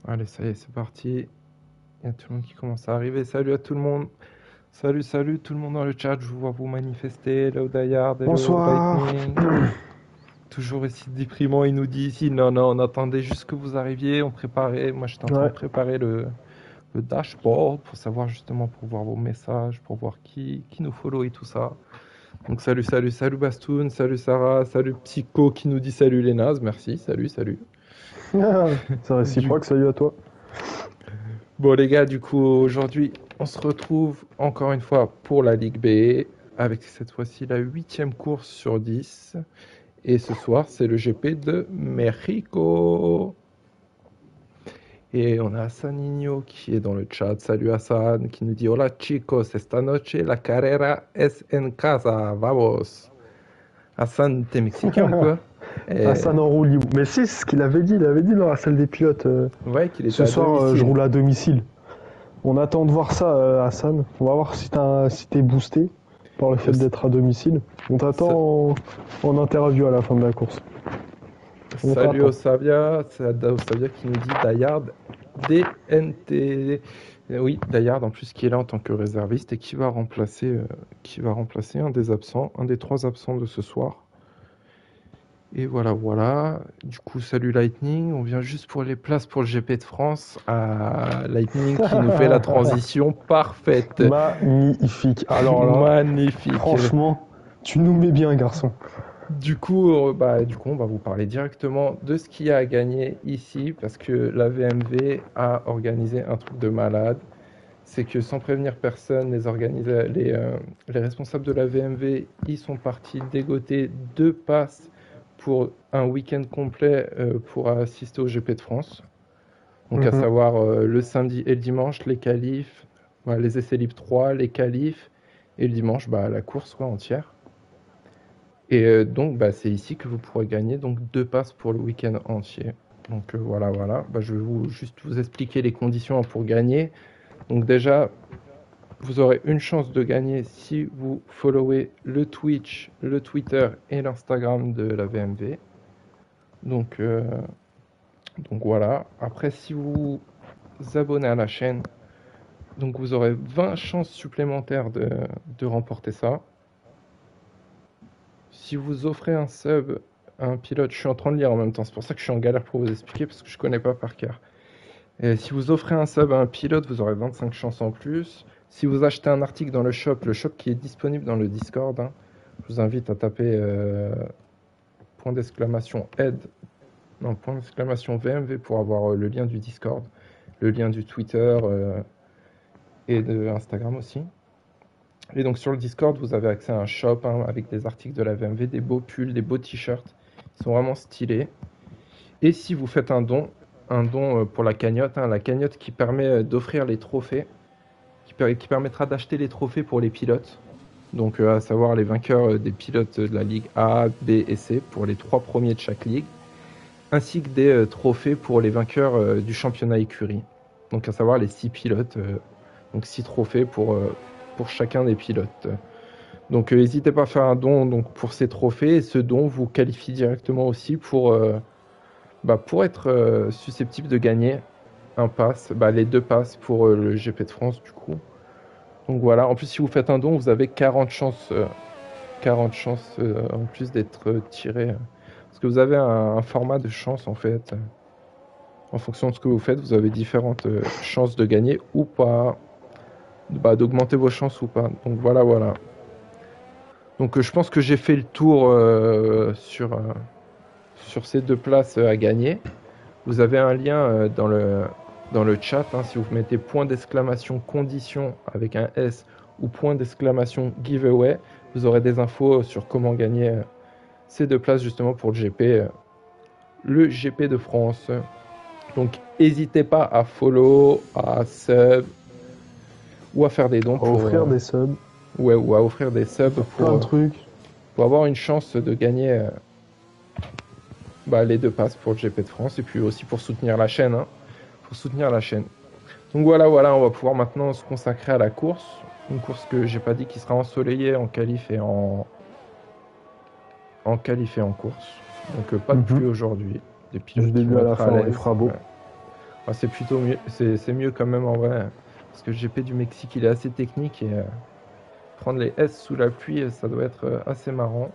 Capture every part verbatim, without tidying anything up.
Allez, ça y est, c'est parti. Il y a tout le monde qui commence à arriver. Salut à tout le monde. Salut, salut tout le monde dans le chat. Je vous vois vous manifester. Hello Dayard, hello Bonsoir. Lightning. Toujours ici déprimant. Il nous dit ici, non, non, on attendait juste que vous arriviez. On préparait. Moi, j'étais en train de Ouais. préparer le, le dashboard pour savoir justement, pour voir vos messages, pour voir qui, qui nous follow et tout ça. Donc, salut, salut, salut Bastoun. Salut Sarah. Salut Psycho qui nous dit salut les nazes. Merci. Salut, salut. C'est réciproque, salut à toi. Bon les gars, du coup aujourd'hui on se retrouve encore une fois pour la Ligue B avec cette fois-ci la huitième course sur dix et ce soir c'est le G P de Mexico. Et on a Hassaninho qui est dans le chat. Salut Hassan qui nous dit hola chicos, esta noche la carrera es en casa, vamos. Hassan, t'es mexicain ou quoi? Et... Hassan en roue libre. Mais c'est ce qu'il avait dit, il avait dit dans la salle des pilotes. euh, Ouais, qu'il était ce à soir, euh, domicile. je roule à domicile. On attend de voir ça, euh, Hassan. On va voir si t'as- si t'es boosté par le fait Yes. d'être à domicile. On t'attend en, en interview à la fin de la course. On Salut t'attend. Osavia, c'est Ada Osavia qui nous dit Dayard D N T. Euh, Oui, Dayard en plus qui est là en tant que réserviste et qui va remplacer, euh, qui va remplacer un des absents, un des trois absents de ce soir. Et voilà, voilà. Du coup, salut Lightning. On vient juste pour les places pour le G P de France. À Lightning qui nous fait la transition parfaite. Magnifique. Alors là, Magnifique. franchement, tu nous mets bien, garçon. Du coup, euh, bah, du coup, on va vous parler directement de ce qu'il y a à gagner ici, parce que la V M V a organisé un truc de malade. C'est que sans prévenir personne, les, organisa- les, euh, les responsables de la V M V, ils sont partis dégoter deux passes pour un week-end complet euh, pour assister au G P de France. Donc à Mhm. savoir euh, le samedi et le dimanche, les qualifs, bah, les essais libres trois, les qualifs, et le dimanche, bah, la course quoi, entière. Et euh, donc, bah, c'est ici que vous pourrez gagner donc deux passes pour le week-end entier. Donc euh, voilà, voilà. Bah, je vais vous, juste vous expliquer les conditions pour gagner. Donc déjà, vous aurez une chance de gagner si vous followez le Twitch, le Twitter et l'Instagram de la V M V. Donc, euh, donc voilà. Après, si vous vous abonnez à la chaîne, donc vous aurez vingt chances supplémentaires de, de remporter ça. Si vous offrez un sub à un pilote, je suis en train de lire en même temps, c'est pour ça que je suis en galère pour vous expliquer parce que je connais pas par cœur. Et si vous offrez un sub à un pilote, vous aurez vingt-cinq chances en plus. Si vous achetez un article dans le shop, le shop qui est disponible dans le Discord, hein, je vous invite à taper euh, point d'exclamation aide, non, point d'exclamation V M V pour avoir euh, le lien du Discord, le lien du Twitter euh, et de Instagram aussi. Et donc sur le Discord, vous avez accès à un shop hein, avec des articles de la V M V, des beaux pulls, des beaux t-shirts. Ils sont vraiment stylés. Et si vous faites un don, un don euh, pour la cagnotte, hein, la cagnotte qui permet euh, d'offrir les trophées, qui, per- qui permettra d'acheter les trophées pour les pilotes. Donc euh, à savoir les vainqueurs euh, des pilotes de la Ligue A, B et C pour les trois premiers de chaque ligue, ainsi que des euh, trophées pour les vainqueurs euh, du championnat écurie. Donc à savoir les six pilotes, euh, donc six trophées pour, euh, pour chacun des pilotes. Donc euh, n'hésitez pas à faire un don donc, pour ces trophées et ce don vous qualifie directement aussi pour, euh, bah, pour être euh, susceptible de gagner un pass, bah, les deux passes pour euh, le G P de France du coup. Donc voilà, en plus si vous faites un don vous avez quarante chances, euh, quarante chances euh, en plus d'être euh, tiré. euh, parce que vous avez un, un format de chance en fait. euh, En fonction de ce que vous faites, vous avez différentes euh, chances de gagner ou pas, bah, d'augmenter vos chances ou pas. Donc voilà, voilà. Donc euh, je pense que j'ai fait le tour euh, sur, euh, sur ces deux places euh, à gagner. Vous avez un lien euh, dans, le, dans le chat. Hein, si vous mettez point d'exclamation condition avec un S ou point d'exclamation giveaway, vous aurez des infos sur comment gagner euh, ces deux places justement pour le G P, euh, le G P de France. Donc n'hésitez pas à follow, à sub ou à faire des dons On va pour offrir euh, des subs, ouais, ou à offrir des subs faire pour, plein de euh, trucs. pour avoir une chance de gagner euh, bah, les deux passes pour le G P de France et puis aussi pour soutenir la chaîne. Hein, pour soutenir la chaîne. Donc voilà, voilà, on va pouvoir maintenant se consacrer à la course. Une course que j'ai pas dit qui sera ensoleillée en qualif et en, en qualif et en course. Donc euh, pas de Mhm. pluie aujourd'hui. Des Du pilotes qui début vont à la être à fin, ouais, il l'aise. fera beau. Ouais. Ah, c'est plutôt mieux, c'est c'est mieux quand même en vrai. Parce que le G P du Mexique, il est assez technique et euh, prendre les S sous la pluie, ça doit être euh, assez marrant.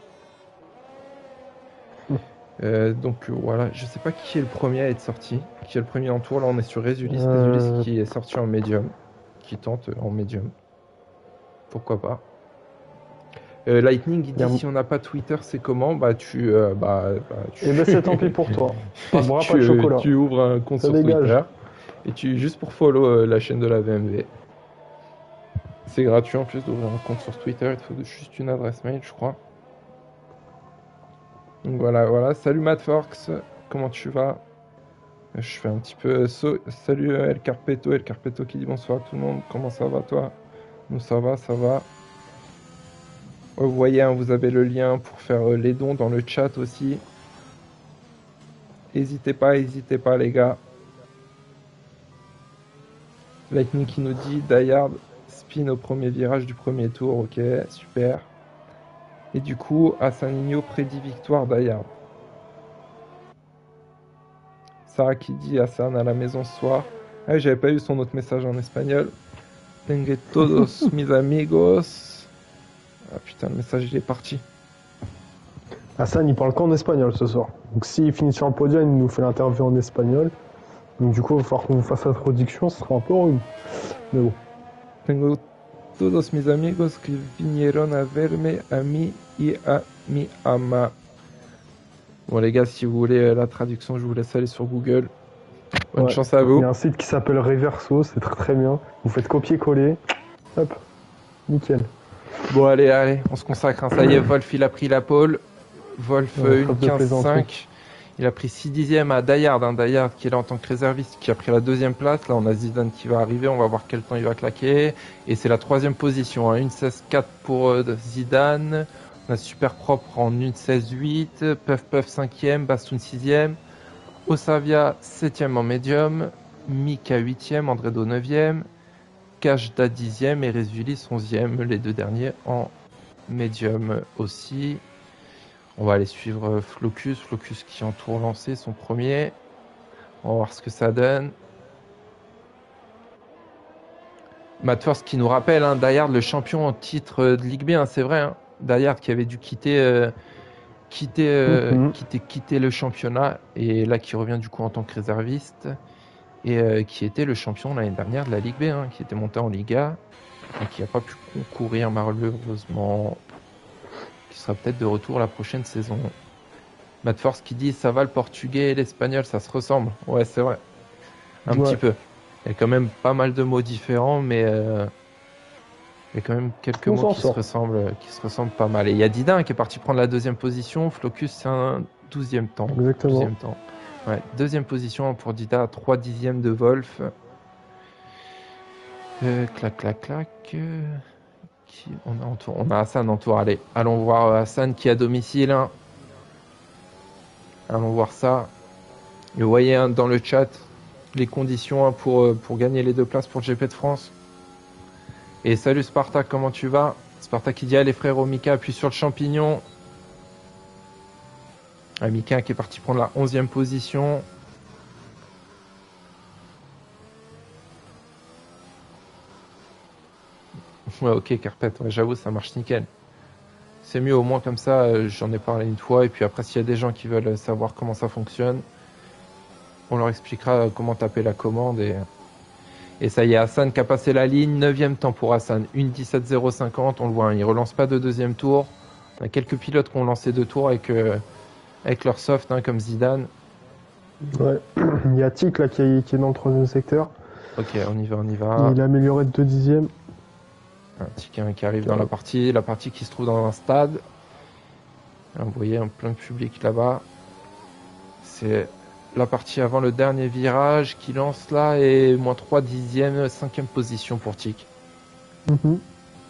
Euh, donc euh, voilà, je sais pas qui est le premier à être sorti, qui est le premier en tour. Là, on est sur Résulis, Résulis Euh, qui est sorti en médium, qui tente euh, en médium. Pourquoi pas. Euh, Lightning, il y a- dit si on n'a pas Twitter, c'est comment? Bah tu, euh, bah, bah, tu, Eh ben c'est tant pis pour toi. Pas de bras, pas tu, de euh, chocolat. tu ouvres un compte Ça sur dégage. Twitter et tu juste pour follow euh, la chaîne de la V M V. C'est gratuit en plus d'ouvrir un compte sur Twitter. Il te faut juste une adresse mail, je crois. Donc voilà, voilà. Salut Matt Forks, comment tu vas? Je fais un petit peu saut. Salut euh, El Carpeto, El Carpeto qui dit bonsoir à tout le monde. Comment ça va toi? Nous ça va, ça va. Ouais, vous voyez, hein, vous avez le lien pour faire euh, les dons dans le chat aussi. N'hésitez pas, n'hésitez pas les gars. Lightning qui nous dit Dayard spin au premier virage du premier tour. Ok, super. Et du coup, Hassanino prédit victoire Dayard. Sarah qui dit Hassan à la maison ce soir. Ah, j'avais pas eu son autre message en espagnol. Tengue todos mis amigos. Ah putain, le message il est parti. Hassan, il parle qu'en espagnol ce soir. Donc s'il finit sur le podium, il nous fait l'interview en espagnol. Donc du coup, il va falloir qu'on vous fasse la traduction, ce sera un peu horrible. Mais bon. Tengo todos mis amigos que vinieron a verme a mí y a mi ama. Bon les gars, si vous voulez euh, la traduction, je vous laisse aller sur Google. Bonne Ouais. chance à Il vous. y a un site qui s'appelle Reverso, c'est très très bien. Vous faites copier-coller. Hop. Nickel. Bon allez, allez, on se consacre. Hein. Ça y est, Wolf il a pris la pole. Wolf Ouais, euh, trêve une de quinze plaisanterie. cinq. Il a pris six dixièmes à Dayard, hein, Dayard qui est là en tant que réserviste, qui a pris la deuxième place. Là, on a Zidane qui va arriver, on va voir quel temps il va claquer. Et c'est la troisième position, hein, une seize quatre pour euh, Zidane. On a Super Propre en une seize huit. Puff Puff cinquième, Bastoun sixième. Osavia septième en médium. Mika huitième, Andredo neuvième. Kajda dixième et Résulis onzième, les deux derniers en médium aussi. On va aller suivre Flocus, Flocus qui en tour lancé, son premier. On va voir ce que ça donne. Matt First qui nous rappelle, hein, Dayard le champion en titre de Ligue B, hein, c'est vrai. Hein, Dayard qui avait dû quitter, euh, quitter, euh, Mhm. quitter, quitter le championnat et là qui revient du coup en tant que réserviste et euh, qui était le champion l'année dernière de la Ligue B, hein, qui était monté en Liga et qui n'a pas pu concourir malheureusement. Qui sera peut-être de retour la prochaine saison. Matt Force qui dit ça va le portugais et l'espagnol, ça se ressemble. Ouais, c'est vrai. Un Ouais. petit peu. Il y a quand même pas mal de mots différents, mais euh, il y a quand même quelques On mots s'en qui se, sort. ressemblent, qui se ressemblent pas mal. Et il y a Didin qui est parti prendre la deuxième position. Flocus, c'est un douzième temps. Exactement. douzième temps. Ouais, deuxième position pour Dida, trois dixièmes de Wolf. Euh, clac, clac, clac. Euh, qui, on, a en tour, on a Hassan en tour. Allez, allons voir Hassan qui est à domicile. Hein. Allons voir ça. Et vous voyez hein, dans le chat les conditions hein, pour, pour gagner les deux places pour le G P de France. Et salut Spartak, comment tu vas? Spartak qui dit allez frérot, Mika appuie sur le champignon. Ah, Mika qui est parti prendre la onzième position. Ouais ok Carpette, ouais, j'avoue ça marche nickel. C'est mieux au moins comme ça, euh, j'en ai parlé une fois et puis après s'il y a des gens qui veulent savoir comment ça fonctionne, on leur expliquera comment taper la commande et... Et ça y est, Hassan qui a passé la ligne, neuvième temps pour Hassan, une dix-sept zéro cinquante, on le voit, hein, il relance pas de deuxième tour. On a quelques pilotes qui ont lancé deux tours avec, euh, avec leur soft, hein, comme Zidane. Ouais. Il y a Tic là qui est, qui est dans le troisième secteur. Ok, on y va, on y va. Il a amélioré de deux dixièmes. Un petit qui arrive dans la partie, la partie qui se trouve dans un stade. Là, vous voyez un plein de public là-bas. C'est la partie avant le dernier virage qui lance là et moins trois dixièmes, cinquième position pour Tic. Mm-hmm.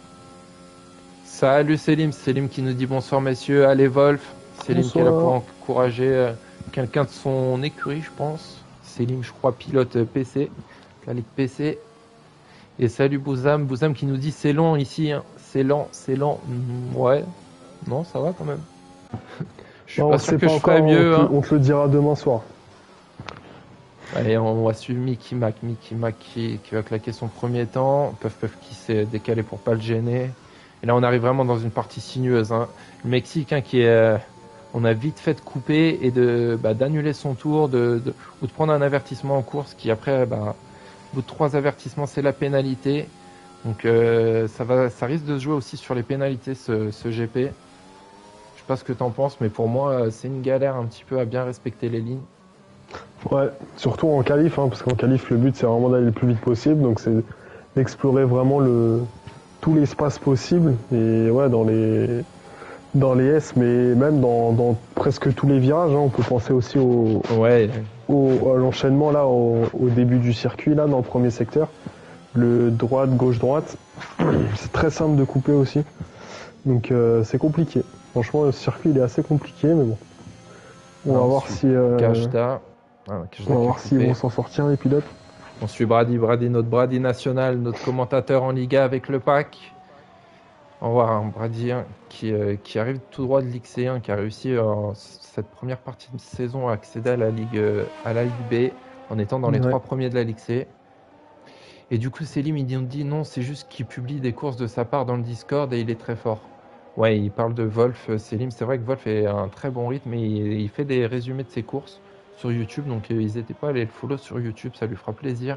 Salut Selim, Selim qui nous dit bonsoir messieurs, allez Wolf. Selim qui est là pour encourager euh, quelqu'un de son écurie je pense. Selim je crois pilote euh, P C, la Ligue P C. Et salut Bouzam, Bouzam qui nous dit c'est long ici, hein. C'est lent, c'est lent. Mmh, ouais, non ça va quand même. Je suis Non, pas on sûr sait que pas je encore, ferais mieux. on, Hein. te, on te le dira demain soir. Allez, on va suivre Mickey Mac. Mickey Mac qui, qui va claquer son premier temps. Puff Puff qui s'est décalé pour pas le gêner. Et là, on arrive vraiment dans une partie sinueuse. Hein. Le Mexique hein, qui est... Euh, on a vite fait de couper et de bah, d'annuler son tour de, de, ou de prendre un avertissement en course qui après, bah, au bout de trois avertissements, c'est la pénalité. Donc euh, ça, va, ça risque de se jouer aussi sur les pénalités ce, ce G P. Je sais pas ce que t'en penses, mais pour moi, c'est une galère un petit peu à bien respecter les lignes. Ouais, surtout en qualif, hein, parce qu'en qualif, le but c'est vraiment d'aller le plus vite possible, donc c'est d'explorer vraiment le tout l'espace possible. Et ouais, dans les dans les S, mais même dans, dans presque tous les virages, hein, on peut penser aussi au, ouais. au à l'enchaînement là, au, au début du circuit là, dans le premier secteur, le droite, gauche, droite. C'est très simple de couper aussi, donc euh, c'est compliqué. Franchement, le circuit il est assez compliqué, mais bon. On va voir si. Euh, Kajda. Ah, on va voir s'ils vont s'en sortir les pilotes. On suit Brady, Brady, notre Brady national, notre commentateur en Liga avec le pack. On va voir un Brady hein, qui, euh, qui arrive tout droit de Ligue C un, qui a réussi euh, cette première partie de saison à accéder à la Ligue, euh, à la Ligue B en étant dans les ouais. trois premiers de la Ligue C. Et du coup, Selim, il nous dit non, c'est juste qu'il publie des courses de sa part dans le Discord et il est très fort. Ouais, il parle de Wolf, Selim. C'est vrai que Wolf est un très bon rythme et il, il fait des résumés de ses courses sur YouTube. Donc, euh, n'hésitez pas à aller le follow sur YouTube, ça lui fera plaisir.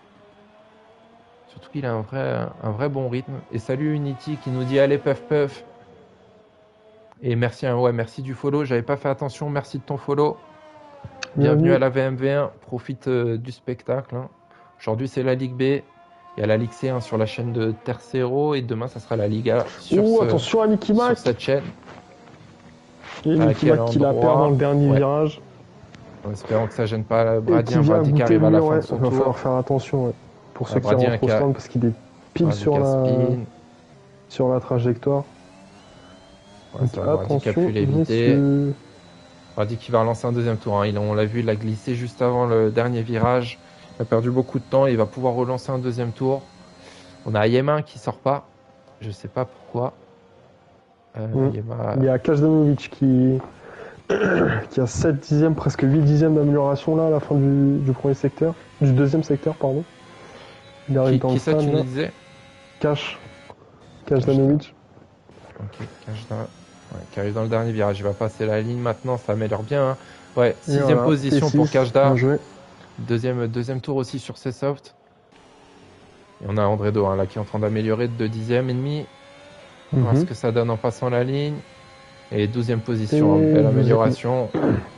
Surtout qu'il a un vrai, un vrai bon rythme. Et salut Unity qui nous dit allez puff puff. Et merci, hein, ouais, merci du follow. J'avais pas fait attention. Merci de ton follow. Bienvenue, Bienvenue. à la V M V un. Profite euh, du spectacle. Hein. Aujourd'hui, c'est la Ligue B. Il y a la Ligue C hein, sur la chaîne de Tercero. Et demain, ça sera la Liga sur, Ouh, ce, attention à Mickey Mac. sur cette chaîne. Et Mickey Mac qui la perd dans le dernier ouais. virage. En espérant que ça gêne pas Brady. Brady qui arrive à la fin ouais, de son tour. Il va falloir faire attention. Ouais. Pour ceux ah, qui rentrent au stand parce qu'il est pile sur la, sur la trajectoire. Ouais, ça va, Brady qui a pu l'éviter. Brady qui va relancer un deuxième tour. Hein. Il, on l'a vu, il a glissé juste avant le dernier virage. Il a perdu beaucoup de temps. Il va pouvoir relancer un deuxième tour. On a Yema qui sort pas. Je sais pas pourquoi. Euh, mmh. Yema... Il y a Kajdanovic qui... qui a sept dixièmes, presque huit dixièmes d'amélioration là à la fin du, du premier secteur. Du deuxième secteur, pardon. Il arrive qui, dans qui le ça stand, tu là. Me disais Cash. Kajdanovic. Ok, Kajda. Ouais, qui arrive dans le dernier virage. Il va passer la ligne maintenant, ça améliore bien. Hein. Ouais, sixième voilà, position pour Kajda. Deuxième, deuxième tour aussi sur ses softs. Et on a Andredo hein, là qui est en train d'améliorer de deux dixièmes et demi. On va voir mm-hmm. ce que ça donne en passant la ligne. Et douzième position, et... belle amélioration.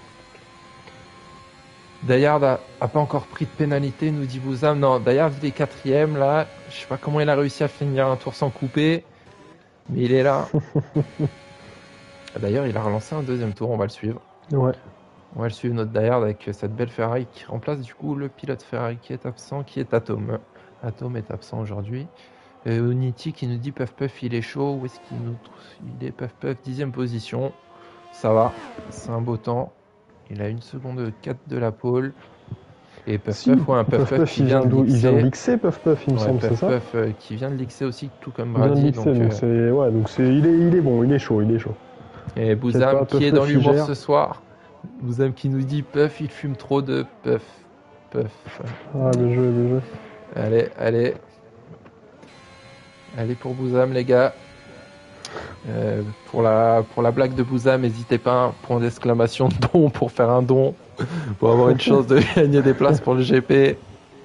Dayard a, a pas encore pris de pénalité, nous dit Bouzam. Non, Dayard il est quatrième là. Je sais pas comment il a réussi à finir un tour sans couper. Mais il est là. D'ailleurs, il a relancé un deuxième tour, on va le suivre. Ouais. On va le suivre notre Dayard avec cette belle Ferrari qui remplace du coup le pilote Ferrari qui est absent, qui est Atom. Atom est absent aujourd'hui. Euh, Unity qui nous dit Puff Puff il est chaud. Où est-ce qu'il nous il est Puff Puff dixième position. Ça va, c'est un beau temps. Il a une seconde quatre de la pole. Et Puff si, Puff, ouais, un Puff Puff, Puff, Puff qui vient de il vient de lixer, Puff Puff, il me ouais, semble, Puff c'est ça. Puff euh, qui vient de lixer aussi, tout comme Brady. Lixer, donc, donc euh... ouais, donc c'est, il est, il est bon, il est chaud, il est chaud. Et Bouzam qui est dans l'humour ce soir. Bouzam qui nous dit Puff, il fume trop de Puff. Puff. Ah, bien joué, bien joué. Allez, allez. Allez pour Bouzam, les gars. Euh, pour, la, pour la blague de Bouzam, n'hésitez pas, un point d'exclamation don pour faire un don. Pour avoir une chance de gagner des places pour le G P.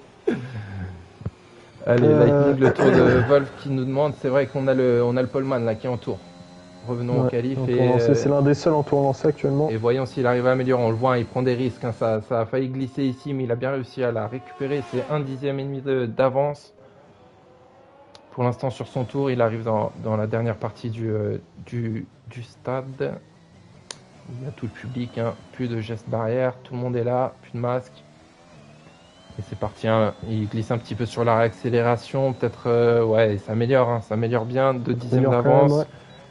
Allez, euh... Lightning, le tour de Wolf qui nous demande. C'est vrai qu'on a le, on a le poleman là qui est en tour. Revenons ouais, au qualif. Et, euh, c'est l'un des seuls en tour lancé actuellement. Et voyons s'il arrive à améliorer. On le voit, il prend des risques. Hein. Ça, ça a failli glisser ici, mais il a bien réussi à la récupérer. C'est un dixième et demi de, d'avance. Pour l'instant, sur son tour, il arrive dans, dans la dernière partie du, euh, du, du stade. Il y a tout le public, hein. Plus de gestes barrières, tout le monde est là, plus de masque. Et c'est parti, hein. Il glisse un petit peu sur la réaccélération, peut-être, euh, ouais, ça améliore, hein. Ça améliore bien, deux dixièmes d'avance. Même, ouais.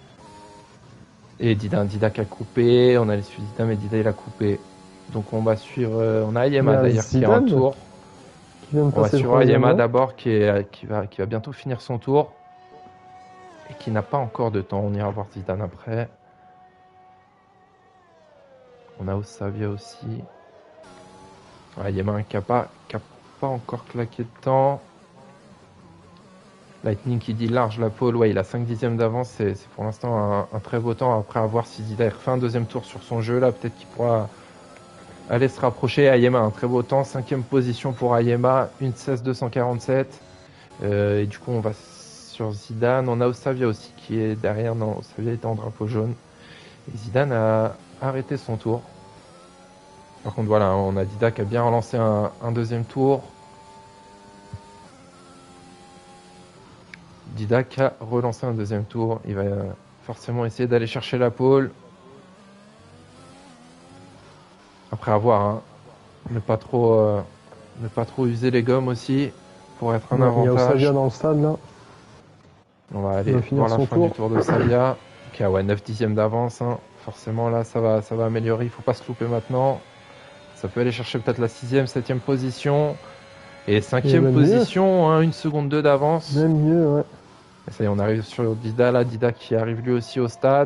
Et Dida, Dida qui a coupé, on a les suivis Dida, mais Dida il a coupé. Donc on va suivre, euh, on a Ayema d'ailleurs qui est en tour. On va suivre Ayema d'abord qui, est, qui, va, qui va bientôt finir son tour. Et qui n'a pas encore de temps, on ira voir Zidane après. On a Osavia aussi. Ouais, Yema qui a pas, qui a pas encore claqué de temps. Lightning qui dit large la pole, ouais, il a cinq dixièmes d'avance, c'est c'est pour l'instant un, un très beau temps. Après, à voir si Dida refait un deuxième tour sur son jeu là, peut-être qu'il pourra aller se rapprocher. Ayema, un très beau temps, cinquième position pour Ayema, une seize deux cent quarante-sept. Euh, et du coup, on va sur Zidane. On a Ossavia aussi qui est derrière. Non, Ossavia est en drapeau jaune. Et Zidane a arrêté son tour. Par contre, voilà, on a Dida qui a bien relancé un, un deuxième tour. Dida qui a relancé un deuxième tour. Il va forcément essayer d'aller chercher la pole. Après avoir, hein, ne pas trop, euh, ne pas trop user les gommes aussi pour être un Ouais, il y a avantage. Ossavia dans le stade là. On va aller Il va finir voir la son fin tour. du tour de Savia, qui a ouais, neuf dixièmes d'avance. Hein. Forcément, là, ça va, ça va améliorer. Il faut pas se louper maintenant. Ça peut aller chercher peut-être la sixième, septième position. Et cinquième même position, hein, une seconde deux d'avance. Même mieux, ouais. Et ça y est, on arrive sur Dida, là. Dida qui arrive lui aussi au stade.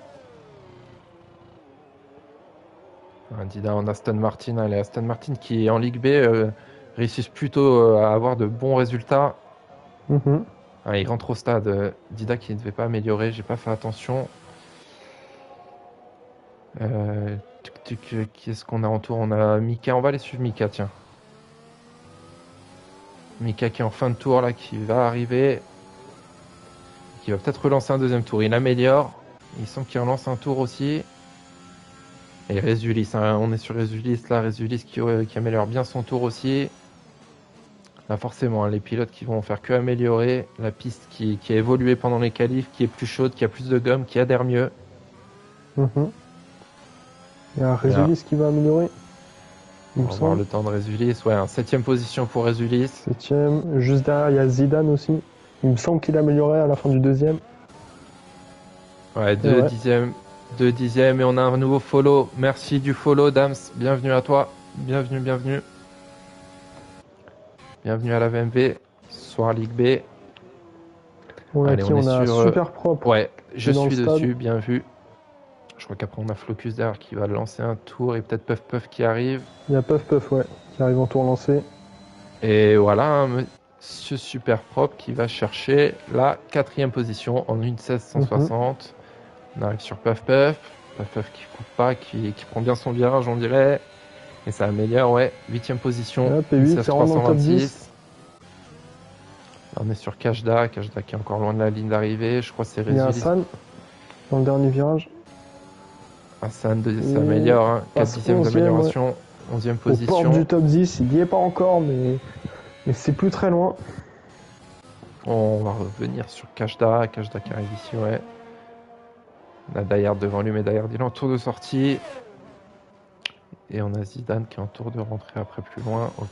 Un Dida en Aston Martin. Allez, Aston Martin qui, en Ligue B, euh, réussissent plutôt euh, à avoir de bons résultats. Mhm. Ah, il rentre au stade. euh, Dida qui ne devait pas améliorer. J'ai pas fait attention. Euh, tuc, tuc, euh, qui est-ce qu'on a en tour? On a Mika, on va aller suivre Mika, tiens. Mika qui est en fin de tour là, qui va arriver. Qui va peut-être relancer un deuxième tour. Il améliore. Il semble qu'il relance un tour aussi. Et Résulis, hein, on est sur Résulis là, Résulis qui, euh, qui améliore bien son tour aussi. Là forcément, hein, les pilotes qui vont faire que améliorer. La piste qui, qui a évolué pendant les qualifs, qui est plus chaude, qui a plus de gomme, qui adhère mieux. Mhm. Il y a Résulis qui va améliorer. On va voir le temps de Résulis. Ouais, un septième position pour Résulis. Septième. Juste derrière, il y a Zidane aussi. Il me semble qu'il améliorait à la fin du deuxième. Ouais, deux ouais. dixièmes. Deux dixièmes et on a un nouveau follow. Merci du follow, Dams. Bienvenue à toi. Bienvenue, bienvenue. Bienvenue à la V M V. Soir Ligue B. On a Allez, qui on, on est a sur. super propre. Ouais, je dans suis le stade. dessus, bien vu. Je crois qu'après on a Flocus derrière qui va lancer un tour et peut-être Puff Puff qui arrive. Il y a Puff Puff, ouais, qui arrive en tour lancé. Et voilà, un monsieur super propre qui va chercher la quatrième position en une seize cent soixante. Mm-hmm. On arrive sur Puff Puff. Puff Puff qui coupe pas, qui, qui prend bien son virage, on dirait. Et ça améliore, ouais. Huitième position. Hop, et huit, c'est vraiment dans le top dix. Là, on est sur Kajda. Kajda qui est encore loin de la ligne d'arrivée. Je crois que c'est Résulis. Il y a Hassan dans le dernier virage. Hassan s'améliore. Hein. quatre dixièmes d'amélioration. Ouais. onzième position. Au porte du top dix, il n'y est pas encore, mais, mais c'est plus très loin. On va revenir sur Kajda. Kajda qui arrive ici, ouais. On a Dayard devant lui, mais Dayard il est en tour de sortie. Et on a Zidane qui est en tour de rentrée après plus loin. Okay.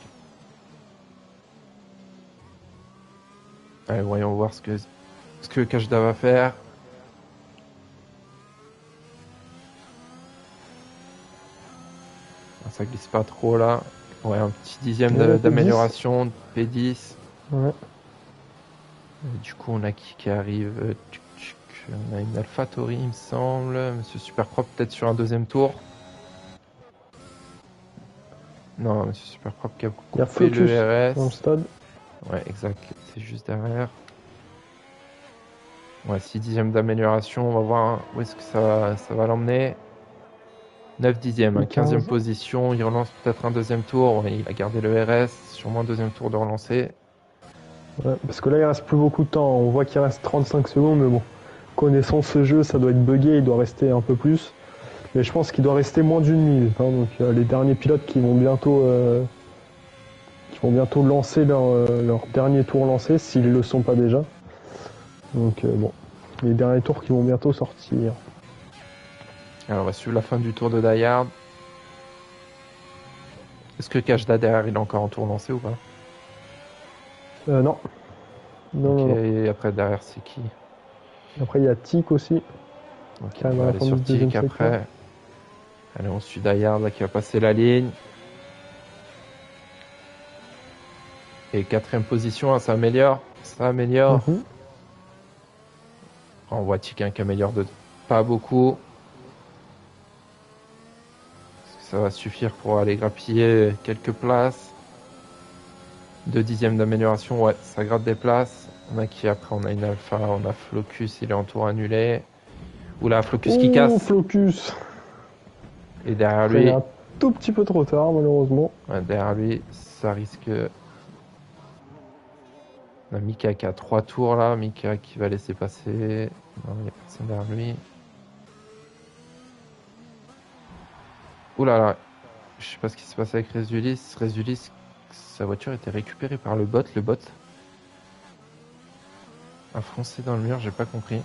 Allez, voyons voir ce que, ce que Kajda va faire. Ça glisse pas trop là. Ouais, un petit dixième d'amélioration. P dix. Ouais. Du coup, on a qui qui arrive? On a une AlphaTauri, il me semble. Monsieur Super Propre, peut-être sur un deuxième tour. Non, Monsieur Super Propre qui a coupé le R S. Dans le stade. Ouais, exact. C'est juste derrière. Ouais, six dixièmes d'amélioration. On va voir où est-ce que ça va, ça va l'emmener. neuf dixièmes, hein, quinzième position. Il relance peut-être un deuxième tour. Ouais, il a gardé le R S. Sûrement un deuxième tour de relancer. Ouais, parce que là, il reste plus beaucoup de temps. On voit qu'il reste trente-cinq secondes, mais bon. Connaissant ce jeu, ça doit être buggé. Il doit rester un peu plus. Mais je pense qu'il doit rester moins d'une minute. Hein, donc euh, les derniers pilotes qui vont bientôt, euh, qui vont bientôt lancer leur, euh, leur dernier tour lancé, s'ils ne le sont pas déjà. Donc euh, bon, les derniers tours qui vont bientôt sortir. Alors on va suivre la fin du tour de Dayard. Est-ce que Kajda derrière il est encore en tour lancé ou pas? Euh, non. Non, okay, non, non. Et après derrière c'est qui? Après il y a Tic aussi. Ok, on va aller sur Tic après. Allez, on suit Dayard là qui va passer la ligne. Et quatrième position, hein, ça améliore. Ça améliore. Mm-hmm. On voit Tic hein, qui améliore de pas beaucoup. ça va suffire pour aller grappiller quelques places. Deux dixièmes d'amélioration, ouais, ça gratte des places. On a qui après? On a une alpha, on a Flocus, il est en tour annulé. Oula, Flocus qui Oh, casse. Flocus. Et derrière Après, il lui, est un tout petit peu trop tard, malheureusement. ouais, derrière lui, ça risque. On a Mika qui a trois tours là, Mika qui va laisser passer. Non, il n'y a personne derrière lui. Oula là, je sais pas ce qui s'est passé avec Résulis. Résulis, sa voiture était récupérée par le bot. Le bot a foncé dans le mur, j'ai pas compris.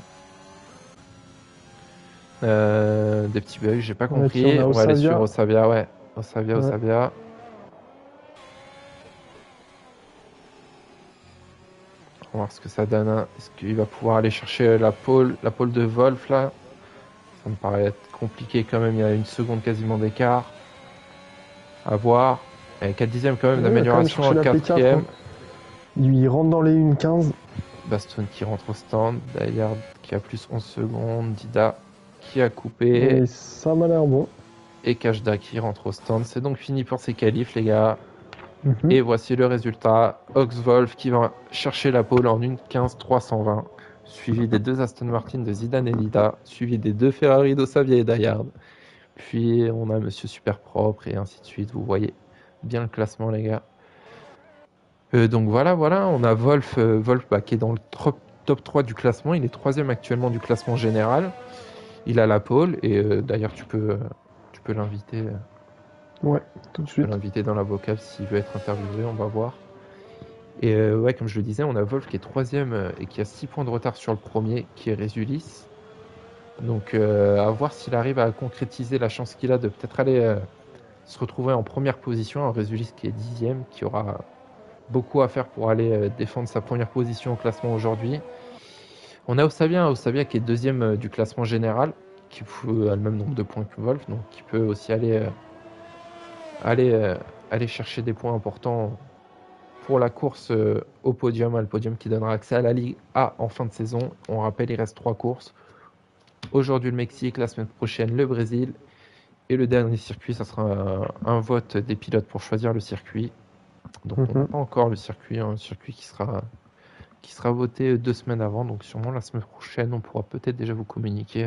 Euh, des petits bugs, j'ai pas On a qui? compris. On a On va aller Osavia. sur Osavia, ouais. Osavia, Ouais. Osavia. On va voir ce que ça donne. hein. Est-ce qu'il va pouvoir aller chercher la pole, la pole de Wolf là? Ça me paraît être compliqué quand même. Il y a une seconde quasiment d'écart. À voir. Et quatre dixièmes quand même Ouais, il va d'amélioration quand en même chercher la P quatre, quatrième. hein. Il rentre dans les une quinze. Baston qui rentre au stand. Dayard qui a plus onze secondes. Dida qui a coupé. Et ça m'a l'air bon. Et Kashda qui rentre au stand. C'est donc fini pour ces qualifs, les gars. Mhm. Et voici le résultat. Oxwolf qui va chercher la pole en une quinze trois cent vingt. Suivi des deux Aston Martin de Zidane et Lida. Suivi des deux Ferrari d'Osavia et Dayard. Puis on a Monsieur Super Propre et ainsi de suite. Vous voyez bien le classement, les gars. Euh, donc voilà, voilà, on a Wolf, euh, Wolf bah, qui est dans le top, top trois du classement. Il est troisième actuellement du classement général. Il a la pole et euh, d'ailleurs tu peux, euh, tu peux l'inviter, euh, Ouais, tout de tu peux suite. l'inviter dans la vocab s'il veut être interviewé, on va voir. Et euh, ouais, comme je le disais, on a Wolf qui est troisième euh, et qui a six points de retard sur le premier, qui est Résulis. Donc euh, à voir s'il arrive à concrétiser la chance qu'il a de peut-être aller euh, se retrouver en première position. Un Résulis qui est dixième, qui aura beaucoup à faire pour aller euh, défendre sa première position au classement aujourd'hui. On a Osavia, Osavia qui est deuxième euh, du classement général, qui peut- a le même nombre de points que Wolf, donc qui peut aussi aller, euh, aller, euh, aller chercher des points importants pour la course euh, au podium, le podium qui donnera accès à la Ligue A en fin de saison. On rappelle, il reste trois courses. Aujourd'hui le Mexique, la semaine prochaine le Brésil. Et le dernier circuit, ça sera un, un vote des pilotes pour choisir le circuit. Donc on n'a Mhm. pas encore le circuit, un circuit qui sera, qui sera voté deux semaines avant. Donc sûrement la semaine prochaine, on pourra peut-être déjà vous communiquer euh,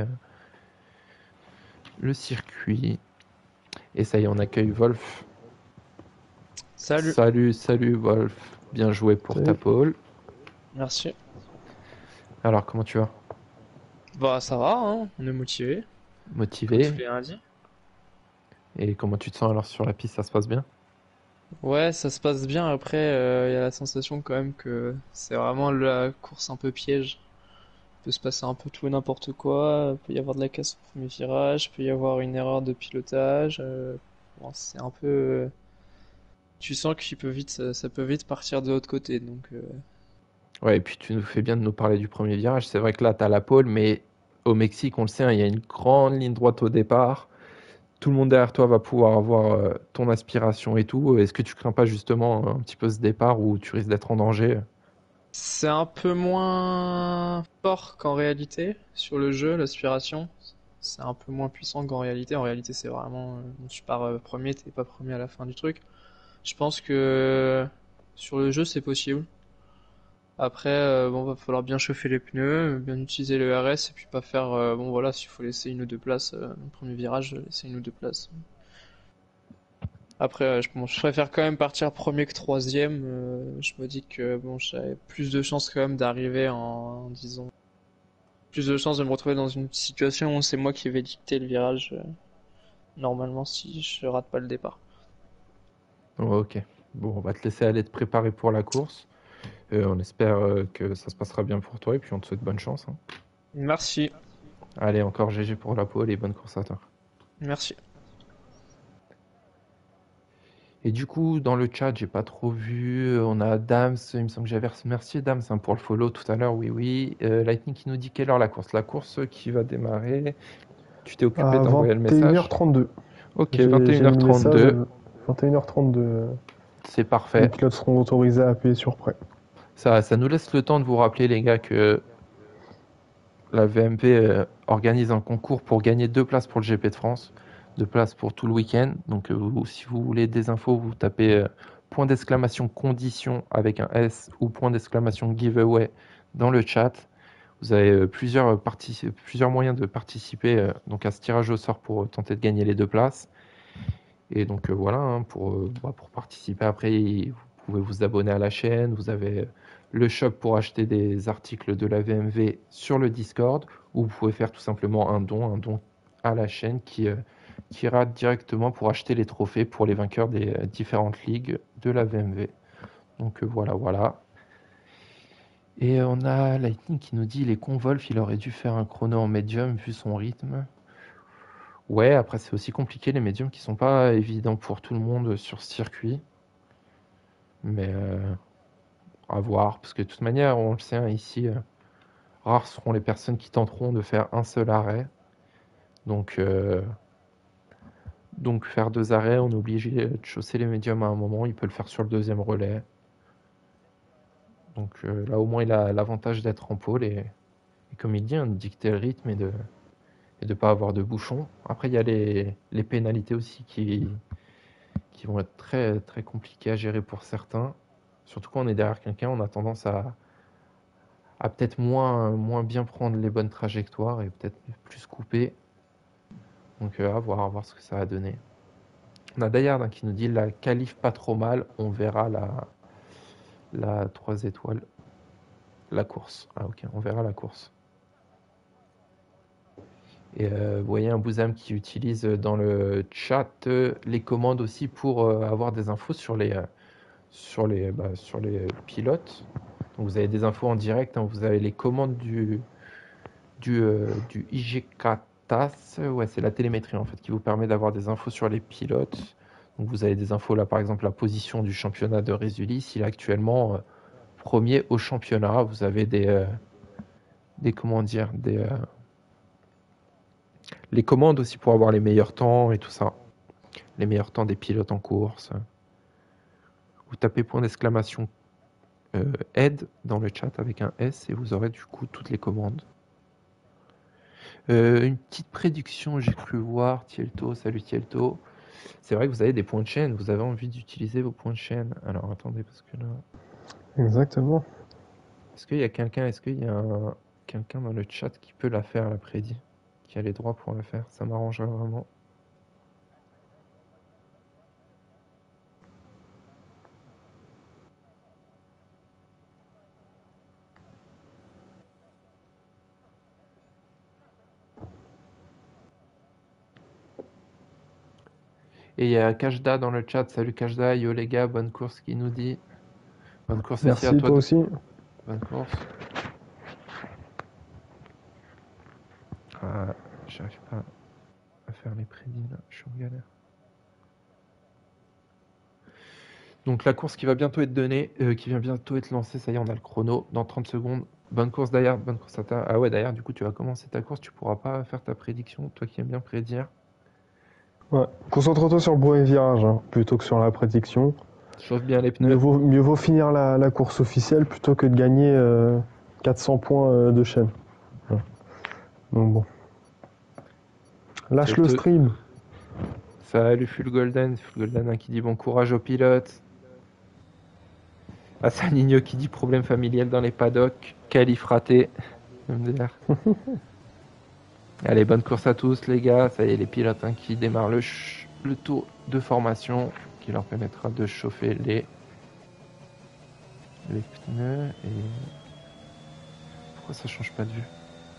le circuit. Et ça y est, on accueille Wolf. Salut. Salut, salut Wolf. Bien joué pour Salut. ta pole. Merci. Alors comment tu vas? Bah ça va, hein, on est motivé, comme Motivé? tous les lundis. Et comment tu te sens alors sur la piste? Ça se passe bien? Ouais, ça se passe bien. Après, il y a la sensation quand même que c'est vraiment la course un peu piège. Il peut se passer un peu tout et n'importe quoi. Il peut y avoir de la casse au premier virage, il peut y avoir une erreur de pilotage. euh, bon, c'est un peu. euh, Tu sens qu'il peut vite, ça, ça peut vite partir de l'autre côté. Donc, euh, Ouais, et puis tu nous fais bien de nous parler du premier virage. C'est vrai que là, tu as la pole, mais au Mexique, on le sait, hein, il y a une grande ligne droite au départ. Tout le monde derrière toi va pouvoir avoir euh, ton aspiration et tout. Est-ce que tu crains pas justement un petit peu ce départ où tu risques d'être en danger? c'est un peu moins fort qu'en réalité sur le jeu, l'aspiration. C'est un peu moins puissant qu'en réalité. En réalité, c'est vraiment, euh, bon, tu pars euh, premier, t'es pas premier à la fin du truc. Je pense que sur le jeu, c'est possible. Après, euh, bon, va falloir bien chauffer les pneus, bien utiliser le R S et puis pas faire, euh, bon voilà, s'il faut laisser une ou deux places, euh, le premier virage, laisser une ou deux places. Après, euh, je, bon, je préfère quand même partir premier que troisième. euh, je me dis que bon, j'avais plus de chances quand même d'arriver en, disons, plus de chances de me retrouver dans une situation où c'est moi qui vais dicter le virage, euh, normalement, si je rate pas le départ. Ouais, ok. Bon, on va te laisser aller te préparer pour la course. Euh, on espère euh, que ça se passera bien pour toi et puis on te souhaite bonne chance. hein. Merci, Allez, encore G G pour la pole et bonne course à toi. merci. Et du coup, dans le chat, j'ai pas trop vu. On a Dams, il me semble que j'avais remercié Dams hein, pour le follow tout à l'heure. Oui, oui. Euh, Lightning qui nous dit quelle heure la course? La course qui va démarrer. Tu t'es occupé À d'envoyer le vingt et une message? heures trente-deux. Ok, J'ai j'ai mis le message. vingt et une heures trente-deux. euh, vingt et une heures trente-deux. C'est Les parfait. pilotes seront autorisés à appuyer sur prêt. Ça, ça nous laisse le temps de vous rappeler, les gars, que la V M P euh, organise un concours pour gagner deux places pour le G P de France. de place pour tout le week-end. Donc, euh, vous- si vous voulez des infos, vous tapez euh, point d'exclamation condition avec un S ou point d'exclamation giveaway dans le chat. Vous avez euh, plusieurs, partici- plusieurs moyens de participer euh, donc à ce tirage au sort pour euh, tenter de gagner les deux places. Et donc euh, voilà, hein, pour, euh, bah, pour participer, après, vous pouvez vous abonner à la chaîne. Vous avez euh, le shop pour acheter des articles de la V M V sur le Discord, ou vous pouvez faire tout simplement un don, un don à la chaîne qui, euh, qui ira directement pour acheter les trophées pour les vainqueurs des euh, différentes ligues de la V M V. Donc euh, voilà, voilà. Et on a Lightning qui nous dit les Convolf, il aurait dû faire un chrono en médium vu son rythme. Ouais, après c'est aussi compliqué les médiums qui sont pas évidents pour tout le monde sur ce circuit. Mais euh, à voir, parce que de toute manière, on le sait, hein, ici, euh, rares seront les personnes qui tenteront de faire un seul arrêt. Donc, euh, donc faire deux arrêts, on est obligé de chausser les médiums à un moment, il peut le faire sur le deuxième relais. Donc euh, là au moins il a l'avantage d'être en pôle et, et comme il dit, hein, de dicter le rythme et de et de pas avoir de bouchons. Après il y a les, les pénalités aussi qui, qui vont être très très compliquées à gérer pour certains. Surtout quand on est derrière quelqu'un, on a tendance à, à peut-être moins, moins bien prendre les bonnes trajectoires et peut-être plus couper. Donc euh, à voir, à voir ce que ça va donner. On a Dayard hein, qui nous dit la qualif pas trop mal, on verra la, la trois étoiles, la course. Ah ok, on verra la course. Et euh, vous voyez un Bouzam qui utilise dans le chat euh, les commandes aussi pour euh, avoir des infos sur les, euh, sur les, bah, sur les pilotes. Donc vous avez des infos en direct, hein, vous avez les commandes du, du, euh, du I G K T A S, ouais, c'est la télémétrie en fait qui vous permet d'avoir des infos sur les pilotes. Donc vous avez des infos là, par exemple la position du championnat de Résulis, il est actuellement euh, premier au championnat. Vous avez des, euh, des comment dire, des euh, les commandes aussi pour avoir les meilleurs temps et tout ça, les meilleurs temps des pilotes en course. Vous tapez point d'exclamation euh, aide dans le chat avec un S et vous aurez du coup toutes les commandes. Euh, une petite prédiction, j'ai cru voir, Tielto, salut Tielto. C'est vrai que vous avez des points de chaîne, vous avez envie d'utiliser vos points de chaîne. Alors attendez, parce que là. Exactement. Est-ce qu'il y a quelqu'un, est-ce qu'il y a un, quelqu'un dans le chat qui peut la faire, la prédit, qui a les droits pour la faire? Ça m'arrangerait vraiment. Et il y a Kajda dans le chat. Salut Kajda, yo les gars, bonne course qui nous dit. Bonne course aussi Merci, à toi. toi de- aussi. Bonne course. Ah, j'arrive pas à faire les prédits là, je suis en galère. Donc la course qui va bientôt être donnée, euh, qui vient bientôt être lancée, ça y est, on a le chrono dans trente secondes. Bonne course d'ailleurs, bonne course à ta. Ah ouais, d'ailleurs, du coup, tu vas commencer ta course, tu pourras pas faire ta prédiction, toi qui aimes bien prédire. Ouais. Concentre-toi sur le premier virage hein, plutôt que sur la prédiction. Chauffe bien les Mieux pneus. vaut, mieux vaut finir la, la course officielle plutôt que de gagner euh, quatre cents points euh, de chaîne. Ouais. Donc bon. Lâche C'est le te- stream. Salut Full Golden, Full Golden hein, qui dit bon courage aux pilotes. Hassan Nino qui dit problème familial dans les paddocks. Qualif raté. M D R. Allez, bonne course à tous les gars. Ça y est, les pilotes hein, qui démarrent le, ch- le tour de formation qui leur permettra de chauffer les, les pneus. Et pourquoi ça change pas de vue?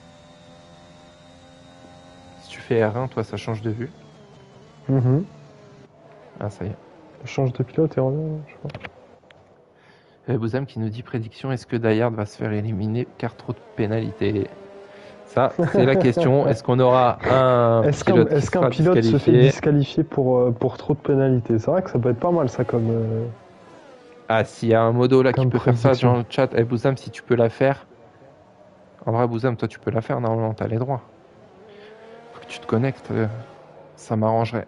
Si tu fais R un, toi, ça change de vue. Mhm. Ah, ça y est. Change de pilote et revient, je crois. Euh, Bouzam qui nous dit prédiction, est-ce que Dayard va se faire éliminer car trop de pénalités? Ça, c'est la question. Est-ce qu'on aura un Est-ce qu'un pilote qui est-ce qu'un sera pilote se fait disqualifié? disqualifier pour, euh, pour trop de pénalités? C'est vrai que ça peut être pas mal ça comme, euh, Ah, s'il y a un modo là qui comme peut faire ça prédiction. dans le chat, eh, Bouzam, si tu peux la faire. En vrai, Bouzam, toi, tu peux la faire. Normalement, t'as les droits. Faut que tu te connectes. euh, ça m'arrangerait.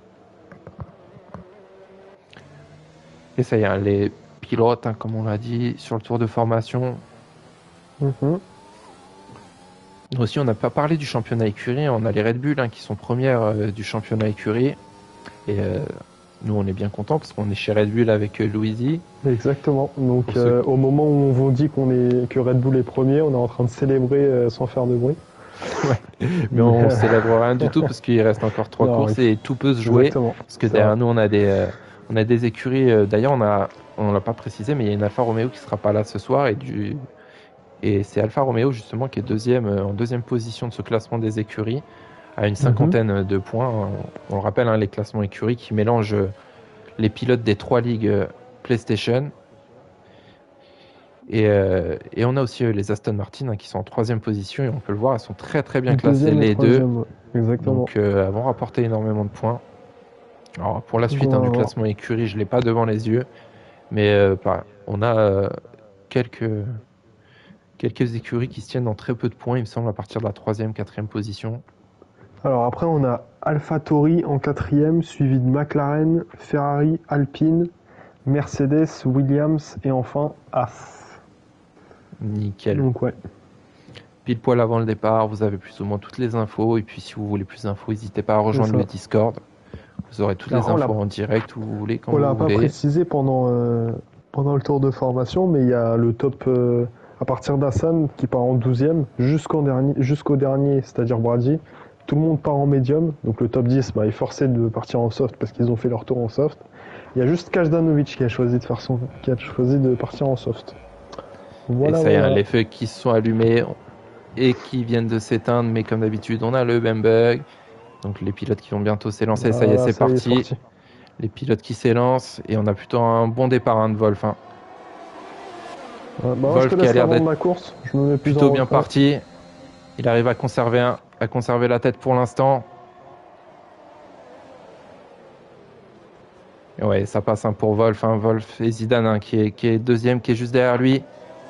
Et ça y est, hein, les pilotes, hein, comme on l'a dit, sur le tour de formation. Mhm. Aussi, on n'a pas parlé du championnat écurie. On a les Red Bull hein, qui sont premières euh, du championnat écurie. Et euh, nous, on est bien contents parce qu'on est chez Red Bull avec euh, Louisie. Exactement. Donc, Pour euh, ceux- au moment où on vous dit qu'on est que Red Bull est premier, on est en train de célébrer euh, sans faire de bruit. Mais on ne célèbre rien du tout parce qu'il reste encore trois Non, courses il- et tout peut se jouer. Exactement. Parce que C'est derrière vrai. nous, on a des, euh, on a des écuries. euh, D'ailleurs, on a, on l'a pas précisé, mais il y a une Alfa Romeo qui sera pas là ce soir et du, et c'est Alfa Romeo justement qui est deuxième, euh, en deuxième position de ce classement des écuries à une cinquantaine de points. On, on le rappelle, hein, les classements écuries qui mélangent euh, les pilotes des trois ligues euh, PlayStation. Et, euh, et on a aussi euh, les Aston Martin hein, qui sont en troisième position et on peut le voir, elles sont très très bien classées Deuxième et les deux. troisième, ouais. Exactement. Donc euh, elles vont rapporter énormément de points. Alors pour la suite On va hein, du voir. classement écurie, je l'ai pas devant les yeux, mais euh, pareil, on a euh, quelques quelques écuries qui se tiennent dans très peu de points, il me semble, à partir de la troisième, quatrième position. Alors après, on a AlphaTauri en quatrième, suivi de McLaren, Ferrari, Alpine, Mercedes, Williams et enfin Haas. Nickel. Donc ouais. Pile poil avant le départ, vous avez plus ou moins toutes les infos. Et puis si vous voulez plus d'infos, n'hésitez pas à rejoindre ça. le Discord. Vous aurez toutes Alors, les on l'a- infos en direct où vous voulez, quand On vous l'a pas voulez. précisé pendant, euh, pendant le tour de formation, mais il y a le top euh, à partir d'Hassan qui part en douzième jusqu'au dernier, jusqu'au dernier, c'est-à-dire Brady. Tout le monde part en médium, donc le top dix bah, est forcé de partir en soft parce qu'ils ont fait leur tour en soft. Il y a juste Kajdanovic qui a choisi de faire son, qui a choisi de partir en soft. Voilà, et ça y est, voilà. les feux qui se sont allumés et qui viennent de s'éteindre, mais comme d'habitude, on a le même bug. Donc les pilotes qui vont bientôt s'élancer, ça y est, Voilà, c'est ça y est, parti. Les pilotes qui s'élancent et on a plutôt un bon départ hein, de Wolf. hein. Ouais, bah, Wolf je te qui a laisse l'air la d'être ma course. Je me mets plus Plutôt en bien retard. parti. Il arrive à conserver, un, à conserver la tête pour l'instant. Et ouais, ça passe hein, pour Wolf. Hein. Wolf et Zidane hein, qui, est, qui est deuxième, qui est juste derrière lui.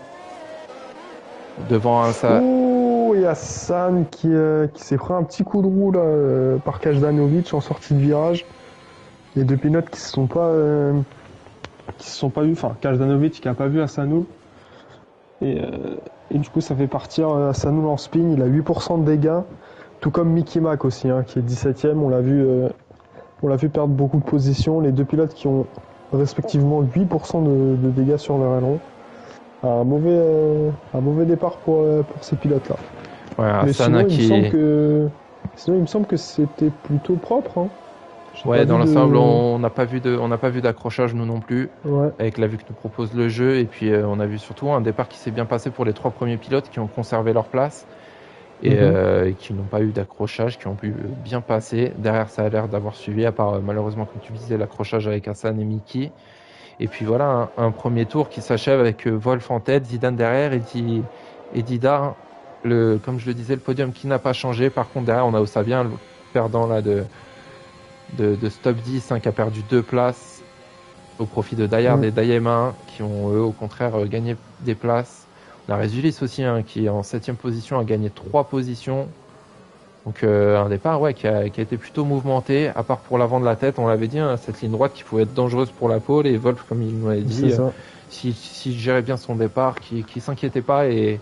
Devant hein, ça. Oh, il y a Hassan qui, euh, qui s'est pris un petit coup de roue là, euh, par Kajdanovic en sortie de virage. Les deux pilotes qui se sont pas euh, qui se sont pas vus, enfin Kajdanovic qui a pas vu Hassanoul. Et, euh, et du coup ça fait partir euh, Hassanoul en spin, il a huit pour cent de dégâts, tout comme Mickey Mack aussi, hein, qui est dix-septième, on l'a vu euh, on l'a vu perdre beaucoup de positions. Les deux pilotes qui ont respectivement huit pour cent de, de dégâts sur leur aileron. Un mauvais, euh, un mauvais départ pour, euh, pour ces pilotes-là. Ouais, Mais Hassan sinon, hein, il me qui semble est... que sinon il me semble que c'était plutôt propre. Hein. J'ai Ouais, pas dans vu de- l'ensemble, on n'a pas vu de, on n'a pas vu d'accrochage nous non plus, Ouais. avec la vue que nous propose le jeu. Et puis euh, on a vu surtout un départ qui s'est bien passé pour les trois premiers pilotes qui ont conservé leur place et, Mhm. euh, et qui n'ont pas eu d'accrochage, qui ont pu bien passer. Derrière, ça a l'air d'avoir suivi, à part euh, malheureusement comme tu disais l'accrochage avec Hassan et Mickey. Et puis voilà, un, un premier tour qui s'achève avec euh, Wolf en tête, Zidane derrière et, Di, et Dida, le, comme je le disais, le podium qui n'a pas changé. Par contre, derrière, on a Ossavien, le perdant là de, de, de Stop dix, hein, qui a perdu deux places au profit de Dayard Mm. et Dayema, qui ont eux au contraire euh, gagné des places. On a Résulis aussi, hein, qui est en septième position, a gagné trois positions. Donc euh, un départ ouais, qui, a, qui a été plutôt mouvementé, à part pour l'avant de la tête, on l'avait dit, hein, cette ligne droite qui pouvait être dangereuse pour la pole, et Wolf, comme il nous l'avait dit, C'est euh, ça. s'il si gérait bien son départ, qui qui s'inquiétait pas, et,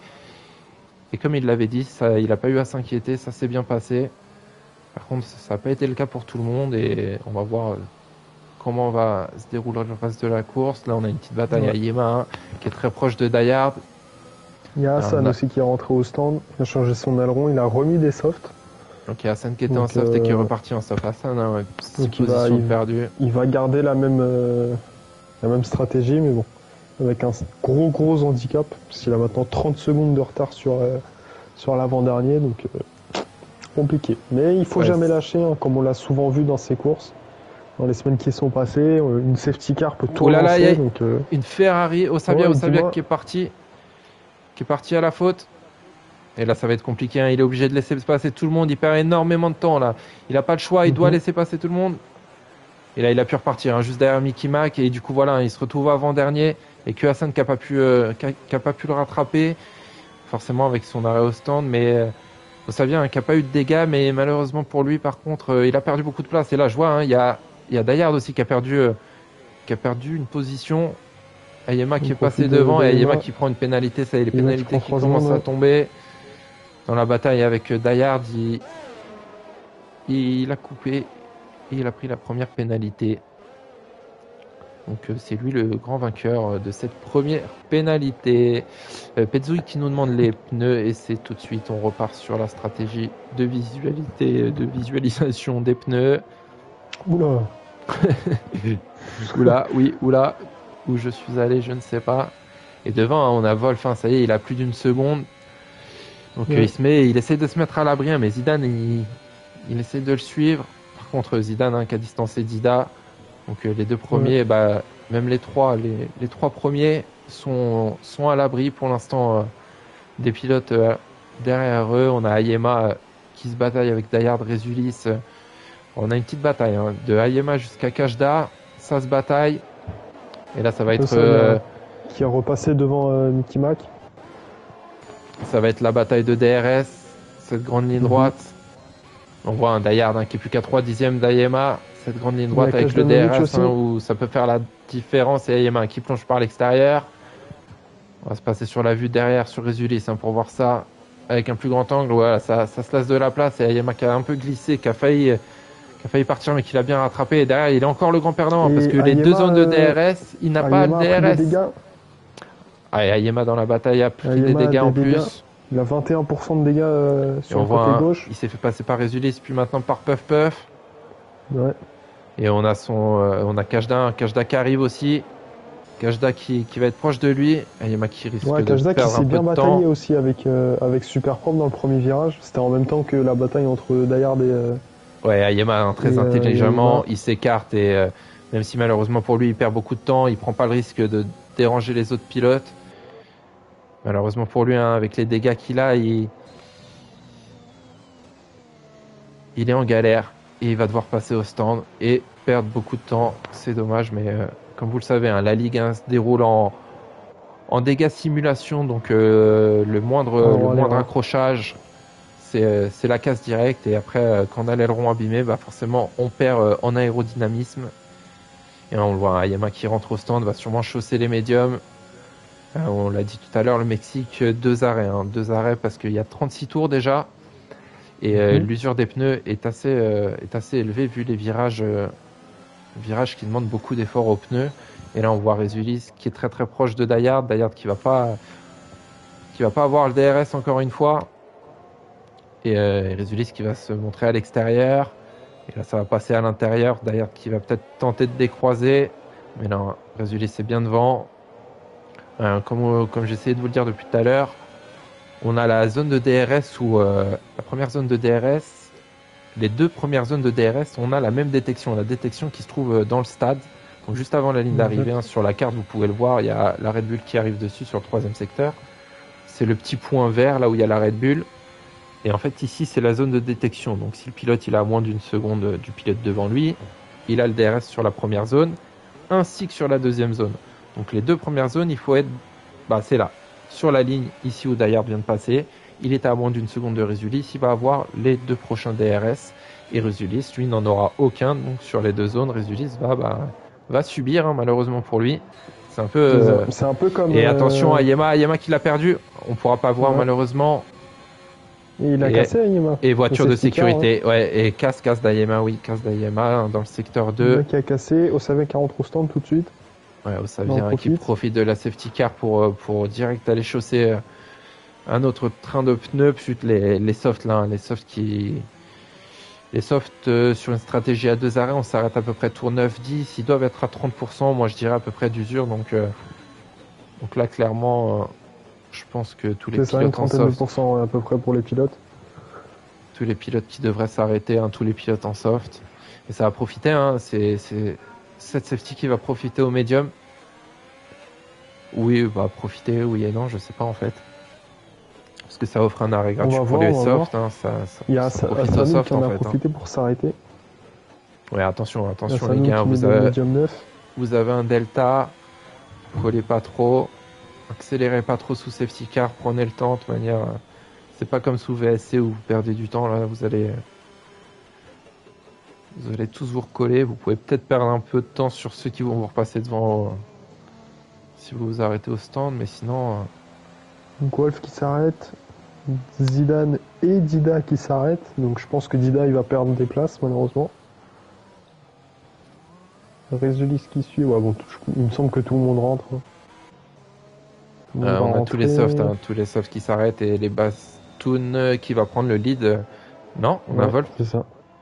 et comme il l'avait dit, ça, il n'a pas eu à s'inquiéter, ça s'est bien passé. Par contre, ça n'a pas été le cas pour tout le monde, et on va voir euh, comment va se dérouler le reste de la course. Là, on a une petite bataille Ouais. à Yema, hein, qui est très proche de Dayard. Il y a Hassan on a- aussi qui est rentré au stand, il a changé son aileron, il a remis des softs. Donc il y a Hassan qui était Donc, en soft et qui est euh, reparti en soft. Hassan, hein, ouais, six donc il va- positions il- perdues. Il va garder la même, euh, la même stratégie, mais bon, avec un gros gros handicap, parce qu'il a maintenant trente secondes de retard sur, euh, sur l'avant-dernier, donc euh, compliqué. Mais il faut Ouais, jamais c'est- lâcher, hein, comme on l'a souvent vu dans ces courses. Dans les semaines qui sont passées, euh, une safety car peut tout Oh là là, relancer, y a- donc euh, Une Ferrari, Ossavia, Ouais, Ossavia dis-moi. qui est parti, qui est parti à la faute. Et là, ça va être compliqué. Hein. Il est obligé de laisser passer tout le monde. Il perd énormément de temps là. Il n'a pas le choix. Il doit Mhm. laisser passer tout le monde. Et là, il a pu repartir hein, juste derrière Mickey Mack. Et du coup, voilà, il se retrouve avant dernier. Et que Hassan qui a pas pu, euh, qui a, qui a pas pu le rattraper, forcément avec son arrêt au stand. Mais euh, Ossavia hein, qui a pas eu de dégâts, mais malheureusement pour lui, par contre, euh, il a perdu beaucoup de place. Et là, je vois, hein, il y a, il y a Dayard aussi qui a perdu, euh, qui a perdu une position. Ayema qui Il est passé profite de- devant et d'Ayema. Ayema qui prend une pénalité. Ça y est, les Ayema qui pénalités prend qui trois commencent secondes, à ouais. tomber. dans la bataille avec Dayard, il, il a coupé et il a pris la première pénalité. Donc euh, c'est lui le grand vainqueur de cette première pénalité. Euh, Pezouille qui nous demande les pneus et c'est tout de suite, on repart sur la stratégie de visualité, de visualisation des pneus. Oula. Oula, oui, oula, où je suis allé, je ne sais pas. Et devant, hein, on a Wolf, hein, ça y est, il a plus d'une seconde. Donc Ouais. euh, il se met, il essaie de se mettre à l'abri, hein, mais Zidane, il, il essaie de le suivre. Par contre, Zidane hein, qui a distancé Dida. Donc euh, les deux premiers, Ouais. bah, même les trois, les, les trois premiers sont, sont à l'abri pour l'instant euh, des pilotes euh, derrière eux. On a Ayema euh, qui se bataille avec Dayard, Résulis. Euh, on a une petite bataille hein, de Ayema jusqu'à Kajda. Ça se bataille. Et là, ça va être, Ça, il y a- euh, Qui a repassé devant euh, Mickey Mac. ça va être la bataille de D R S. Cette grande ligne Mhm. droite. On voit un Dayard hein, qui est plus qu'à trois dixièmes d'Ayema. Cette grande ligne droite Il y a avec le D Kajdanovic R S aussi. hein, où ça peut faire la différence. Et Ayema qui plonge par l'extérieur. On va se passer sur la vue derrière sur Résulis hein, pour voir ça avec un plus grand angle. Voilà, ça, ça se laisse de la place. Et Ayema qui a un peu glissé, qui a failli, qui a failli partir, mais qui l'a bien rattrapé. Et derrière, il est encore le grand perdant hein, Et parce que les Ayema, deux zones de euh, D R S, il n'a pas Ayema de a pris des D R S. dégâts. Ah, et Ayema dans la bataille a pris Ayema des a dégâts des en dégâts. plus. Il a vingt et un pour cent de dégâts euh, Et sur on le voit, côté un- gauche. il s'est fait passer par Résulis, puis maintenant par Puff Puff. Ouais. Et on a son, euh, on a Kajda, Kajda qui arrive aussi. Kajda qui, qui va être proche de lui. Ayema qui risque Ouais, de Kajda qui perdre un s'est peu bien de bataillé temps. aussi avec, euh, avec Super Prom dans le premier virage. C'était en même temps que la bataille entre Dayard et. euh, Ouais, Ayema hein, très Et, euh, intelligemment, Ayema. il s'écarte et euh, même si malheureusement pour lui il perd beaucoup de temps, il prend pas le risque de déranger les autres pilotes. Malheureusement pour lui, hein, avec les dégâts qu'il a, il... il est en galère et il va devoir passer au stand et perdre beaucoup de temps. C'est dommage, mais euh, comme vous le savez, hein, la Ligue un se déroule en, en dégâts simulation, donc euh, le moindre, Alors, le allez, moindre ouais. accrochage, c'est euh, c'est la casse directe. Et après, euh, quand on a l'aileron abîmé, bah forcément, on perd euh, en aérodynamisme. Et là, on le voit, hein, Ayema qui rentre au stand, va sûrement chausser les médiums. Euh, on l'a dit tout à l'heure, le Mexique, euh, deux arrêts. Hein, deux arrêts parce qu'il y a trente-six tours déjà. Et euh, Mhm. l'usure des pneus est assez, euh, est assez élevée vu les virages, euh, virages qui demandent beaucoup d'efforts aux pneus. Et là, on voit Résulis qui est très très proche de Dayard. Dayard qui va pas, qui va pas avoir le D R S encore une fois. Et euh, Résulis qui va se montrer à l'extérieur. Et là, ça va passer à l'intérieur. Dayard qui va peut-être tenter de décroiser. Mais non, Résulis est bien devant. Euh, comme euh, comme j'essayais de vous le dire depuis tout à l'heure, on a la zone de D R S où euh, la première zone de D R S, les deux premières zones de D R S, on a la même détection. La détection qui se trouve euh, dans le stade. Donc juste avant la ligne d'arrivée, hein, sur la carte, vous pouvez le voir, il y a la Red Bull qui arrive dessus sur le troisième secteur. C'est le petit point vert là où il y a la Red Bull. Et en fait, ici, c'est la zone de détection. Donc, si le pilote il a à moins d'une seconde du pilote devant lui, il a le D R S sur la première zone, ainsi que sur la deuxième zone. Donc, les deux premières zones, il faut être, bah, c'est là, sur la ligne ici où Dayard vient de passer. Il est à moins d'une seconde de Résulis. Il va avoir les deux prochains D R S. Et Résulis, lui, n'en aura aucun. Donc, sur les deux zones, Résulis va, bah, va subir, hein, malheureusement pour lui. C'est un peu. Euh... C'est un peu comme. Et attention euh, à Ayema, Ayema qui l'a perdu. On pourra pas voir Ouais. malheureusement. Et il a Et- cassé Ayema. Et voiture Le de safety car, sécurité, ouais, et casse, casse d'Ayema, oui, casse d'Ayema hein, dans le secteur Le deux. mec qui a cassé. Osavek qui rentre au stand tout de suite. Ouais, ça on en vient qui profite. profite de la safety car pour, euh, pour direct aller chausser euh, un autre train de pneus, puis les, les softs là, hein, les softs qui. Les softs euh, sur une stratégie à deux arrêts, on s'arrête à peu près tour neuf dix, ils doivent être à trente pour cent, moi je dirais à peu près d'usure, donc, euh, donc là clairement, euh, je pense que tous les C'est ça, une pilotes en trentaine de soft, pourcents à peu près pour les pilotes. tous les pilotes qui devraient s'arrêter, hein, tous les pilotes en soft. Et ça va profiter, hein, c'est, c'est cette safety qui va profiter au médium. Oui, va profiter, oui et non, je sais pas en fait. Parce que ça offre un arrêt gratuit va pour voir, les on va softs, hein, ça, ça, Il y a ça profite aux Asrani softs qui en en a fait. Hein. profité pour s'arrêter. Ouais, attention, attention les Asrani gars, qui met vous dans le avez, médium neuf. vous avez un delta, collez pas trop, accélérez pas trop sous safety car, prenez le temps de toute manière. euh, C'est pas comme sous V S C où vous perdez du temps, là vous allez. Vous allez tous vous recoller, vous pouvez peut-être perdre un peu de temps sur ceux qui vont vous repasser devant euh, si vous vous arrêtez au stand, mais sinon. euh, Donc Wolf qui s'arrête. Zidane et Dida qui s'arrêtent. Donc je pense que Dida il va perdre des places malheureusement. Résulis qui suit. Ouais, bon, tout- il me semble que tout le monde rentre. hein. Tout le monde Euh, va on a tous les rentrer. softs, hein, tous les softs qui s'arrêtent et les Bastoun euh, qui va prendre le lead. Non, on a Ouais, Wolf. c'est ça.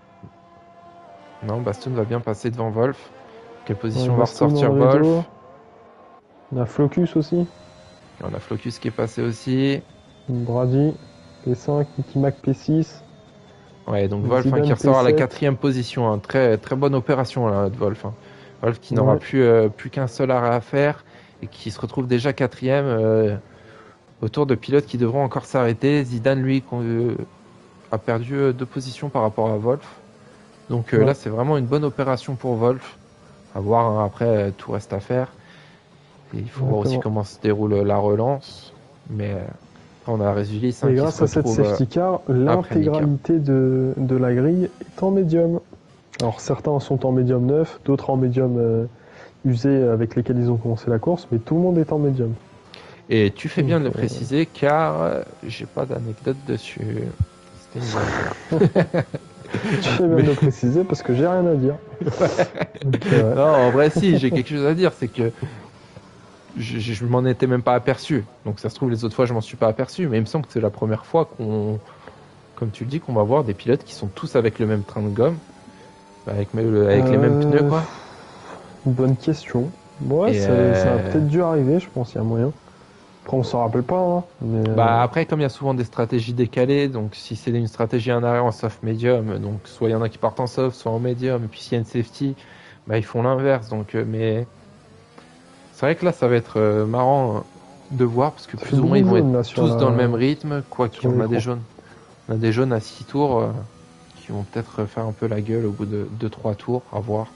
Non, Bastoun va bien passer devant Wolf. Quelle Ouais, position va Bastoun, ressortir Andredo. Wolf? On a Flocus aussi. On a Flocus qui est passé aussi. Brady. P cinq, Mickey Mac P six. Ouais, donc Wolf hein, Zidane qui ressort à la P sept. quatrième position. hein. Très, très bonne opération là, de Wolf. hein. Wolf qui n'aura Ouais. plus, euh, plus qu'un seul arrêt à faire et qui se retrouve déjà quatrième euh, autour de pilotes qui devront encore s'arrêter. Zidane, lui, qu'on- euh, a perdu euh, deux positions par rapport à Wolf. Donc euh, Ouais. là, c'est vraiment une bonne opération pour Wolf. À voir, hein, après, euh, tout reste à faire. Et il faut voir aussi Exactement. comment se déroule la relance. Mais euh, on a Résulis hein, Et qui grâce se à cette retrouve. euh, safety car, l'intégralité de, de la grille est en médium. Alors certains sont en médium neuf, d'autres en médium euh, usé avec lesquels ils ont commencé la course, mais tout le monde est en médium. Et tu fais bien de le Donc, euh, préciser car euh, j'ai pas d'anecdote dessus. C'était une blague. Je fais bien de le préciser parce que j'ai rien à dire. Donc, euh, Non, en vrai, si, j'ai quelque chose à dire. C'est que je, je, je m'en étais même pas aperçu. Donc ça se trouve, les autres fois, je m'en suis pas aperçu. Mais il me semble que c'est la première fois qu'on, comme tu le dis, qu'on va voir des pilotes qui sont tous avec le même train de gomme. Avec, avec les mêmes euh, pneus, quoi. Bonne question. Ouais, Et ça, euh, ça a peut-être dû arriver, je pense, il y a moyen. Après, on s'en rappelle pas. Hein, mais, euh, Bah après, comme il y a souvent des stratégies décalées, donc si c'est une stratégie en arrêt en soft medium, donc soit il y en a qui partent en soft, soit en medium, et puis s'il y a une safety, bah ils font l'inverse. Donc, euh, mais c'est vrai que là, ça va être euh, marrant euh, de voir parce que ça fait plus ou moins ils beaucoup vont de être jaunes, là, sur tous la- dans le même rythme, quoi sur qu'on a l'écran. des jaunes, on a des jaunes à six tours euh, qui vont peut-être faire un peu la gueule au bout de deux trois tours, à voir.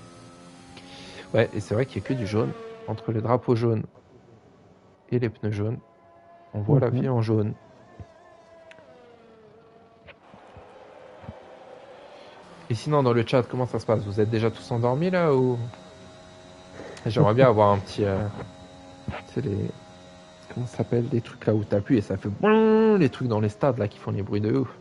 Ouais, et c'est vrai qu'il y a que du jaune entre les drapeaux jaunes et les pneus jaunes. On voit la Mhm. vie en jaune. Et sinon, dans le chat, comment ça se passe? Vous êtes déjà tous endormis là ou j'aimerais bien avoir un petit, euh, tu sais les, comment ça s'appelle, des trucs là où t'appuies et ça fait boum, les trucs dans les stades là qui font les bruits de ouf.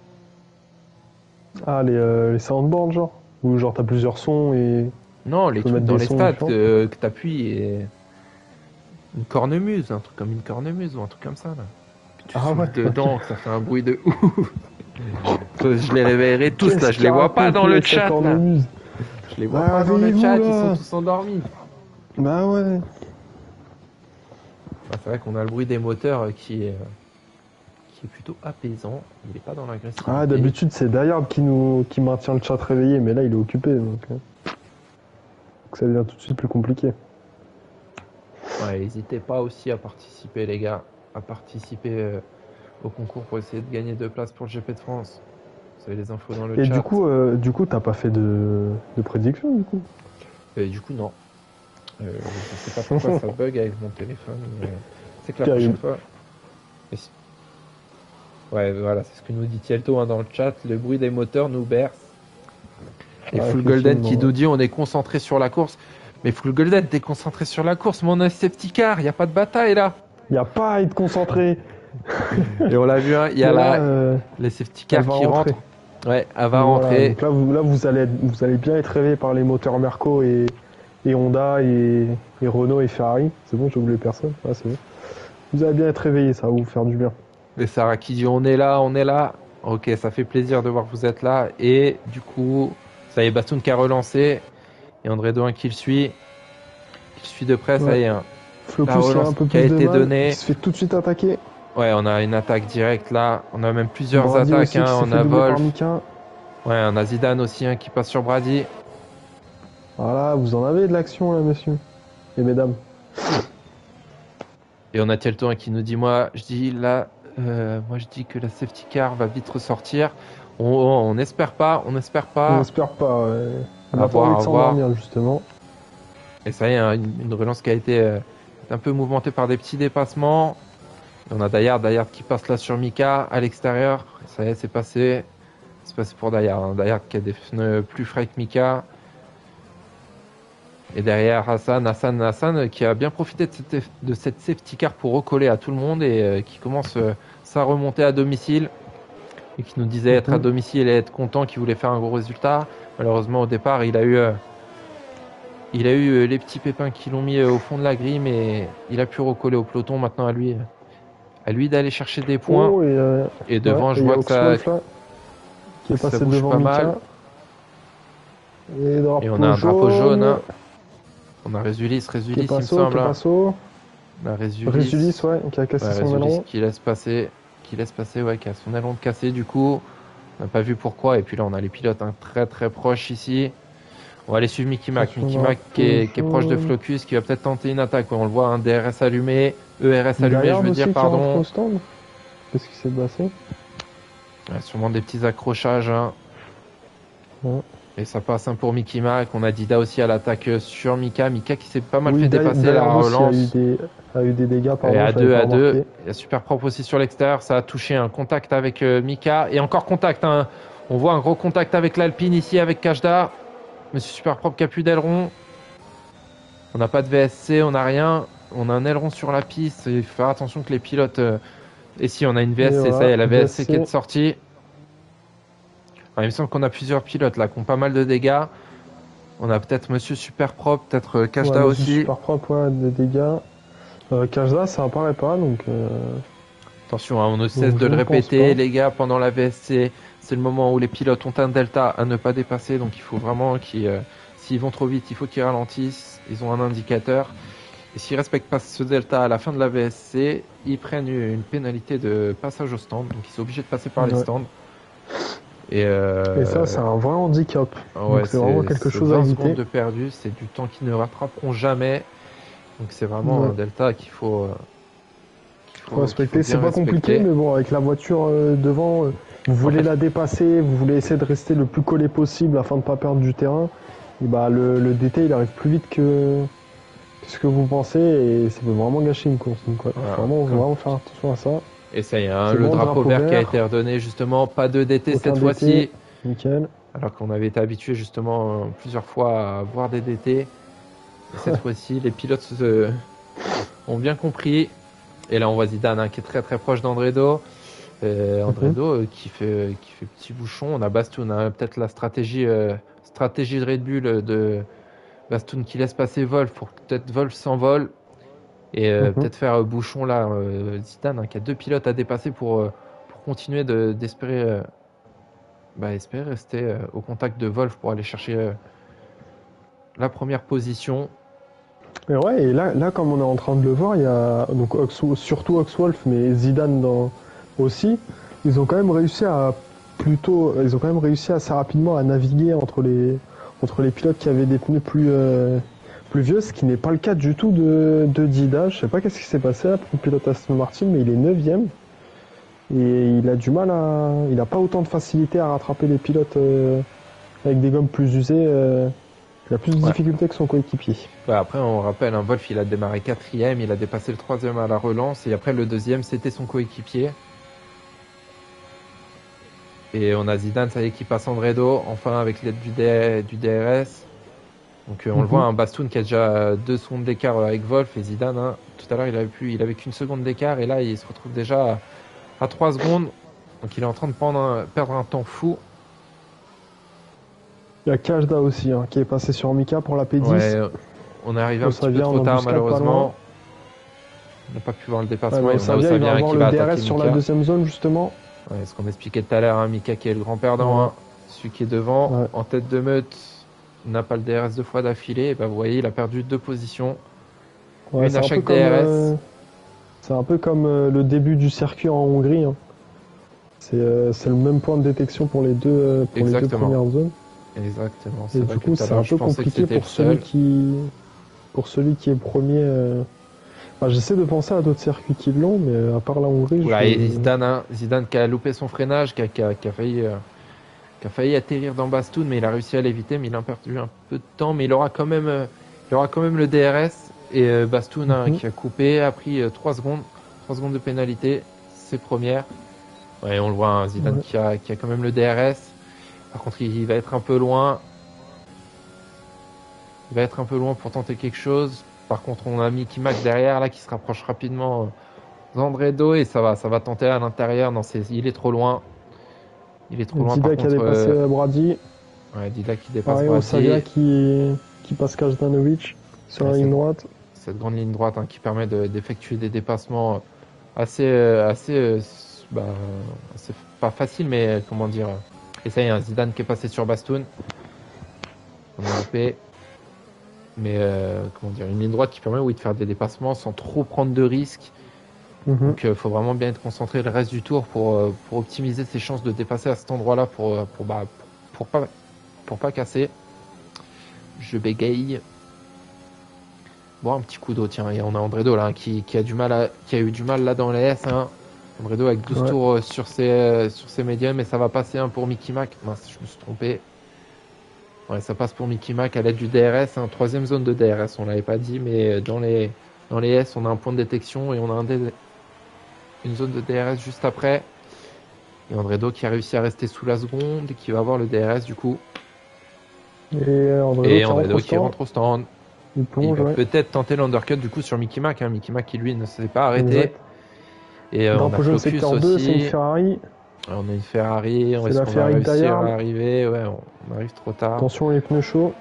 Ah, les, euh, les soundboards, genre où genre t'as plusieurs sons et Non, les peux trucs mettre dans des les sons stades différents. que, que t'appuies et une cornemuse, un truc comme une cornemuse ou un truc comme ça là. Que tu Ah souffles ouais, dedans, que ça fait un bruit de ouf. Je les réveillerai tous là, Qu'est-ce je les vois pas qu'il dans le raconte, lui, avec sa chat là. cornemuse Je les vois Bah, pas dans le réveillez-vous, chat, ils là. sont tous endormis. Bah ouais. Bah, c'est vrai qu'on a le bruit des moteurs euh, qui est, euh, qui est plutôt apaisant. Il est pas dans l'agressivité. Ah, d'habitude, c'est Dayard qui nous qui maintient le chat réveillé, mais là, il est occupé, donc, euh, donc ça devient tout de suite plus compliqué. Ouais, n'hésitez pas aussi à participer, les gars, à participer euh, au concours pour essayer de gagner deux places pour le G P de France. Vous avez les infos dans le Et chat. du coup, euh, du coup, t'as pas fait de, de prédiction, du coup Et du coup, non. Euh, je sais pas pourquoi ça bug avec mon téléphone. Mais c'est que la Terrible. prochaine fois. Mais si- Ouais, voilà, c'est ce que nous dit Tielto hein, dans le chat. Le bruit des moteurs nous berce. Et Ouais, Full Golden qui effectivement, nous dit on est concentré sur la course. Mais Full Golden, t'es concentré sur la course, mais on a un safety car, il n'y a pas de bataille là. Y a pas à être concentré. Et on l'a vu, hein, il y a Mais là, là, euh, les safety elle cars va qui rentrer. rentrent. Ouais, elle va Voilà, rentrer. donc là, vous, là vous, allez, être- vous allez bien être réveillé par les moteurs Merco et, et Honda et, et Renault et Ferrari. C'est bon, j'ai oublié personne. Ah, c'est bon. Vous allez bien être réveillé, ça va vous faire du bien. Et Sarah qui dit on est là, on est là. Ok, ça fait plaisir de voir que vous êtes là. Et du coup, ça y est, Bastoun qui a relancé. Et André Douin qui le suit. Qui le suit de près, ça Ouais. y est. hein. Flocus, La il a relance un peu qui a plus de été mal, donnée. qui se fait tout de suite attaquer. Ouais, on a une attaque directe là. On a même plusieurs Brady attaques. aussi, Hein. qui s'est On fait a doubler par Wolf. Mika. Ouais, on a Zidane aussi hein, qui passe sur Brady. Voilà, vous en avez de l'action là, monsieur. Et mesdames. Et on a Tielto hein, qui nous dit moi, je dis là, euh, moi je dis que la safety car va vite ressortir. On, on espère pas, on espère On pas. n'espère pas. Ouais. On À n'a pas voir, envie de à s'endormir, justement. Et ça y est, hein, une, une relance qui a été euh, un peu mouvementée par des petits dépassements. Et on a Dayard, Dayard qui passe là sur Mika à l'extérieur. Ça y est, c'est passé. C'est passé pour Dayard. Hein. Dayard qui a des pneus plus frais que Mika. Et derrière Hassan, Hassan, Hassan qui a bien profité de cette, de cette safety car pour recoller à tout le monde et euh, qui commence euh, sa remontée à domicile et qui nous disait être à Mhm. domicile et être content, qu'il voulait faire un gros résultat. Malheureusement, au départ, il a eu, euh, il a eu euh, les petits pépins qui l'ont mis euh, au fond de la grille, mais il a pu recoller au peloton. Maintenant, à lui, à lui d'aller chercher des points. Oh, et, euh, Et devant, ouais, je et il y vois a que ça, Oxwolf là, qui est ça passé bouge devant pas Mika. mal. Et, drapeau Et on a un drapeau jaune. jaune Hein. On a Résulis, qui est Résulis, il me passo, semble. qui est Hein. passo. On a Résulis. Résulis, ouais, qui a cassé Ouais, son Résulis aileron. qui laisse passer, qui laisse passer, ouais, qui a son aileron de cassé du coup. On n'a pas vu pourquoi. Et puis là, on a les pilotes hein, très très proches ici. On va aller suivre Mickey Mac. Attention, Mickey Mac qui est, qui est proche de jaune. Flocus, qui va peut-être tenter une attaque. Ouais, on le voit, un D R S allumé, E R S allumé, je Gaillard veux aussi dire, qui rentre pardon. au stand. Qu'est-ce qui s'est passé? Ouais, sûrement des petits accrochages. Hein. Ouais. Et ça passe hein, pour Mickey Mac. On a Dida aussi à l'attaque sur Mika. Mika qui s'est pas mal Oui, fait Day- dépasser la Gaillard aussi relance. a eu des, a eu des dégâts, pardon, Et à je l'avais deux, pas à deux. remarqué. Il y a super propre aussi sur l'extérieur. Ça a touché un contact avec euh, Mika. Et encore contact. Hein. On voit un gros contact avec l'Alpine ici, avec Kajda. Monsieur super propre qui a plus d'aileron. On n'a pas de V S C, on n'a rien. On a un aileron sur la piste. Il faut faire attention que les pilotes. Euh... Et si, on a une V S C. Et Ça voilà, y est, la V S C V S C. qui est de sortie. Alors, il me semble qu'on a plusieurs pilotes là qui ont pas mal de dégâts. On a peut-être Monsieur super propre, peut-être euh, Kajda Ouais, aussi. super propre, ouais, des dégâts. Euh, Kajda, ça apparaît pas, donc. Euh... Attention, hein, on ne cesse Donc, de je le ne pense répéter, pas. les gars, pendant la V S C, c'est le moment où les pilotes ont un delta à ne pas dépasser, donc il faut vraiment qu'ils, euh, s'ils vont trop vite, il faut qu'ils ralentissent, ils ont un indicateur. Et s'ils respectent pas ce delta à la fin de la V S C, ils prennent une pénalité de passage au stand, donc ils sont obligés de passer par les Ouais. stands. Et, euh, Et ça, c'est un vrai handicap. ah ouais, donc, c'est vraiment quelque c'est chose à vingt éviter. secondes de perdu, c'est du temps qu'ils ne rattraperont jamais. Donc c'est vraiment Ouais. un delta qu'il faut, euh, qu'il Faut respecter. qu'il faut C'est bien pas compliqué, respecter. mais bon, avec la voiture euh, devant, euh, vous voulez fait- la dépasser, vous voulez essayer de rester le plus collé possible afin de pas perdre du terrain. Et bah, le, le D T, il arrive plus vite que, que ce que vous pensez, et ça peut vraiment gâcher une course. Donc, ouais, Voilà. vraiment, Comme- vraiment faire attention à ça. Et ça y est, hein, C'est le bon, drapeau, drapeau vert, qui a vert. été redonné justement, pas de D T Aucun cette D T. fois-ci, Nickel. alors qu'on avait été habitué justement euh, plusieurs fois à voir des D T. Et cette fois-ci, les pilotes se- ont bien compris. Et là, on voit Zidane hein, qui est très très proche d'Andredo. Euh, Andredo euh, qui fait qui fait petit bouchon. On a Bastoun, hein, peut-être la stratégie euh, stratégie de Red Bull euh, de Bastoun qui laisse passer Wolf pour que peut-être Wolf s'envole et euh, Mhm. peut-être faire euh, bouchon là. Euh, Zidane hein, qui a deux pilotes à dépasser pour euh, pour continuer de d'espérer euh, bah, espérer rester euh, au contact de Wolf pour aller chercher euh, la première position. Et ouais, et là, là, comme on est en train de le voir, il y a donc Ox- surtout Oxwolf, mais Zidane dans, aussi. Ils ont quand même réussi à plutôt, ils ont quand même réussi assez rapidement à naviguer entre les entre les pilotes qui avaient des pneus plus euh, plus vieux, ce qui n'est pas le cas du tout de de Dida. Je sais pas qu'est-ce qui s'est passé là pour le pilote Aston Martin, mais il est neuvième et il a du mal à, il a pas autant de facilité à rattraper les pilotes euh, avec des gommes plus usées. Euh, il a plus de Ouais. difficultés que son coéquipier. Ouais, après, on rappelle, un Wolf, il a démarré quatrième, il a dépassé le troisième à la relance, et après le deuxième, c'était son coéquipier. Et on a Zidane, ça y est, qui passe Andredo, enfin avec l'aide du, D- du D R S. Donc euh, on Mhm. le voit, un Bastoun qui a déjà deux secondes d'écart avec Wolf, et Zidane, hein, tout à l'heure, il avait plus, il avait qu'une seconde d'écart, et là, il se retrouve déjà à, à trois secondes. Donc il est en train de prendre un- perdre un temps fou. Il y a Kajda aussi, hein, qui est passé sur Mika pour la P dix. Ouais, on est arrivé un Osavia petit peu en trop tard, embuscade, pas loin. malheureusement. On n'a pas pu voir le Ouais, dépassement, bah, et on a Osavia, il va Osavia avoir qui le va D R attaquer S sur Mika. la deuxième zone, justement. Ouais, ce qu'on expliquait tout à l'heure, hein, Mika qui est le grand perdant, Ouais. hein, celui qui est devant, Ouais. en tête de meute, n'a pas le D R S deux fois d'affilée, et ben vous voyez, il a perdu deux positions. Ouais, Une c'est à un peu chaque comme, D R S. euh, c'est un peu comme euh, le début du circuit en Hongrie. Hein. C'est euh, c'est le même point de détection pour les deux, euh, pour les deux Exactement. premières zones. Exactement. Et C'est vrai du que coup, tout à c'est l'heure, un je peu pensais que compliqué c'était pour le celui seul. qui, pour celui qui est premier. euh, enfin, j'essaie de penser à d'autres circuits qui l'ont, mais euh, à part la Hongrie, Oula, je... et Zidane, hein, Zidane qui a loupé son freinage, qui a, qui a- qui a failli, euh, qui a failli atterrir dans Bastoun, mais il a réussi à l'éviter, mais il a perdu un peu de temps, mais il aura quand même, euh, il aura quand même le D R S. Et euh, Bastoun hein, Mhm. qui a coupé, a pris euh, trois secondes, trois secondes de pénalité, ses premières. Ouais, on le voit, hein, Zidane Ouais. qui a, qui a quand même le D R S. Par contre, il, il va être un peu loin. Il va être un peu loin pour tenter quelque chose. Par contre, on a Mickey Mac derrière là qui se rapproche rapidement Zandredo et ça va, ça va tenter à l'intérieur. Non, c'est, il est trop loin. Il est trop loin Dida par qui a contre. dépassé euh, Brady. Ouais, Dida qui dépasse Pareil, Brady. Osaga qui, qui passe Kajdanovic sur Ouais, la ligne c'est- droite. Cette grande ligne droite hein, qui permet de- d'effectuer des dépassements assez, euh, assez, euh, s- bah, c'est pas facile, mais euh, comment dire. euh, Et ça y est, un Zidane qui est passé sur Bastoun. On a loupé. Mais euh, comment dire, une ligne droite qui permet oui, de faire des dépassements sans trop prendre de risques. Mhm. Donc il faut vraiment bien être concentré le reste du tour pour, euh, pour optimiser ses chances de dépasser à cet endroit-là pour, euh, pour, bah, pour, pas, pour pas casser. Je bégaye. Bon, un petit coup d'eau, tiens, et on a Andredo là hein, qui, qui, a du mal à, qui a eu du mal là dans les S. Hein. Andredo avec douze Ouais. tours euh, sur ses, euh, sur ses médiums et ça va passer hein, pour Mickey Mac. Mince, je me suis trompé. Ouais, ça passe pour Mickey Mac à l'aide du D R S. Hein. Troisième zone de D R S, on l'avait pas dit, mais dans les, dans les S, on a un point de détection et on a un D- une zone de D R S juste après. Et Andredo qui a réussi à rester sous la seconde et qui va avoir le D R S du coup. Et Andredo, Et qui, Andredo rentre au qui stand. rentre au stand. Il Il plonge, va ouais. peut-être tenter l'undercut du coup sur Mickey Mac. Hein. Mickey Mac qui lui ne s'est pas arrêté. Exact. Et euh, on a Drapeau jaune Flocus secteur deux, c'est une aussi. Ferrari. On a une Ferrari. C'est Est-ce la qu'on va Ferrari réussir Dayard. à arriver? Ouais, on, on arrive trop tard. Attention les pneus chauds.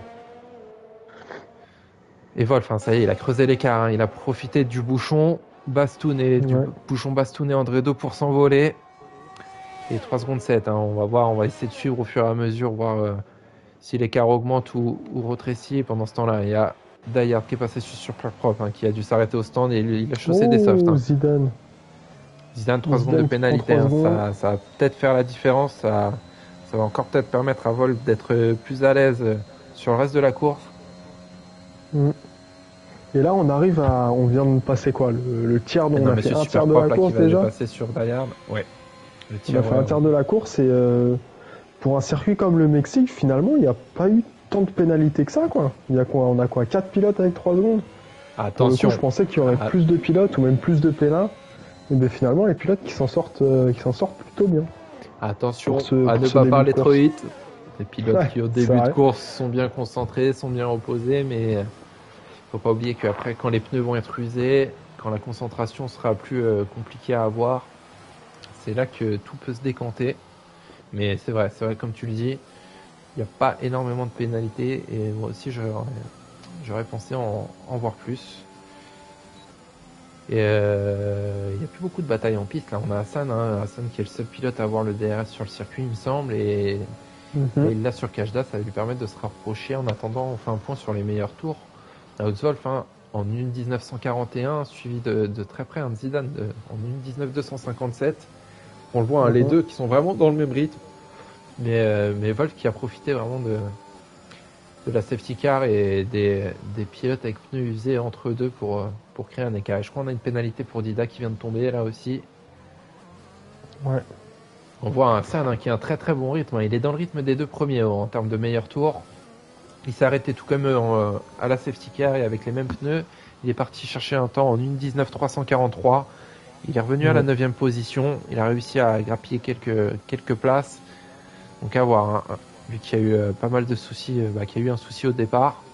Et Wolf, hein, ça y est, il a creusé l'écart. Hein. Il a profité du bouchon Bastoun et du Ouais. bouchon Bastoun et Andredo pour s'envoler. Et trois secondes sept. Hein. On va voir, on va essayer de suivre au fur et à mesure, voir euh, si l'écart augmente ou, ou rétrécit. Et pendant ce temps-là, il y a Dayard qui est passé sur, sur plaque propre, hein, qui a dû s'arrêter au stand et il, il a chaussé Oh, des softs. Hein. Zidane. Zidane, trois Zidane secondes de qui prend pénalité. trois Hein. secondes. Ça, ça va peut-être faire la différence. Ça, ça va encore peut-être permettre à Wolf d'être euh, plus à l'aise euh, sur le reste de la course. Mm. Et là, on arrive à. On vient de passer quoi le, le tiers, Et on non, a mais fait ce un super tiers de propre la là qui course va déjà. dépasser sur Dayard. Ouais. Le On tir, a fait ouais, un tiers de la course et euh, pour un circuit comme le Mexique, finalement, il n'y a pas eu tant de pénalités que ça, quoi. Il y a quoi On a quoi quatre pilotes avec trois secondes. Pour le Attention. coup, je pensais qu'il y aurait Ah. plus de pilotes ou même plus de pénins. Et bien finalement, les pilotes qui s'en sortent, euh, qui s'en sortent plutôt bien. Attention Pour ce- à pour ne ce pas début parler de course. trop vite. Les pilotes Ouais, qui au c'est début de vrai. course sont bien concentrés, sont bien reposés, mais euh, faut pas oublier qu'après quand les pneus vont être usés, quand la concentration sera plus euh, compliquée à avoir, c'est là que tout peut se décanter. Mais c'est vrai, c'est vrai comme tu le dis, il n'y a pas énormément de pénalités et moi aussi j'aurais, j'aurais pensé en, en voir plus. Et euh, il n'y a plus beaucoup de batailles en piste là. On a Hassan, hein, Hassan qui est le seul pilote à avoir le D R S sur le circuit, il me semble, et Mhm. Et là sur Kajda, ça va lui permettre de se rapprocher en attendant on fait un point sur les meilleurs tours. À Wolf hein, en une dix-neuf cent quarante et un, suivi de, de très près un Zidane de, en une dix-neuf deux cent cinquante-sept. On le voit, hein, les Mhm. deux qui sont vraiment dans le même rythme. Mais, euh, mais Wolf qui a profité vraiment de, de la safety car et des, des pilotes avec pneus usés entre eux deux pour, euh, pour créer un écart. Et je crois qu'on a une pénalité pour Dida qui vient de tomber là aussi. Ouais. On voit un San hein, qui a un très très bon rythme. Hein. Il est dans le rythme des deux premiers en termes de meilleurs tours. Il s'est arrêté tout comme eux en, à la safety car et avec les mêmes pneus. Il est parti chercher un temps en une dix-neuf trois cent quarante-trois. Il est revenu à la Ouais. neuvième position. Il a réussi à grappiller quelques, quelques places. Donc à voir. Hein. Lui qui a eu euh, pas mal de soucis, euh, bah, qui a eu un souci au départ.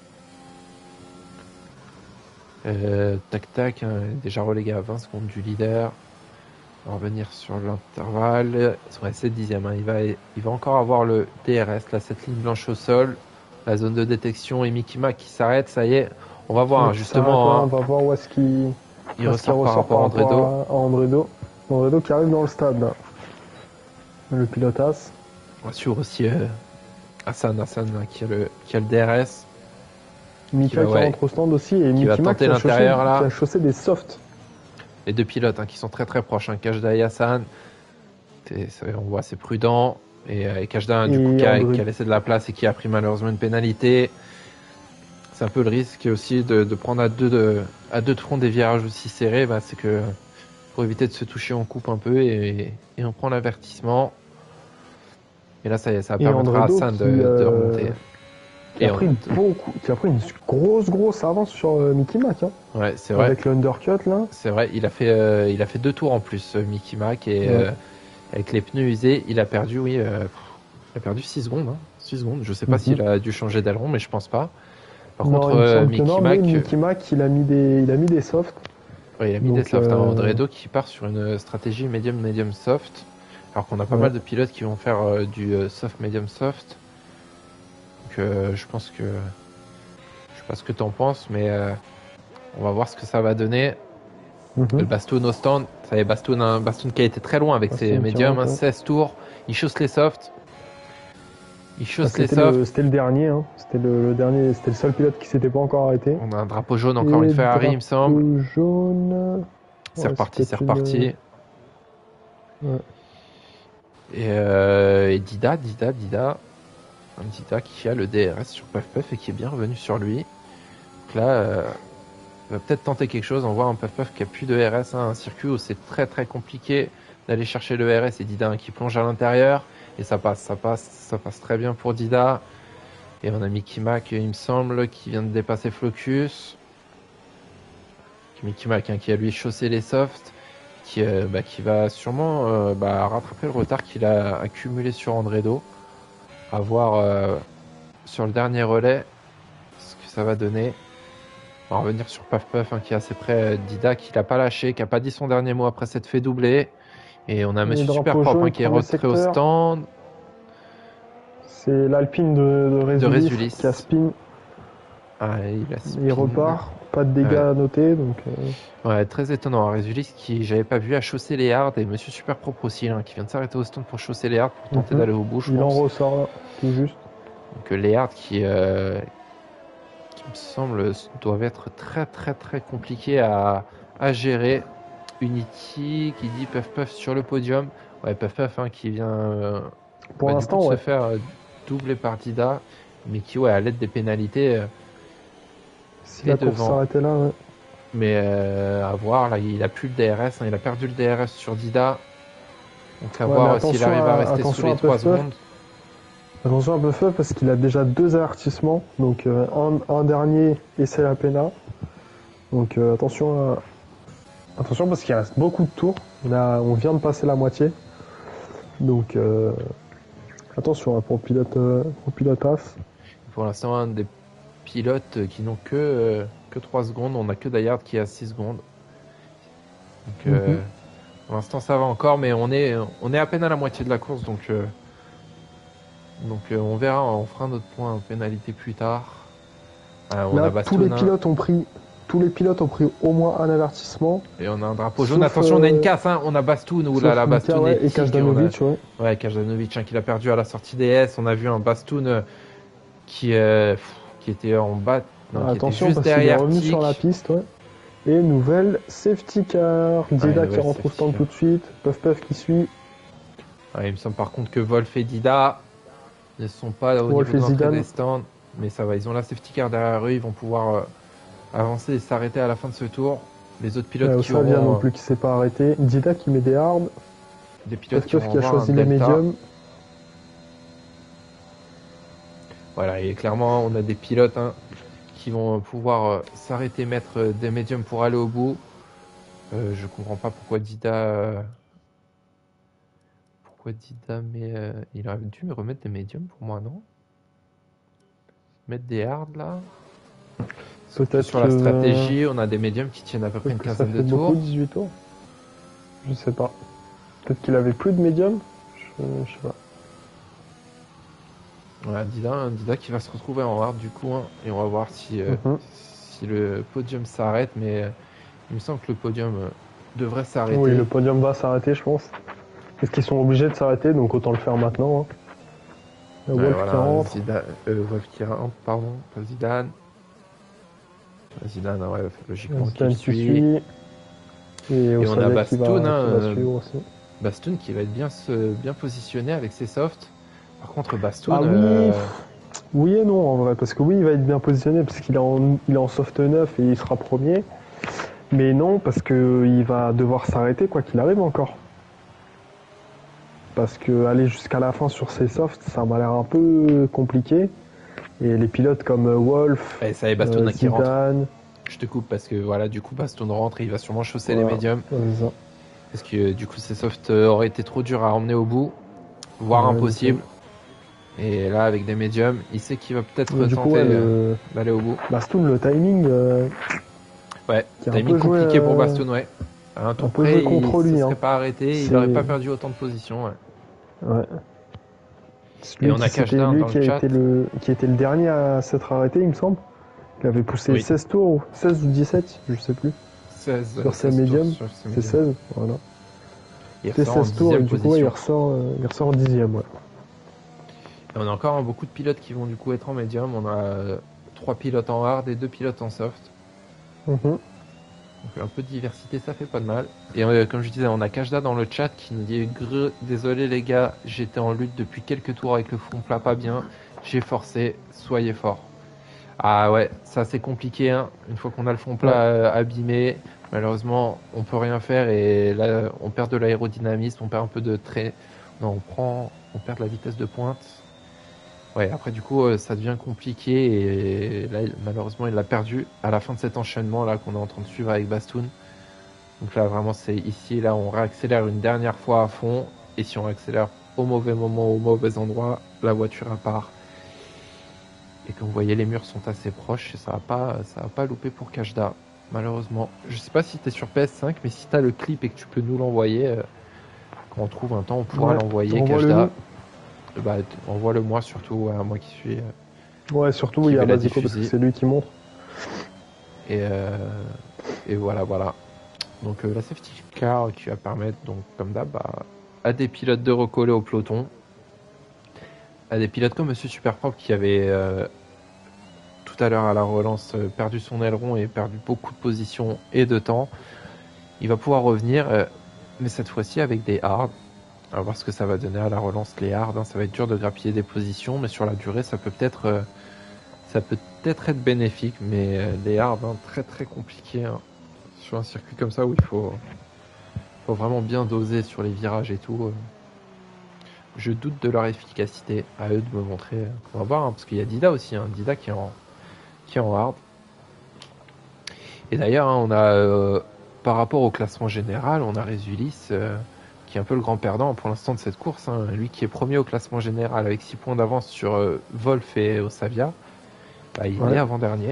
Euh, tac tac, hein, déjà relégué à vingt secondes du leader. On va revenir sur l'intervalle. Ouais, c'est dixième. Hein. Il, va, il va encore avoir le D R S, là, cette ligne blanche au sol. La zone de détection et Mickey Mac qui s'arrête. Ça y est, on va voir hein, Donc, justement. ça, Hein, on va voir où est-ce qu'il il où est-ce qu'il ressort par rapport à Andredo. à, à Andredo. Andredo qui arrive dans le stade là. Le pilotas. On va suivre aussi euh, Hassan, Hassan là, qui, a le, qui a le D R S. Mika va, qui ouais, rentre au stand aussi et qui va Mickey Mac tenter qui a, chaussé, l'intérieur, là. qui a chaussé des softs. Les deux pilotes hein, qui sont très très proches. Hein, Kajda et Hassan. C'est, c'est, on voit c'est prudent. Et, euh, et Kajda hein, du Et coup, qui a, André- qui a laissé de la place et qui a pris malheureusement une pénalité. C'est un peu le risque aussi de, de prendre à deux de, à deux de front des virages aussi serrés. Bah, c'est que pour éviter de se toucher, on coupe un peu et, et on prend l'avertissement. Et là, ça, y est, ça Et permettra à Andredo Hassan de, qui, de euh, remonter. Qui a, Et pris on- beaucoup, qui a pris une grosse grosse avance sur euh, Mickey Mac. Hein, Ouais, c'est vrai. avec l'undercut là. C'est vrai. Il a fait, euh, il a fait deux tours en plus, euh, Mickey Mac, et Ouais. euh, avec les pneus usés, il a perdu, oui, euh, pff, il a perdu six secondes. Hein, six secondes. Je sais pas Mhm. s'il a dû changer d'aileron, mais je pense pas. Par Non, contre, il me euh, semble que Mickey non, Mac, mais Mickey Mac, il a mis des, il a mis des softs. Ouais, il a mis Donc, des softs. Hein. euh, Andredo qui part sur une stratégie medium medium soft. Alors qu'on a pas Ouais. mal de pilotes qui vont faire euh, du euh, soft medium soft. Donc euh, je pense que je sais pas ce que t'en penses, mais euh, on va voir ce que ça va donner. mhm. Le Bastoun au stand, ça y est, Bastoun, un Bastoun qui a été très loin avec Bastoun ses qui médiums, rentre, hein, ouais. seize tours. Il chausse les softs. Il Bah, chausse les c'était softs. le, c'était le dernier, hein. C'était le, le dernier, c'était le seul pilote qui s'était pas encore arrêté. On a un drapeau jaune, encore Et une Ferrari, il me semble. drapeau jaune. C'est Ouais, reparti, c'est peut-être une- reparti. Ouais. Et, euh, et Dida, Dida, Dida. Un Dida qui a le D R S sur Puff Puff et qui est bien revenu sur lui. Donc là, euh, il va peut-être tenter quelque chose. On voit un Puff Puff qui a plus de R S, hein, un circuit où c'est très très compliqué d'aller chercher le R S et Dida hein, qui plonge à l'intérieur. Et ça passe, ça passe, ça passe très bien pour Dida. Et on a Mickey Mac, il me semble, qui vient de dépasser Flocus. Mickey Mac hein, qui a lui chaussé les softs. Qui, euh, bah, qui va sûrement euh, bah, rattraper le retard qu'il a accumulé sur Andredo. À voir euh, sur le dernier relais ce que ça va donner. On va revenir sur Puff Puff hein, qui est assez près. Dida qui l'a pas lâché, qui a pas dit son dernier mot après s'être fait doubler. Et on a Et Monsieur drapeau Super Propre jaune, hein, qui est premier rentré au secteur. stand. C'est l'Alpine de, de Résulis, Résulis. qui a spin. Ah, il a spin. Il repart. Pas de dégâts Ouais. à noter, donc. euh, Ouais, très étonnant. Résulis qui j'avais pas vu à chausser les hards et Monsieur Super Propre aussi hein, qui vient de s'arrêter au stand pour chausser les hards pour tenter Mhm. d'aller au bout. Je Il en pense. ressort là, tout juste. Donc les hards qui, euh, qui me semble doivent être très très très compliqués à, à gérer. Unity qui dit Puff Puff sur le podium. Ouais, Puff Puff hein, qui vient euh, Pour bah, du l'instant, coup, de ouais. se faire euh, doubler par Dida, mais qui ouais, à l'aide des pénalités. euh, Si et la course devant. s'arrêtait là, ouais. Mais euh, à voir, là il a plus le D R S, hein, il a perdu le D R S sur Dida. Donc à Ouais, voir mais s'il attention arrive à à- rester sous attention les à trois Puff Puff. secondes. Attention à Puff Puff parce qu'il a déjà deux avertissements. Donc euh, un, un dernier et c'est la pena. Donc euh, attention à... Attention parce qu'il reste beaucoup de tours. Là, on vient de passer la moitié. Donc euh, attention hein, pour le pilote, euh, pour le pilote As. Pour l'instant, un des pilotes qui n'ont que, euh, que trois secondes, on a que Dayard qui a six secondes. Donc euh, Mhm. pour l'instant ça va encore, mais on est, on est à peine à la moitié de la course, donc, euh, donc euh, on verra, on fera notre point en pénalité plus tard. Euh, on a Là, tous les Bastoun, hein, pilotes ont pris, tous les pilotes ont pris au moins un avertissement. et on a un drapeau Sauf, jaune. Attention, on a une euh, casse, hein, on a Bastoun, ou Sauf là la Mika, Bastoun ouais, est et tic, on a- Kajdanovic, ouais. Ouais, Kajdanovic hein, qui l'a perdu à la sortie des S. On a vu un Bastoun euh, qui, euh, pff, qui était en bas, non, qui Attention était juste parce qu'il est derrière revenu Tic. sur la piste, ouais. Et nouvelle safety car. Dida qui nouvelle rentre au safety stand car. tout de suite. Puff Puff qui suit. Ouais, il me semble par contre que Wolf et Dida ne sont pas au Wolf niveau de et l'entrée Zidane. des stands, mais ça va, ils ont la safety car derrière eux, ils vont pouvoir euh, avancer et s'arrêter à la fin de ce tour. Les autres pilotes Euh, qui Osavia auront non euh, plus qui s'est pas arrêté. Dida qui met des hards. des pilotes Puff qui Puff auront qui a voir choisi un les delta. médiums. Voilà, et clairement, on a des pilotes hein, qui vont pouvoir euh, s'arrêter, mettre euh, des médiums pour aller au bout. Euh, je comprends pas pourquoi Dida. euh, Pourquoi Dida, mais euh, il aurait dû me remettre des médiums pour moi, non? Mettre des hards là. Peut-être Sur la que- stratégie, on a des médiums qui tiennent à peu près Peut-être une que ça quinzaine fait de beaucoup, tours. dix-huit tours. Je sais pas. Peut-être qu'il avait plus de médiums. Je, je sais pas. Voilà, Dida, hein, Dida qui va se retrouver en hard du coup, hein, et on va voir si, euh, Mhm. si le podium s'arrête, mais euh, il me semble que le podium euh, devrait s'arrêter. Oui, le podium va s'arrêter, je pense. Parce qu'ils sont obligés de s'arrêter, donc autant le faire maintenant. Hein. Le Ouais, Wolf voilà, qui rentre. Zidane, euh, Wolf qui rentre, pardon, pas Zidane. Zidane, ouais, logiquement qui Zidane le qui suit. suit. Et, on a Osavia qui va, Bastoun, hein, qui va euh, suivre aussi. Bastoun qui va être bien, se, bien positionné avec ses softs. Par contre, Bastoun, Ah oui, euh, oui et non en vrai, parce que oui, il va être bien positionné parce qu'il est en, il est en soft neuf et il sera premier. Mais non, parce que il va devoir s'arrêter quoi qu'il arrive encore. Parce que aller jusqu'à la fin sur ses softs, ça m'a l'air un peu compliqué. Et les pilotes comme euh, Wolf, ouais, ça y est, Bastoun euh, qui rentre. Zidane, Je te coupe parce que voilà, du coup, Bastoun rentre et il va sûrement chausser voilà, les médiums. c'est ça. Parce que du coup, ces softs euh, auraient été trop durs à emmener au bout, voire Ouais, impossible. Et là, avec des médiums, il sait qu'il va peut-être Mais du tenter coup, ouais, euh, le... d'aller au bout. Bastoun, le timing, euh, Ouais, qui a un timing peu joué, compliqué pour euh, Bastoun, ouais. Un tour un peu près, joué il contre ne lui. serait Hein. pas arrêté, il C'est- n'aurait pas perdu autant de positions. Ouais. Ouais. C'est Et lui on a qui, c'était Kashdan lui dans qui le a chat. été le, qui était le dernier à s'être arrêté, il me semble. Il avait poussé Oui. seize tours, seize ou dix-sept, je sais plus. seize, Sur ses seize tours médiums, sur ses c'est médiums. seize, voilà. Il Il fait ressort en seize tours et dixième du coup, ouais, il, position. ressort, euh, il ressort en dixième, ouais. Et on a encore beaucoup de pilotes qui vont du coup être en médium. On a euh, trois pilotes en hard et deux pilotes en soft. Mhm. Donc un peu de diversité, ça fait pas de mal. Et euh, comme je disais, on a Kashda dans le chat qui nous dit Greu, désolé les gars, j'étais en lutte depuis quelques tours avec le front plat pas bien. J'ai forcé, soyez forts. Ah ouais, ça c'est compliqué. Hein. Une fois qu'on a le front plat Ouais. euh, abîmé, malheureusement, on peut rien faire et là, on perd de l'aérodynamisme, on perd un peu de trait. Non, on prend, on perd de la vitesse de pointe. Ouais, après du coup, euh, ça devient compliqué et là, il- malheureusement, il l'a perdu à la fin de cet enchaînement là qu'on est en train de suivre avec Bastoun. Donc là, vraiment, c'est ici, là, on réaccélère une dernière fois à fond et si on accélère au mauvais moment, au mauvais endroit, la voiture part. Et comme vous voyez, les murs sont assez proches et ça va pas, ça va pas louper pour Kashda, malheureusement. Je sais pas si tu es sur P S cinq, mais si tu as le clip et que tu peux nous l'envoyer, euh, quand on trouve un temps, on pourra Ouais, l'envoyer, envoie-le Kashda. nous. Bah, t- envoie-le moi surtout, à moi qui suis. euh, Ouais, surtout, Qui il y va a la Basico parce que diffuser. c'est lui qui montre. Et, euh, et voilà, voilà. Donc euh, la safety car qui va permettre, donc comme d'hab, à, à des pilotes de recoller au peloton. À des pilotes comme Monsieur Superpropre qui avait euh, tout à l'heure à la relance euh, perdu son aileron et perdu beaucoup de positions et de temps. Il va pouvoir revenir, euh, mais cette fois-ci avec des hards. On va voir ce que ça va donner à la relance, les hards. Hein. Ça va être dur de grappiller des positions, mais sur la durée, ça peut peut-être euh, ça peut peut-être être bénéfique, mais euh, les hards, hein, très très compliqué hein, sur un circuit comme ça où il faut, faut vraiment bien doser sur les virages et tout. euh. Je doute de leur efficacité, à eux de me montrer. euh, On va voir, hein, parce qu'il y a Dida aussi, hein, Dida qui est en, qui est en hard. Et d'ailleurs, hein, on a, euh, par rapport au classement général, on a Résulis, euh, qui est un peu le grand perdant pour l'instant de cette course. Hein. Lui qui est premier au classement général avec six points d'avance sur euh, Wolf et Osavia, bah, il Ouais. est avant-dernier.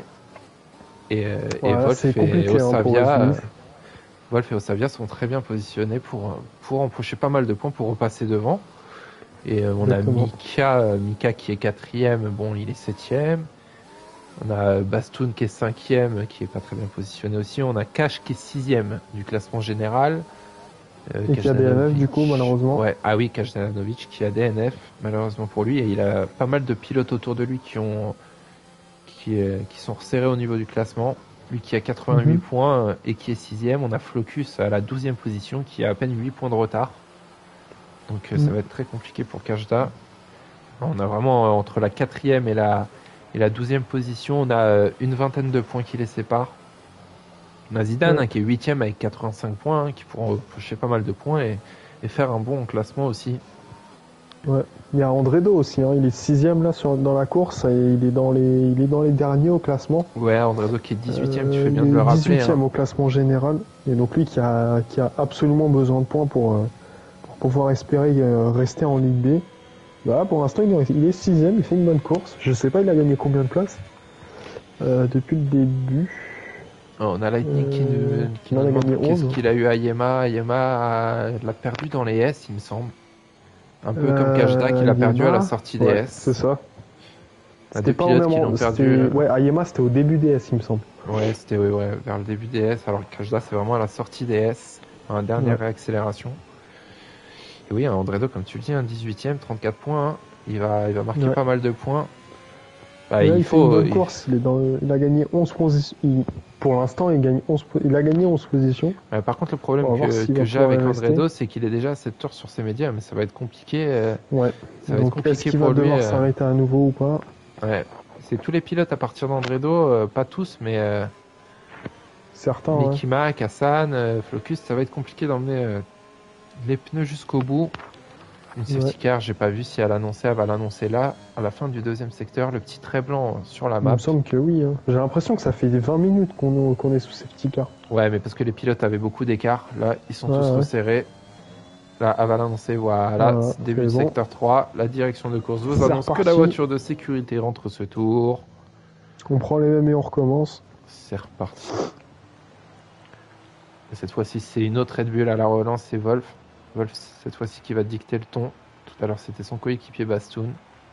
Et, euh, et Ouais, Wolf c'est et compliqué, hein, pour Osavia, Résulis. euh, Wolf et Osavia sont très bien positionnés pour, pour empocher pas mal de points pour repasser devant. Et euh, on Exactement. a Mika, euh, Mika qui est quatrième, bon il est septième. On a Bastoun qui est cinquième, qui est pas très bien positionné aussi. On a Cash qui est sixième du classement général. Euh, Et qui a D N F Kajdanovic- du coup, malheureusement. Ouais, ah oui, Kajdanovic qui a D N F, malheureusement pour lui. Et il a pas mal de pilotes autour de lui qui ont qui, euh, qui sont resserrés au niveau du classement. Lui qui a quatre-vingt-huit Mhm. points euh, et qui est sixième. On a Flocus à la douzième position qui a à peine huit points de retard. Donc euh, ça Mhm. va être très compliqué pour Kajda. On a vraiment euh, entre la quatrième et la et la douzième position, on a euh, une vingtaine de points qui les séparent. On a Zidane Ouais. hein, qui est huitième avec quatre-vingt-cinq points, hein, qui pourront empocher pas mal de points et, et faire un bon classement aussi. Ouais. Il y a Andredo aussi, hein. Il est sixième là sur, dans la course et il est dans les, il est dans les derniers au classement. Ouais, Andredo qui est dix-huitième, tu Euh, fais bien il de est le rappeler. dix-huitième Hein. au classement général. Et donc lui qui a, qui a absolument besoin de points pour, euh, pour pouvoir espérer euh, rester en Ligue B. Bah, pour l'instant, il est, il est sixième, il fait une bonne course. Je sais pas, il a gagné combien de places euh, depuis le début. Oh, on a Lightning qui Euh, nous, qui il en nous a demande gagné qu'est-ce onze. qu'il a eu à Yema. Yema a- l'a perdu dans les S, il me semble. Un peu comme Euh, Kajda qui l'a perdu à la Yema, sortie des ouais, S. c'est ça. On a C'était deux pas au pilotes même qui l'ont moment. perdu. c'était- euh, Ouais, à Yema, c'était au début des S, il me semble. Ouais, c'était ouais, ouais, vers le début des S, alors que Kajda c'est vraiment à la sortie des S, en dernière Ouais. réaccélération. Et oui, Andredo, comme tu le dis, un dix-huitième, trente-quatre points, hein. il va, il va marquer Ouais. pas mal de points. Bah, Là, il il fait une faut. bonne il- course. Il, est dans, il a gagné onze positions. Il- Pour l'instant, il, gagne onze po- il a gagné onze positions. Ouais, par contre, le problème On va voir que, s'il que va j'ai pouvoir avec y rester. Andredo, c'est qu'il est déjà à sept tours sur ses médias, mais ça va être compliqué. euh, Ouais. Ça va être Donc, compliqué est-ce qu'il pour va lui. devoir euh, s'arrêter à nouveau ou pas? Ouais, c'est tous les pilotes à partir d'Andredo, euh, pas tous, mais euh, Certains, ouais. Mickey Mac, Hassan, euh, Flocus, ça va être compliqué d'emmener euh, les pneus jusqu'au bout. Une safety Ouais. car, j'ai pas vu si elle annonçait, elle va l'annoncer là, à la fin du deuxième secteur, le petit trait blanc sur la Il map. me semble que oui. Hein. J'ai l'impression que ça fait vingt minutes qu'on qu'on est sous ces petits cars. Ouais, mais parce que les pilotes avaient beaucoup d'écart. Là, ils sont Ouais, tous ouais. resserrés. Là, elle va l'annoncer, voilà, Voilà, c'est début c'est de bon. secteur trois, la direction de course vous C'est annonce que la reparti. voiture de sécurité rentre ce tour. On prend les mêmes et on recommence. C'est reparti. Et cette fois-ci, c'est une autre Red Bull à la relance, c'est Wolf. Wolf, cette fois-ci, qui va dicter le ton. Tout à l'heure, c'était son coéquipier Bastoun.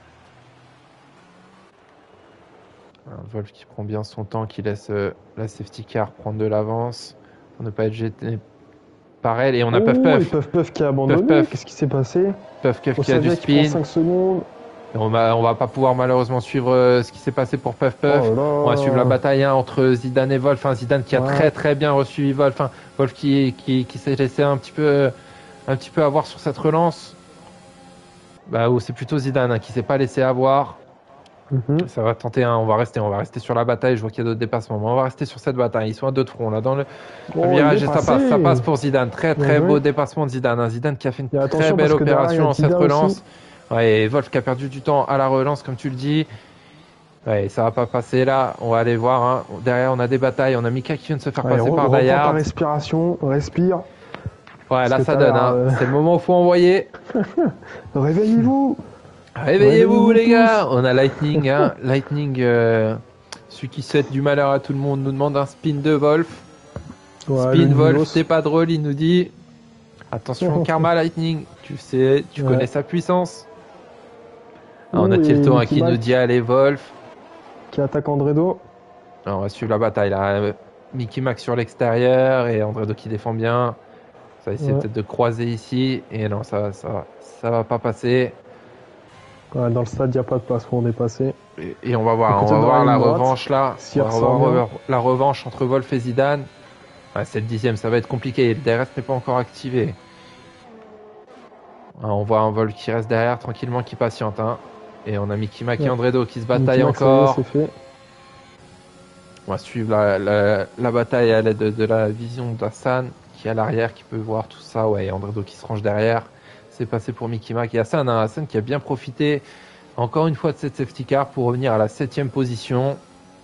Wolf qui prend bien son temps, qui laisse euh, la safety car prendre de l'avance pour ne pas être jeté par elle. Et on a Oh, Puff et Puff. Puff Puff qui a abandonné. Puff Puff. Qu'est-ce qui s'est passé? Puff Puff On qui a du savait qu'il prend spin. cinq secondes. Et on, va, on va pas pouvoir malheureusement suivre euh, ce qui s'est passé pour Puff Puff. Oh là là. On va suivre la bataille hein, entre Zidane et Wolf. Enfin, Zidane qui a Ouais. très très bien reçu Wolf. Enfin, Wolf qui, qui, qui s'est laissé un petit peu un petit peu avoir sur cette relance. Bah, ou c'est plutôt Zidane hein, qui s'est pas laissé avoir. Mhm. Ça va tenter, hein, on va rester, on va rester sur la bataille. Je vois qu'il y a d'autres dépassements, mais on va rester sur cette bataille. Ils sont à deux de front là dans le Oh, le virage il est et ça passé. passe, ça passe pour Zidane. Très très Bien beau joué. dépassement de Zidane. hein. Zidane qui a fait une Et très attention, belle parce que derrière, opération il y a en cette Zidane relance. aussi. Ouais, et Wolf qui a perdu du temps à la relance, comme tu le dis. Ouais, ça va pas passer là. On va aller voir. Hein. Derrière, on a des batailles. On a Mika qui vient de se faire Allez, passer re- par reprends ta Dayard. respiration, respire. Ouais, là que ça t'as donne. l'air, Hein. euh, C'est le moment où faut envoyer. Réveillez-vous. Réveillez-vous Réveillez-vous les tous. gars. On a Lightning. Hein. Lightning, euh, celui qui souhaite du malheur à tout le monde, nous demande un spin de Wolf. Ouais, Spin le Wolf, Dinos. c'est pas drôle, il nous dit. Attention, Karma Lightning, tu sais, tu Ouais. connais sa puissance. Ah, on Ouh, a et Tilto hein, Mickey qui Mac nous dit allez, Wolf. qui attaque Andredo. Alors, on va suivre la bataille là. Euh, Mickey Mac sur l'extérieur et Andredo qui défend bien. Ça va essayer Ouais. peut-être de croiser ici. Et non, ça, ça, ça va pas passer. Ouais, dans le stade, il n'y a pas de place pour dépasser. Et, et on va voir, Et on peut-être va dans voir la la ligne droite, revanche là. s'il On va ressort voir bien. la revanche entre Wolf et Zidane. Ouais, c'est le dixième, ça va être compliqué. Le D R S n'est pas encore activé. Ah, on voit un Wolf qui reste derrière tranquillement, qui patiente. Hein. Et on a Mickey Mac et Ouais. Andredo qui se Mickey bataillent Mac, ça y est, encore. c'est fait. On va suivre la, la, la bataille à l'aide de, de la vision d'Hassan qui est à l'arrière, qui peut voir tout ça. Ouais, et Andredo qui se range derrière. C'est passé pour Mickey Mac et Hassan. Hein. Hassan qui a bien profité encore une fois de cette safety car pour revenir à la septième position.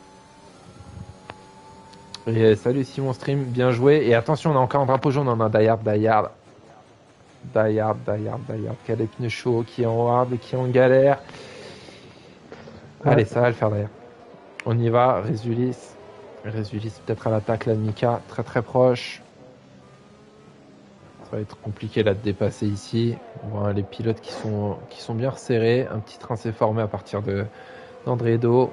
Et euh, salut Simon Stream, bien joué. Et attention, on a encore un drapeau jaune, on a Dayard, Dayard. Dayard, Dayard, Dayard, qui a les pneus chauds, qui est en hard, qui est en galère. Ouais. Allez, ça va le faire d'ailleurs. On y va, Résulis. Résulis peut-être à l'attaque, la Mika, très très proche. Ça va être compliqué là de dépasser ici. On voit les pilotes qui sont, qui sont bien resserrés. Un petit train s'est formé à partir de d'Andredo.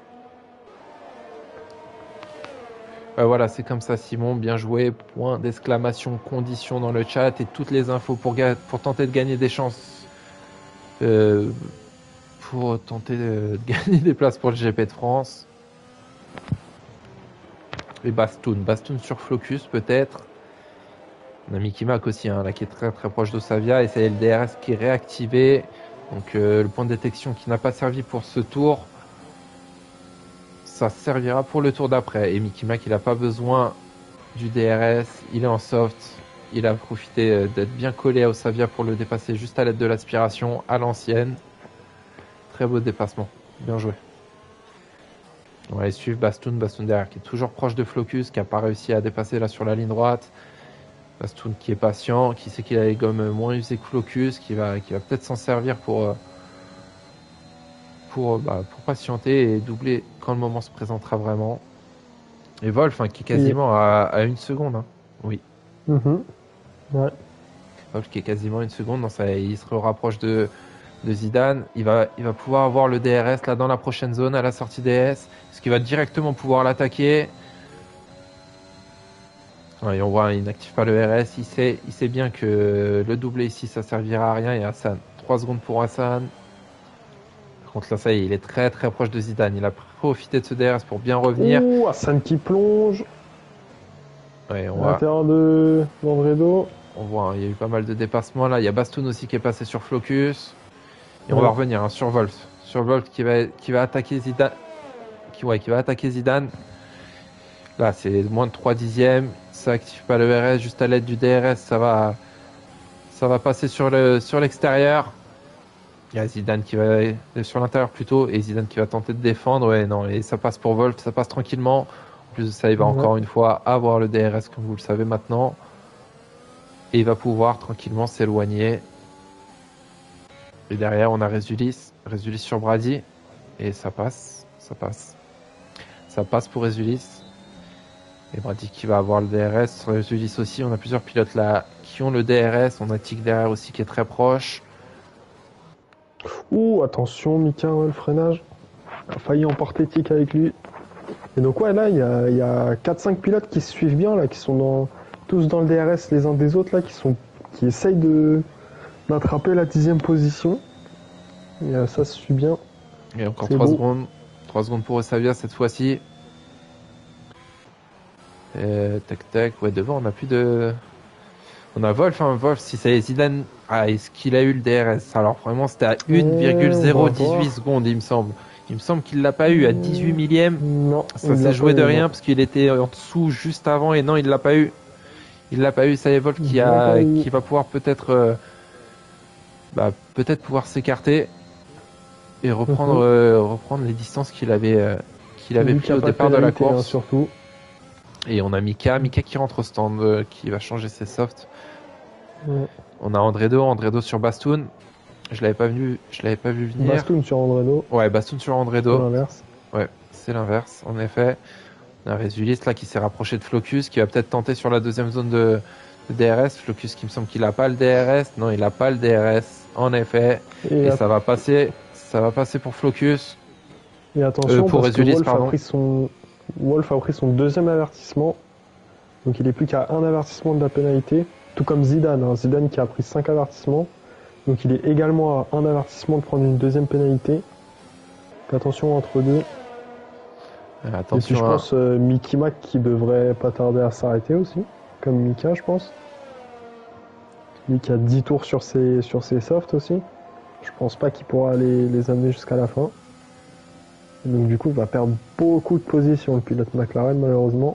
Ouais, voilà, c'est comme ça Simon, bien joué. Point d'exclamation, condition dans le chat et toutes les infos pour, ga- pour tenter de gagner des chances. Euh, pour tenter de, de gagner des places pour le G P de France. Et Bastoun, Bastoun sur Flocus peut-être. On a Mickey Mac aussi, hein, là, qui est très très proche d'Osavia. Et c'est le D R S qui est réactivé. Donc euh, le point de détection qui n'a pas servi pour ce tour, ça servira pour le tour d'après. Et Mickey Mac, il n'a pas besoin du D R S. Il est en soft. Il a profité euh, d'être bien collé à Osavia pour le dépasser juste à l'aide de l'aspiration à l'ancienne. Très beau dépassement. Bien joué. On va aller suivre Bastoun. Bastoun derrière qui est toujours proche de Flocus, qui n'a pas réussi à dépasser là sur la ligne droite. Bastoun qui est patient, qui sait qu'il a les gommes moins usées que Flocus, qui va, qui va peut-être s'en servir pour, pour, bah, pour patienter et doubler quand le moment se présentera vraiment. Et Wolf hein, qui est quasiment à, à une seconde. Hein. Oui. Mhm. Ouais. Wolf qui est quasiment une seconde. Non, ça, il se rapproche de, de Zidane. Il va, il va pouvoir avoir le D R S là dans la prochaine zone à la sortie D S. Est-ce qu'il va directement pouvoir l'attaquer? Ouais, et on voit, il n'active pas le R S. Il sait, il sait bien que le doublé ici, ça servira à rien. Et Hassan, trois secondes pour Hassan. Par contre, là, ça y est, il est très très proche de Zidane. Il a profité de ce D R S pour bien revenir. Ouh, Hassan qui plonge. Ouais, on À voit, l'intérieur de d'Andredo. on voit, hein, il y a eu pas mal de dépassements là. Il y a Bastoun aussi qui est passé sur Flocus. Et on Ouais. va revenir hein, sur Wolf. Sur Wolf qui va, qui va attaquer Zidane. Qui, ouais, qui va attaquer Zidane. Là, c'est moins de trois dixièmes. Ça active pas le R S, juste à l'aide du D R S, ça va, ça va passer sur le, sur l'extérieur. Il y a Zidane qui va sur l'intérieur plutôt, et Zidane qui va tenter de défendre. Ouais, non, et ça passe pour Wolf, ça passe tranquillement. En plus de ça, il va Ouais. encore une fois avoir le D R S, comme vous le savez maintenant. Et il va pouvoir tranquillement s'éloigner. Et derrière, on a Résulis, Résulis sur Brady. Et ça passe, ça passe. Ça passe pour Résulis. Et Brady qui va avoir le D R S. Sur les Ulysse aussi, on a plusieurs pilotes là qui ont le D R S. On a Tic derrière aussi qui est très proche. Ouh, attention, Mika, ouais, le freinage. Il a failli emporter Tic avec lui. Et donc, ouais, là, il y a, y a quatre cinq pilotes qui se suivent bien, là, qui sont dans, tous dans le D R S les uns des autres, là, qui, sont, qui essayent de, d'attraper la dixième position. Et euh, ça se suit bien. Et encore C'est trois beau. secondes. trois secondes pour Osavia cette fois-ci. Euh, tac tac, ouais, devant, on a plus de. On a Wolf, hein, Wolf, si c'est Zidane. Ah, est-ce qu'il a eu le D R S? Alors, vraiment, c'était à une virgule zéro dix-huit secondes, il me semble. Il me semble qu'il l'a pas eu à dix-huit millièmes. Non, Ça s'est joué de rien parce qu'il était en dessous juste avant et non, il l'a pas eu. Il l'a pas eu. Ça y est, Wolf qui, a, qui va pouvoir peut-être. Euh, bah, peut-être pouvoir s'écarter et reprendre, Mhm. euh, reprendre les distances qu'il avait, euh, qu'il avait Vu pris qu'il y a au pas de départ de la pénalité, hein, course. surtout. Et on a Mika, Mika qui rentre au stand, euh, qui va changer ses softs. Ouais. On a Andredo, Andredo sur Bastoun. Je l'avais pas vu, je l'avais pas vu venir. Bastoun sur Andredo, Ouais, Bastoun sur c'est Andredo. l'inverse. Ouais, c'est l'inverse, en effet. On a Résulis là qui s'est rapproché de Flocus, qui va peut-être tenter sur la deuxième zone de, de D R S. Flocus qui me semble qu'il a pas le D R S. Non, il a pas le D R S, en effet. Et, Et at- ça va passer, ça va passer pour Flocus. et attention, Euh, pour parce que Résulis, Wolf a, pardon. pris son... Wolf a pris son deuxième avertissement. Donc il est plus qu'à un avertissement de la pénalité. Tout comme Zidane. Hein. Zidane qui a pris cinq avertissements. Donc il est également à un avertissement de prendre une deuxième pénalité. Donc attention entre deux. Euh, Et puis attention, je hein. pense euh, Mickey Mac qui devrait pas tarder à s'arrêter aussi. Comme Mika, je pense. Lui qui a dix tours sur ses, sur ses softs aussi. Je pense pas qu'il pourra les, les amener jusqu'à la fin. Et donc du coup, il va perdre beaucoup de positions, le pilote McLaren, malheureusement.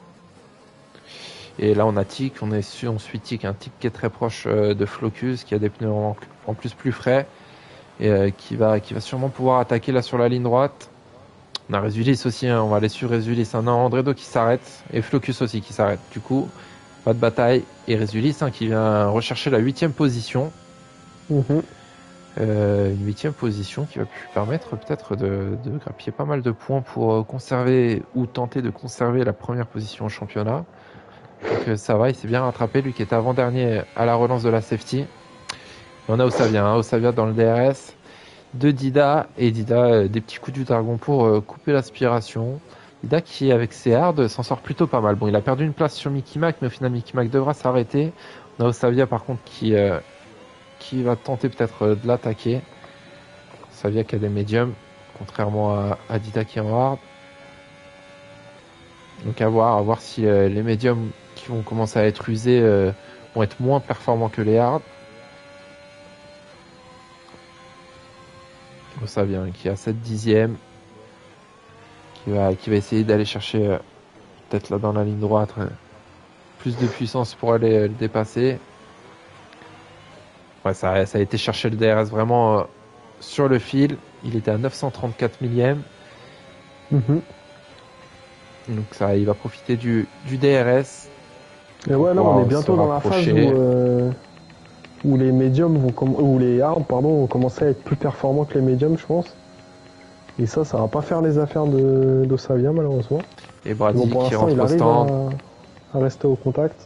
Et là, on a Tic, on est su, on suit Tic, un Tic qui est très proche euh, de Flocus, qui a des pneus en, en plus plus frais et euh, qui va, qui va sûrement pouvoir attaquer là sur la ligne droite. On a Résulis aussi, hein, on va aller sur Résulis. Un hein, Andredo qui s'arrête et Flocus aussi qui s'arrête. Du coup, pas de bataille et Résulis hein, qui vient rechercher la huitième position. Mhm. Euh, une huitième position qui va lui permettre peut-être de, de grappiller pas mal de points pour euh, conserver ou tenter de conserver la première position au championnat. Donc euh, ça va, il s'est bien rattrapé, lui qui était avant-dernier à la relance de la safety. Et on a Osavia, hein, Osavia dans le D R S de Dida, et Dida euh, des petits coups du dragon pour euh, couper l'aspiration. Dida qui avec ses hards s'en sort plutôt pas mal. Bon, il a perdu une place sur Mickey Mac, mais au final Mickey Mac devra s'arrêter. On a Osavia par contre qui, euh, qui va tenter peut-être euh, de l'attaquer. Osavia qui a des médiums, contrairement à, à Dida qui est en hard. Donc à voir, à voir si euh, les médiums qui vont commencer à être usés euh, vont être moins performants que les hards. Oh, ça vient, qui a sept dixièmes, qui va, qui va essayer d'aller chercher euh, peut-être là dans la ligne droite euh, plus de puissance pour aller euh, le dépasser. Ouais, ça, ça a été chercher le D R S vraiment euh, sur le fil. Il était à neuf cent trente-quatre millièmes. Mhm. Donc ça, il va profiter du, du D R S. Et ouais, là, Pour on est pouvoir bientôt se dans la phase où, rapprocher. euh, où les médiums vont com- où les hards pardon, vont commencer à être plus performants que les médiums, je pense. Et ça, ça va pas faire les affaires de d'Osavia, malheureusement. Et Brady Bon, pour qui l'instant, rentre il au arrive stand. à, à rester au contact.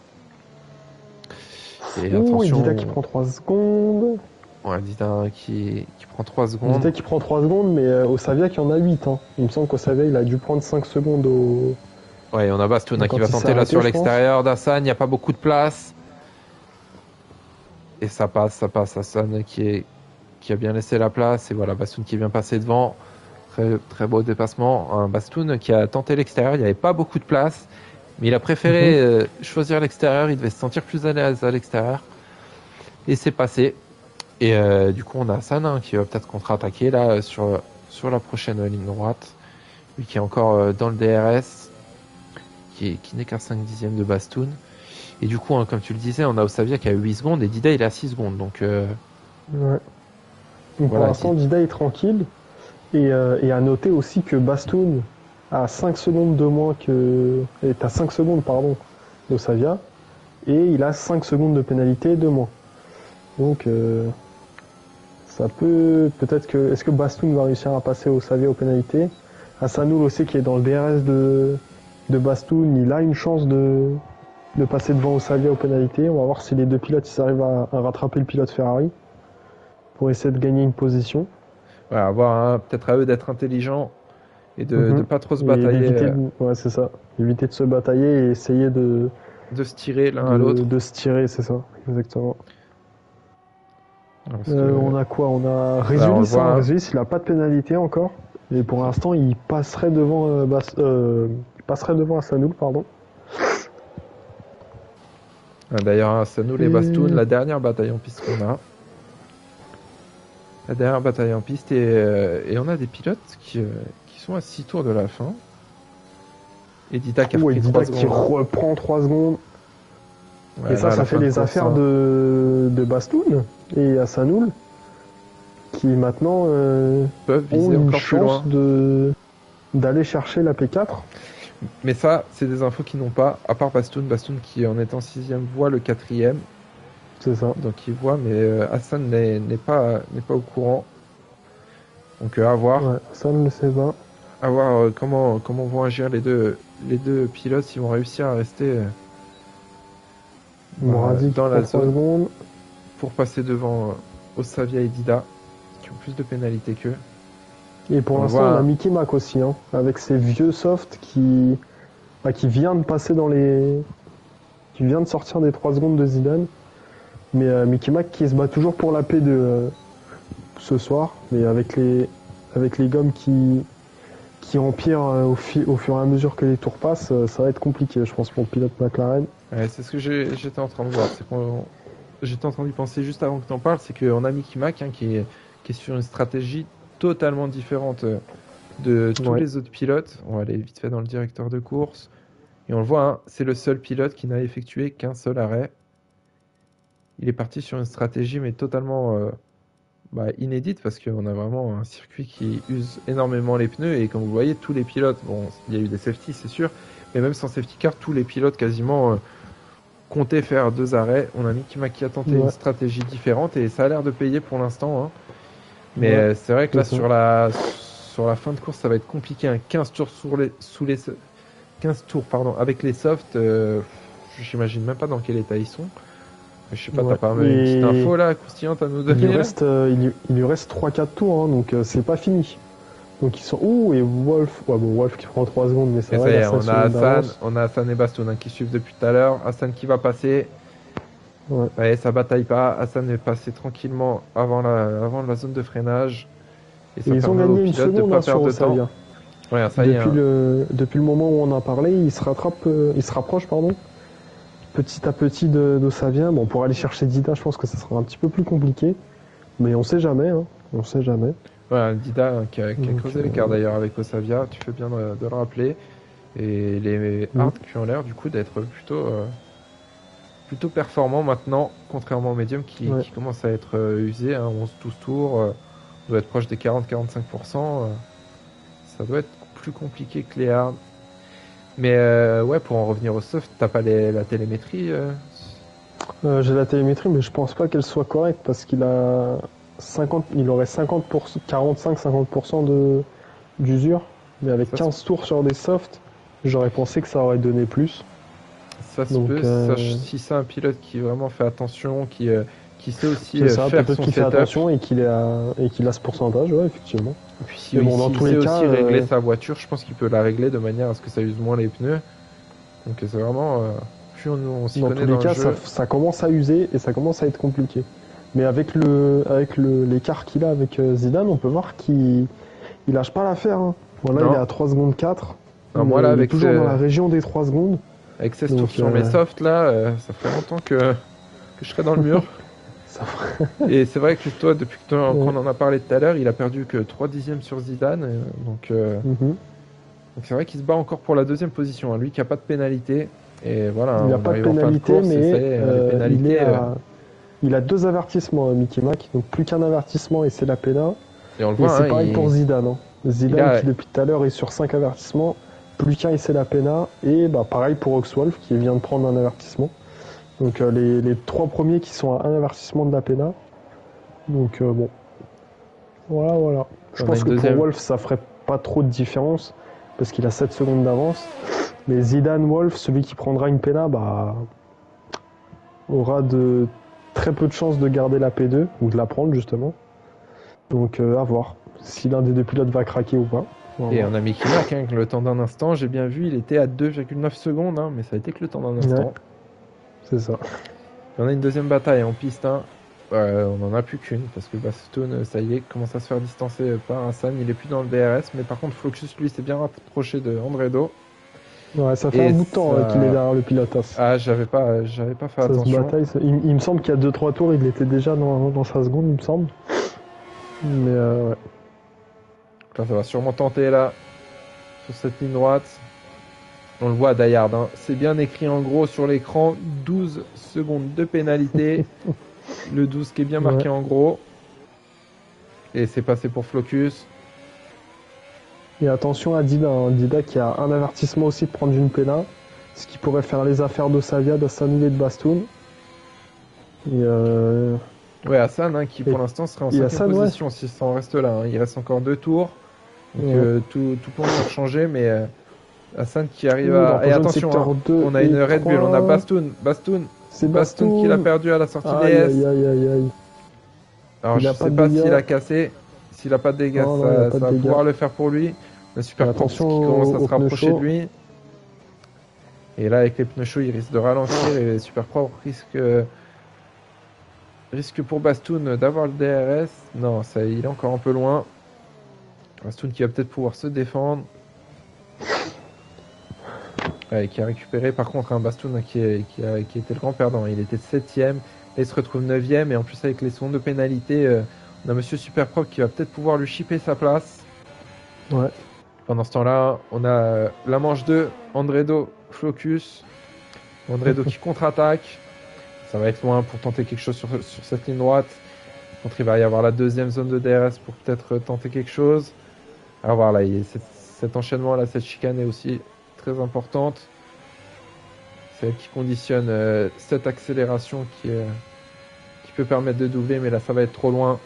Et Ouh, attention, Dida qui prend trois secondes. ouais, Dida qui, qui prend trois secondes. Dida qui prend trois secondes, mais euh, Osavia qui en a huit. Hein. Il me semble qu'Osavia, il a dû prendre cinq secondes au... Ouais, on a Bastoun hein, Quand qui va il s'est tenter là arrêté, sur je l'extérieur d'Hassan. Il n'y a pas beaucoup de place. Et ça passe, ça passe. Hassan qui, est, qui a bien laissé la place. Et voilà, Bastoun qui vient passer devant. Très, très beau dépassement. Un Bastoun qui a tenté l'extérieur. Il n'y avait pas beaucoup de place. Mais il a préféré Mhm. euh, choisir l'extérieur. Il devait se sentir plus à l'aise à l'extérieur. Et c'est passé. Et euh, du coup, on a Hassan hein, qui va peut-être contre-attaquer là sur, sur la prochaine ligne droite. Lui qui est encore euh, dans le D R S. Qui, qui n'est qu'à cinq dixièmes de Bastoun. Et du coup, hein, comme tu le disais, on a Osavia qui a huit secondes et Dida il est à six secondes. Donc, euh, Ouais. Donc Voilà, pour l'instant, si- Dida est tranquille. Et, euh, et à noter aussi que Bastoun a cinq secondes de moins que... est à cinq secondes, pardon, d'Osavia. Et il a cinq secondes de pénalité de moins. Donc, euh, ça peut... Peut-être que... Est-ce que Bastoun va réussir à passer Osavia aux pénalités? Hassanoul aussi qui est dans le D R S de, de Bastoun, il a une chance de, de passer devant Ossavia aux pénalités. On va voir si les deux pilotes ils arrivent à, à rattraper le pilote Ferrari pour essayer de gagner une position. Ouais, avoir hein, peut-être à eux d'être intelligents et de, Mhm. de pas trop se Et batailler, d'éviter euh, de- ouais, c'est ça. Éviter de se batailler et essayer de, de se tirer l'un à de, l'autre. de se tirer, c'est ça, exactement. Parce Euh, que, on a quoi? On a on Résulis, le voit, hein. hein. Résulis, il a pas de pénalité encore. Et pour l'instant, il passerait devant, euh, Bas- euh, il passerait devant Hasanoul, pardon. Ah, D'ailleurs, ça nous les Et- Bastoun, la dernière bataille en piste qu'on a. La dernière bataille en piste et, euh, et on a des pilotes qui, euh, qui sont à six tours de la fin. Et Dida qui a Ouais, pris Dida trois qui secondes. reprend trois secondes. Ouais, et ça, là, à ça la fait fin de les course, affaires hein. de, de Bastoun et Hasanoul qui maintenant euh, Peuvent ont viser une encore plus loin. chance de d'aller chercher la P quatre. Mais ça, c'est des infos qu'ils n'ont pas, à part Bastoun. Bastoun qui, en étant sixième, voit le quatrième. C'est ça. Donc il voit, mais euh, Hassan n'est n'est pas, n'est pas au courant. Donc euh, à voir, Ouais, ça ne le sait pas. à voir euh, comment, comment vont agir les deux, les deux pilotes, s'ils vont réussir à rester euh, Moradi qui dans la prend trois zone secondes. pour passer devant euh, Ossavia et Dida, qui ont plus de pénalités qu'eux. Et pour On l'instant, voit- on a Mickey Mac aussi, hein, avec ses vieux softs qui, bah, qui vient de passer dans les, qui vient de sortir des trois secondes de Zidane. Mais euh, Mickey Mac qui se bat toujours pour la paix de euh, ce soir, mais avec les, avec les gommes qui, qui empirent euh, au, fi- au fur et à mesure que les tours passent, euh, ça va être compliqué, je pense, pour le pilote McLaren. Ouais, c'est ce que j'ai- j'étais en train de voir. C'est qu'on- J'étais en train d'y penser juste avant que tu en parles. C'est qu'on a Mickey Mac hein, qui, est, qui est sur une stratégie totalement différente euh, de tous Ouais. les autres pilotes. On va aller vite fait dans le directeur de course. Et on le voit, hein, c'est le seul pilote qui n'a effectué qu'un seul arrêt. Il est parti sur une stratégie, mais totalement euh, bah, inédite parce qu'on a vraiment un circuit qui use énormément les pneus. Et comme vous voyez, tous les pilotes, bon, il y a eu des safety, c'est sûr, mais même sans safety car, tous les pilotes quasiment euh, comptaient faire deux arrêts. On a Mickey Mac qui a tenté Ouais. une stratégie différente et ça a l'air de payer pour l'instant. Hein. Mais Ouais, euh, c'est vrai que là, c'est ça. sur la, sur la fin de course, ça va être compliqué. Un quinze tours sous les, sous les quinze tours pardon, avec les softs, euh, j'imagine même pas dans quel état ils sont. Je sais pas, Ouais. t'as pas une petite Et info là, croustillante à nous Il donner lui là reste, euh, il, lui- il lui reste trois quatre tours, hein, donc euh, c'est pas fini. Donc ils sont. Ouh, et Wolf. Ouais, bon, Wolf qui prend trois secondes, mais ça Et va, ça y il est, a cinq on a secondes Hassan, d'avance. on a Hassan et Bastoun hein, qui suivent depuis tout à l'heure. Hassan qui va passer. Ouais. Ouais, ça bataille pas. Hassan est passé tranquillement avant la, avant la zone de freinage. Et ça Et ils ont permet aux gagné une pilotes de seconde pas hein, sur perdre de temps. Ossavia. Ouais, ça y est. Depuis, hein. le, depuis le moment où on en a parlé, il se rattrape, euh, il se rapproche, pardon, petit à petit de- d'Ossavia. Bon, pour aller chercher Dida, je pense que ça sera un petit peu plus compliqué, mais on sait jamais, hein, on sait jamais. Ouais, Dida hein, qui a, qui a Donc, creusé euh, l'écart d'ailleurs avec Ossavia, tu fais bien de, de le rappeler. Et les Mm. Hard qui ont l'air du coup d'être plutôt, euh, plutôt performants maintenant, contrairement aux médiums qui, Ouais. qui commencent à être euh, usés. Hein, onze douze tours, euh, on doit être proche des quarante à quarante-cinq pour cent. euh, ça doit être plus compliqué que les Hard. Mais euh, ouais, pour en revenir au soft, t'as pas les- la télémétrie euh, Euh, J'ai la télémétrie, mais je pense pas qu'elle soit correcte parce qu'il a cinquante, il aurait cinquante pour cent, quarante-cinq à cinquante pour cent de d'usure, mais avec Ça, quinze tours sur des softs, j'aurais pensé que ça aurait donné plus. Ça se Donc, peut, euh, ça- si c'est un pilote qui vraiment fait attention, qui, euh, qui sait aussi C'est euh, ça, faire peut-être son qu'il fait setup. attention et qu'il a, et qu'il a ce pourcentage, ouais, effectivement. Et puis si Mais oui, bon, dans s'il tous sait les aussi cas, régler euh, sa voiture, je pense qu'il peut la régler de manière à ce que ça use moins les pneus. Donc c'est vraiment, euh, plus on, on s'y Dans connaît tous les dans cas, le ça, jeu. ça commence à user et ça commence à être compliqué. Mais avec le, avec le, l'écart qu'il a avec euh, Zidane, on peut voir qu'il, il lâche pas l'affaire. Hein. Voilà, Non. il est à trois secondes quatre. Non, mais moi, là, il est avec toujours ce- dans la région des trois secondes. Avec seize Donc, tours sur euh, mes softs là, euh, ça fait longtemps que, que je serai dans le mur. Ça Et c'est vrai que toi, depuis que toi- Ouais. qu'on en a parlé tout à l'heure, il a perdu que trois dixièmes sur Zidane. euh, donc euh, Mhm. donc c'est vrai qu'il se bat encore pour la deuxième position. Hein. Lui qui a pas de pénalité. Et voilà, Il n'a on pas de arrive en fin pénalité, course, et mais ça y est, euh, les pénalités. il, est euh, à- il a deux avertissements, euh, Mickey Mac. Donc plus qu'un avertissement et c'est la pénale. et on le Et voit, c'est hein, pareil il- pour Zidane. Hein. Zidane il a- qui depuis tout à l'heure est sur cinq avertissements, plus qu'un et c'est la pénale. Et bah, pareil pour Oxwolf qui vient de prendre un avertissement. Donc euh, les, les trois premiers qui sont à un avertissement de la pénale. Donc euh, bon. Voilà, voilà. Je On a pense une que deuxième. pour Wolf ça ferait pas trop de différence. parce qu'il a sept secondes d'avance. Mais Zidane, Wolf, celui qui prendra une P N A, bah, aura de très peu de chances de garder la P deux, ou de la prendre justement. Donc euh, à voir si l'un des deux pilotes va craquer ou pas. On va Et voir. on a Mickey Mack, hein, le temps d'un instant, j'ai bien vu, il était à deux virgule neuf secondes, hein, mais ça a été que le temps d'un instant. Ouais. C'est ça. Et on a une deuxième bataille en piste, hein. Euh, on n'en a plus qu'une, parce que Bastoun, ça y est, commence à se faire distancer par Hassan, il est plus dans le D R S, mais par contre Fluxus, lui, s'est bien rapproché de Andredo. Ouais, ça fait Et un bout de temps ça- euh, qu'il est derrière le pilote. hein. Ah, j'avais pas, j'avais pas fait Ça se attention. bataille, ça- il, il me semble qu'il y a deux trois tours, il était déjà dans, dans sa seconde, il me semble. Mais euh, ouais. Là, ça va sûrement tenter là, sur cette ligne droite. On le voit à Dayard, hein. C'est bien écrit en gros sur l'écran, douze secondes de pénalité. Le douze qui est bien marqué Ouais. en gros. Et c'est passé pour Flocus. Et attention à Dida, hein. Dida qui a un avertissement aussi de prendre une P N A, ce qui pourrait faire les affaires d'Osavia, d'Assanul et de Bastoun. Et euh, Ouais, Hassan, hein, qui pour Et- l'instant serait en et cinquième Hassan, ouais. position si ça en reste là, hein. Il reste encore deux tours. Donc Ouais. euh, tout, tout peut encore changer, mais euh, Hassan qui arrive Ouh, à. alors, Et rejoindre attention, secteur hein, deux on a et une Red Bull, on a trois. Bastoun. Bastoun, c'est Bastoun Bastoun qui l'a perdu à la sortie Aïe, D S. aïe, aïe, aïe, aïe. Alors Il je a sais pas de pas dégâts. s'il a cassé, s'il a pas de dégâts, Non, non, ça, il a pas ça de va dégâts. pouvoir le faire pour lui. La super Mais Props qui attention commence à aux- se aux pneus rapprocher de chauds. lui. Et là avec les pneus chauds il risque de ralentir et super Prop risque risque pour Bastoun d'avoir le D R S. Non, ça, il est encore un peu loin. Bastoun qui va peut-être pouvoir se défendre. Ouais, qui a récupéré par contre un Bastoun qui, est- qui, a, qui était le grand perdant. Il était septième et il se retrouve neuvième. Et en plus avec les secondes de pénalité, euh, on a Monsieur Super Prop qui va peut-être pouvoir lui chipper sa place. Ouais. Pendant ce temps-là, on a euh, la manche deux, Andredo, Flocus. Andredo qui contre-attaque. Ça va être loin pour tenter quelque chose sur, sur cette ligne droite. Contre, il va y avoir la deuxième zone de D R S pour peut-être tenter quelque chose. À voir là, il y a cet, cet enchaînement là, cette chicane est aussi très importante. C'est elle qui conditionne euh, cette accélération qui, euh, qui peut permettre de doubler, mais là ça va être trop loin.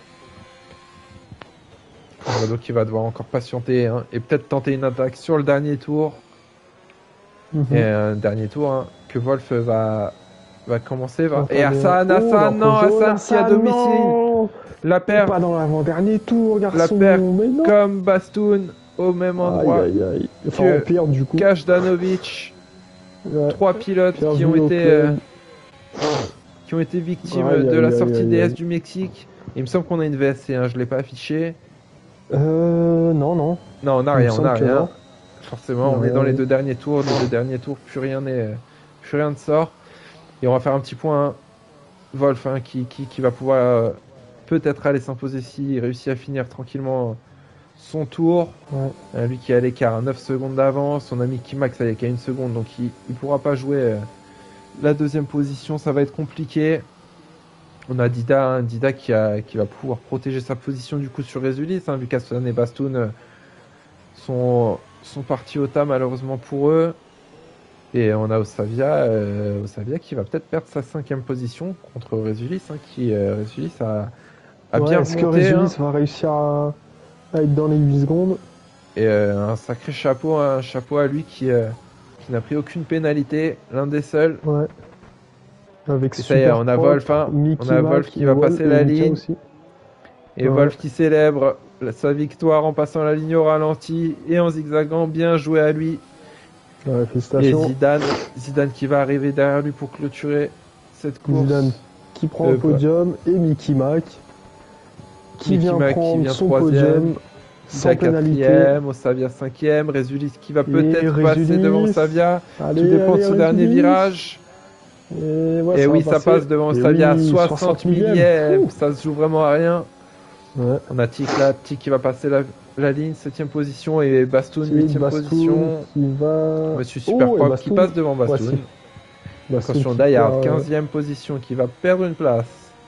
Andredo qui va devoir encore patienter, hein, et peut-être tenter une attaque sur le dernier tour. Mhm. Et un dernier tour hein, que Wolf va, va commencer. Va... Enfin, Et Hassan, mais- Oh, Hassan, non, l'approche- Hassan qui est à Hassan, domicile. non. La T'es perte pas dans l'avant-dernier tour, garçon. La perte Mais non. comme Bastoun au même endroit. Aïe, aïe, aïe. Enfin, que- en pire, du coup. Kajdanovic, Ouais. trois pilotes Bien qui vu ont au été play. euh, qui ont été victimes Aïe, de aïe, la aïe, sortie aïe, D S aïe. du Mexique. Il me semble qu'on a une V S C, hein, je l'ai pas affiché. Euh, non, non. Non, on n'a Il me rien, on semble n'a que rien. non. Forcément, on Ouais. est dans les deux derniers tours. Les deux derniers tours, plus rien n'est, euh, plus rien ne sort. Et on va faire un petit point. hein. Wolf, hein, qui, qui, qui va pouvoir euh, peut-être aller s'imposer s'il réussit à finir tranquillement son tour. Ouais. Euh, lui qui est à l'écart à neuf secondes d'avance. Son ami Kimax il est qu'à une seconde, donc il ne pourra pas jouer euh, la deuxième position. Ça va être compliqué. On a Dida, hein, Dida qui, a, qui va pouvoir protéger sa position du coup sur Résulis. Hein, Lucas Hassan et Bastoun euh, sont, sont partis au tas malheureusement pour eux. Et on a Osavia, euh, Osavia qui va peut-être perdre sa cinquième position contre Résulis, hein, qui euh, Résulis a, a Ouais, bien est-ce que remonté. hein. Résulis va réussir à... à être dans les huit secondes? Et euh, un sacré chapeau, un chapeau à lui qui, euh, qui n'a pris aucune pénalité, l'un des seuls. Ouais. Avec Et ça y est, on a Super Wolf, hein. Prop, Mickey On a Mack Wolf qui et va Wolf passer et la Mika ligne. aussi. Et Ouais. Wolf qui célèbre la- sa victoire en passant la ligne au ralenti et en zigzagant, bien joué à lui. Ouais, Et félicitations. Zidane, Zidane qui va arriver derrière lui pour clôturer cette course. Zidane qui prend Euh, le podium et Mickey Mack qui Mickey vient Mack qui prendre vient son troisième, podium sans Dida pénalité. quatrième, Osavia cinquième, Résulis qui va peut-être passer Résulis. devant Osavia. Allez, Tout dépend allez, de ce dernier Résulis. virage. Et, ouais, Et ça oui, va ça passer. passe devant Et Osavia à oui, soixante millième. millième. Ouh. Ça se joue vraiment à rien. Ouais. On a Tic là, Tic qui va passer la, la ligne, septième position, et Bastoun, Qui est huitième Bastoun position. qui va. Monsieur Super Oh, et Prop qui Bastoun. passe devant Bastoun. Ouais, c'est- Bastoun Attention, qui Dayard, va- quinzième position, qui va perdre une place.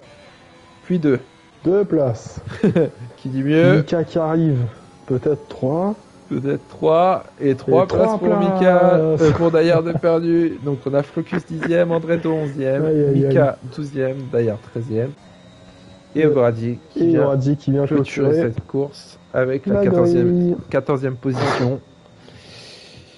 Puis deux. Deux places. Qui dit mieux, Mika qui arrive. Peut-être trois. peut-être trois. Et trois Et places trois pour places. Mika, euh, pour Dayard de perdu. Donc on a Flocus dixième, Andredo onzième, Aïe, aïe, Mika douzième, Dayard treizième. Et Et- Brady qui Et vient Brady qui vient clôturer clôturer. cette course avec la La quatorzième, grille. quatorzième position.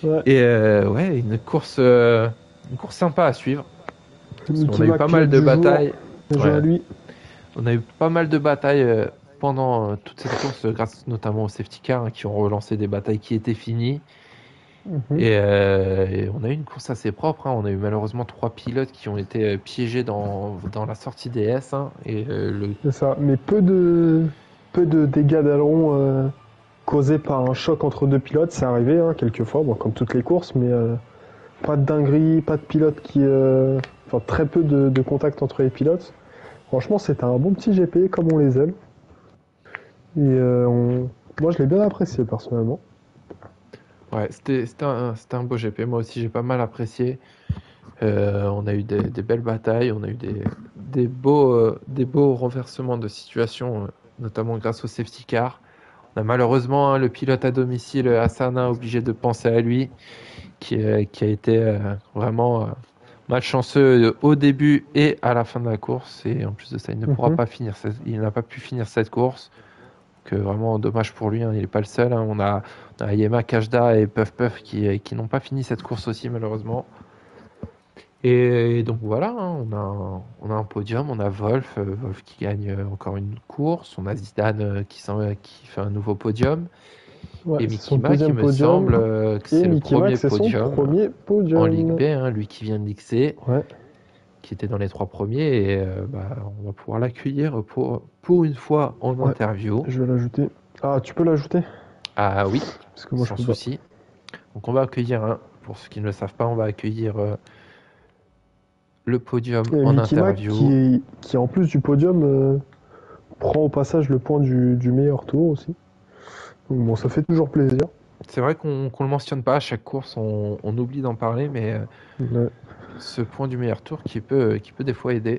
Ouais. Et euh, ouais, une course, euh, une course sympa à suivre. Parce qu'on a eu Mickey pas Mac, mal de pilote du jour. batailles. Bien joué Ouais. à lui. On a eu pas mal de batailles euh, pendant euh, toute cette course, euh, grâce notamment aux safety cars hein, qui ont relancé des batailles qui étaient finies. Mhm. Et, euh, et on a eu une course assez propre. Hein. On a eu malheureusement trois pilotes qui ont été euh, piégés dans, dans la sortie D S. Hein. Et euh, le... C'est ça. Mais peu de, peu de dégâts d'aileron euh, causés par un choc entre deux pilotes. C'est arrivé hein, quelques fois, bon, comme toutes les courses, mais euh, pas de dinguerie, pas de pilote qui. euh, Enfin, très peu de, de contact entre les pilotes. Franchement, c'était un bon petit G P, comme on les aime. Et euh, on- moi, je l'ai bien apprécié personnellement. Ouais, c'était c'était un, c'était un beau G P. Moi aussi, j'ai pas mal apprécié. Euh, on a eu des, des belles batailles, on a eu des, des beaux, euh, des beaux renversements de situation, euh, notamment grâce au safety car. On a malheureusement hein, le pilote à domicile, Hassan, obligé de penser à lui, qui, euh, qui a été euh, vraiment euh, malchanceux au début et à la fin de la course. Et en plus de ça, il ne pourra Mhm. pas finir, cette- il n'a pas pu finir cette course. Que vraiment dommage pour lui, hein, il n'est pas le seul. Hein. On a, on a Yema, Kajda et Puff Puff qui, qui n'ont pas fini cette course aussi malheureusement. Et donc voilà, hein, on a, un, on a un podium, on a Wolf, euh, Wolf qui gagne euh, encore une course, on a Zidane euh, qui, s'en- qui fait un nouveau podium, Ouais, et c'est son Mikima qui deuxième me semble podium. euh, que Et c'est le Mickey premier Mac, c'est son podium premier en Ligue B, podium. hein, lui qui vient de Ligue C, Ouais, qui était dans les trois premiers, et euh, bah, on va pouvoir l'accueillir pour, pour une fois en ouais, interview. je vais l'ajouter. Ah, tu peux l'ajouter? Ah oui, Parce que moi, je sans peux pas. souci. Donc on va accueillir, hein, pour ceux qui ne le savent pas, on va accueillir euh, le podium Et en Mickey Mac, interview. qui, qui en plus du podium, euh, prend au passage le point du, du meilleur tour aussi. Donc bon, ça fait toujours plaisir. C'est vrai qu'on qu'on le mentionne pas à chaque course, on, on oublie d'en parler, mais euh, Ouais. ce point du meilleur tour qui peut, qui peut des fois aider.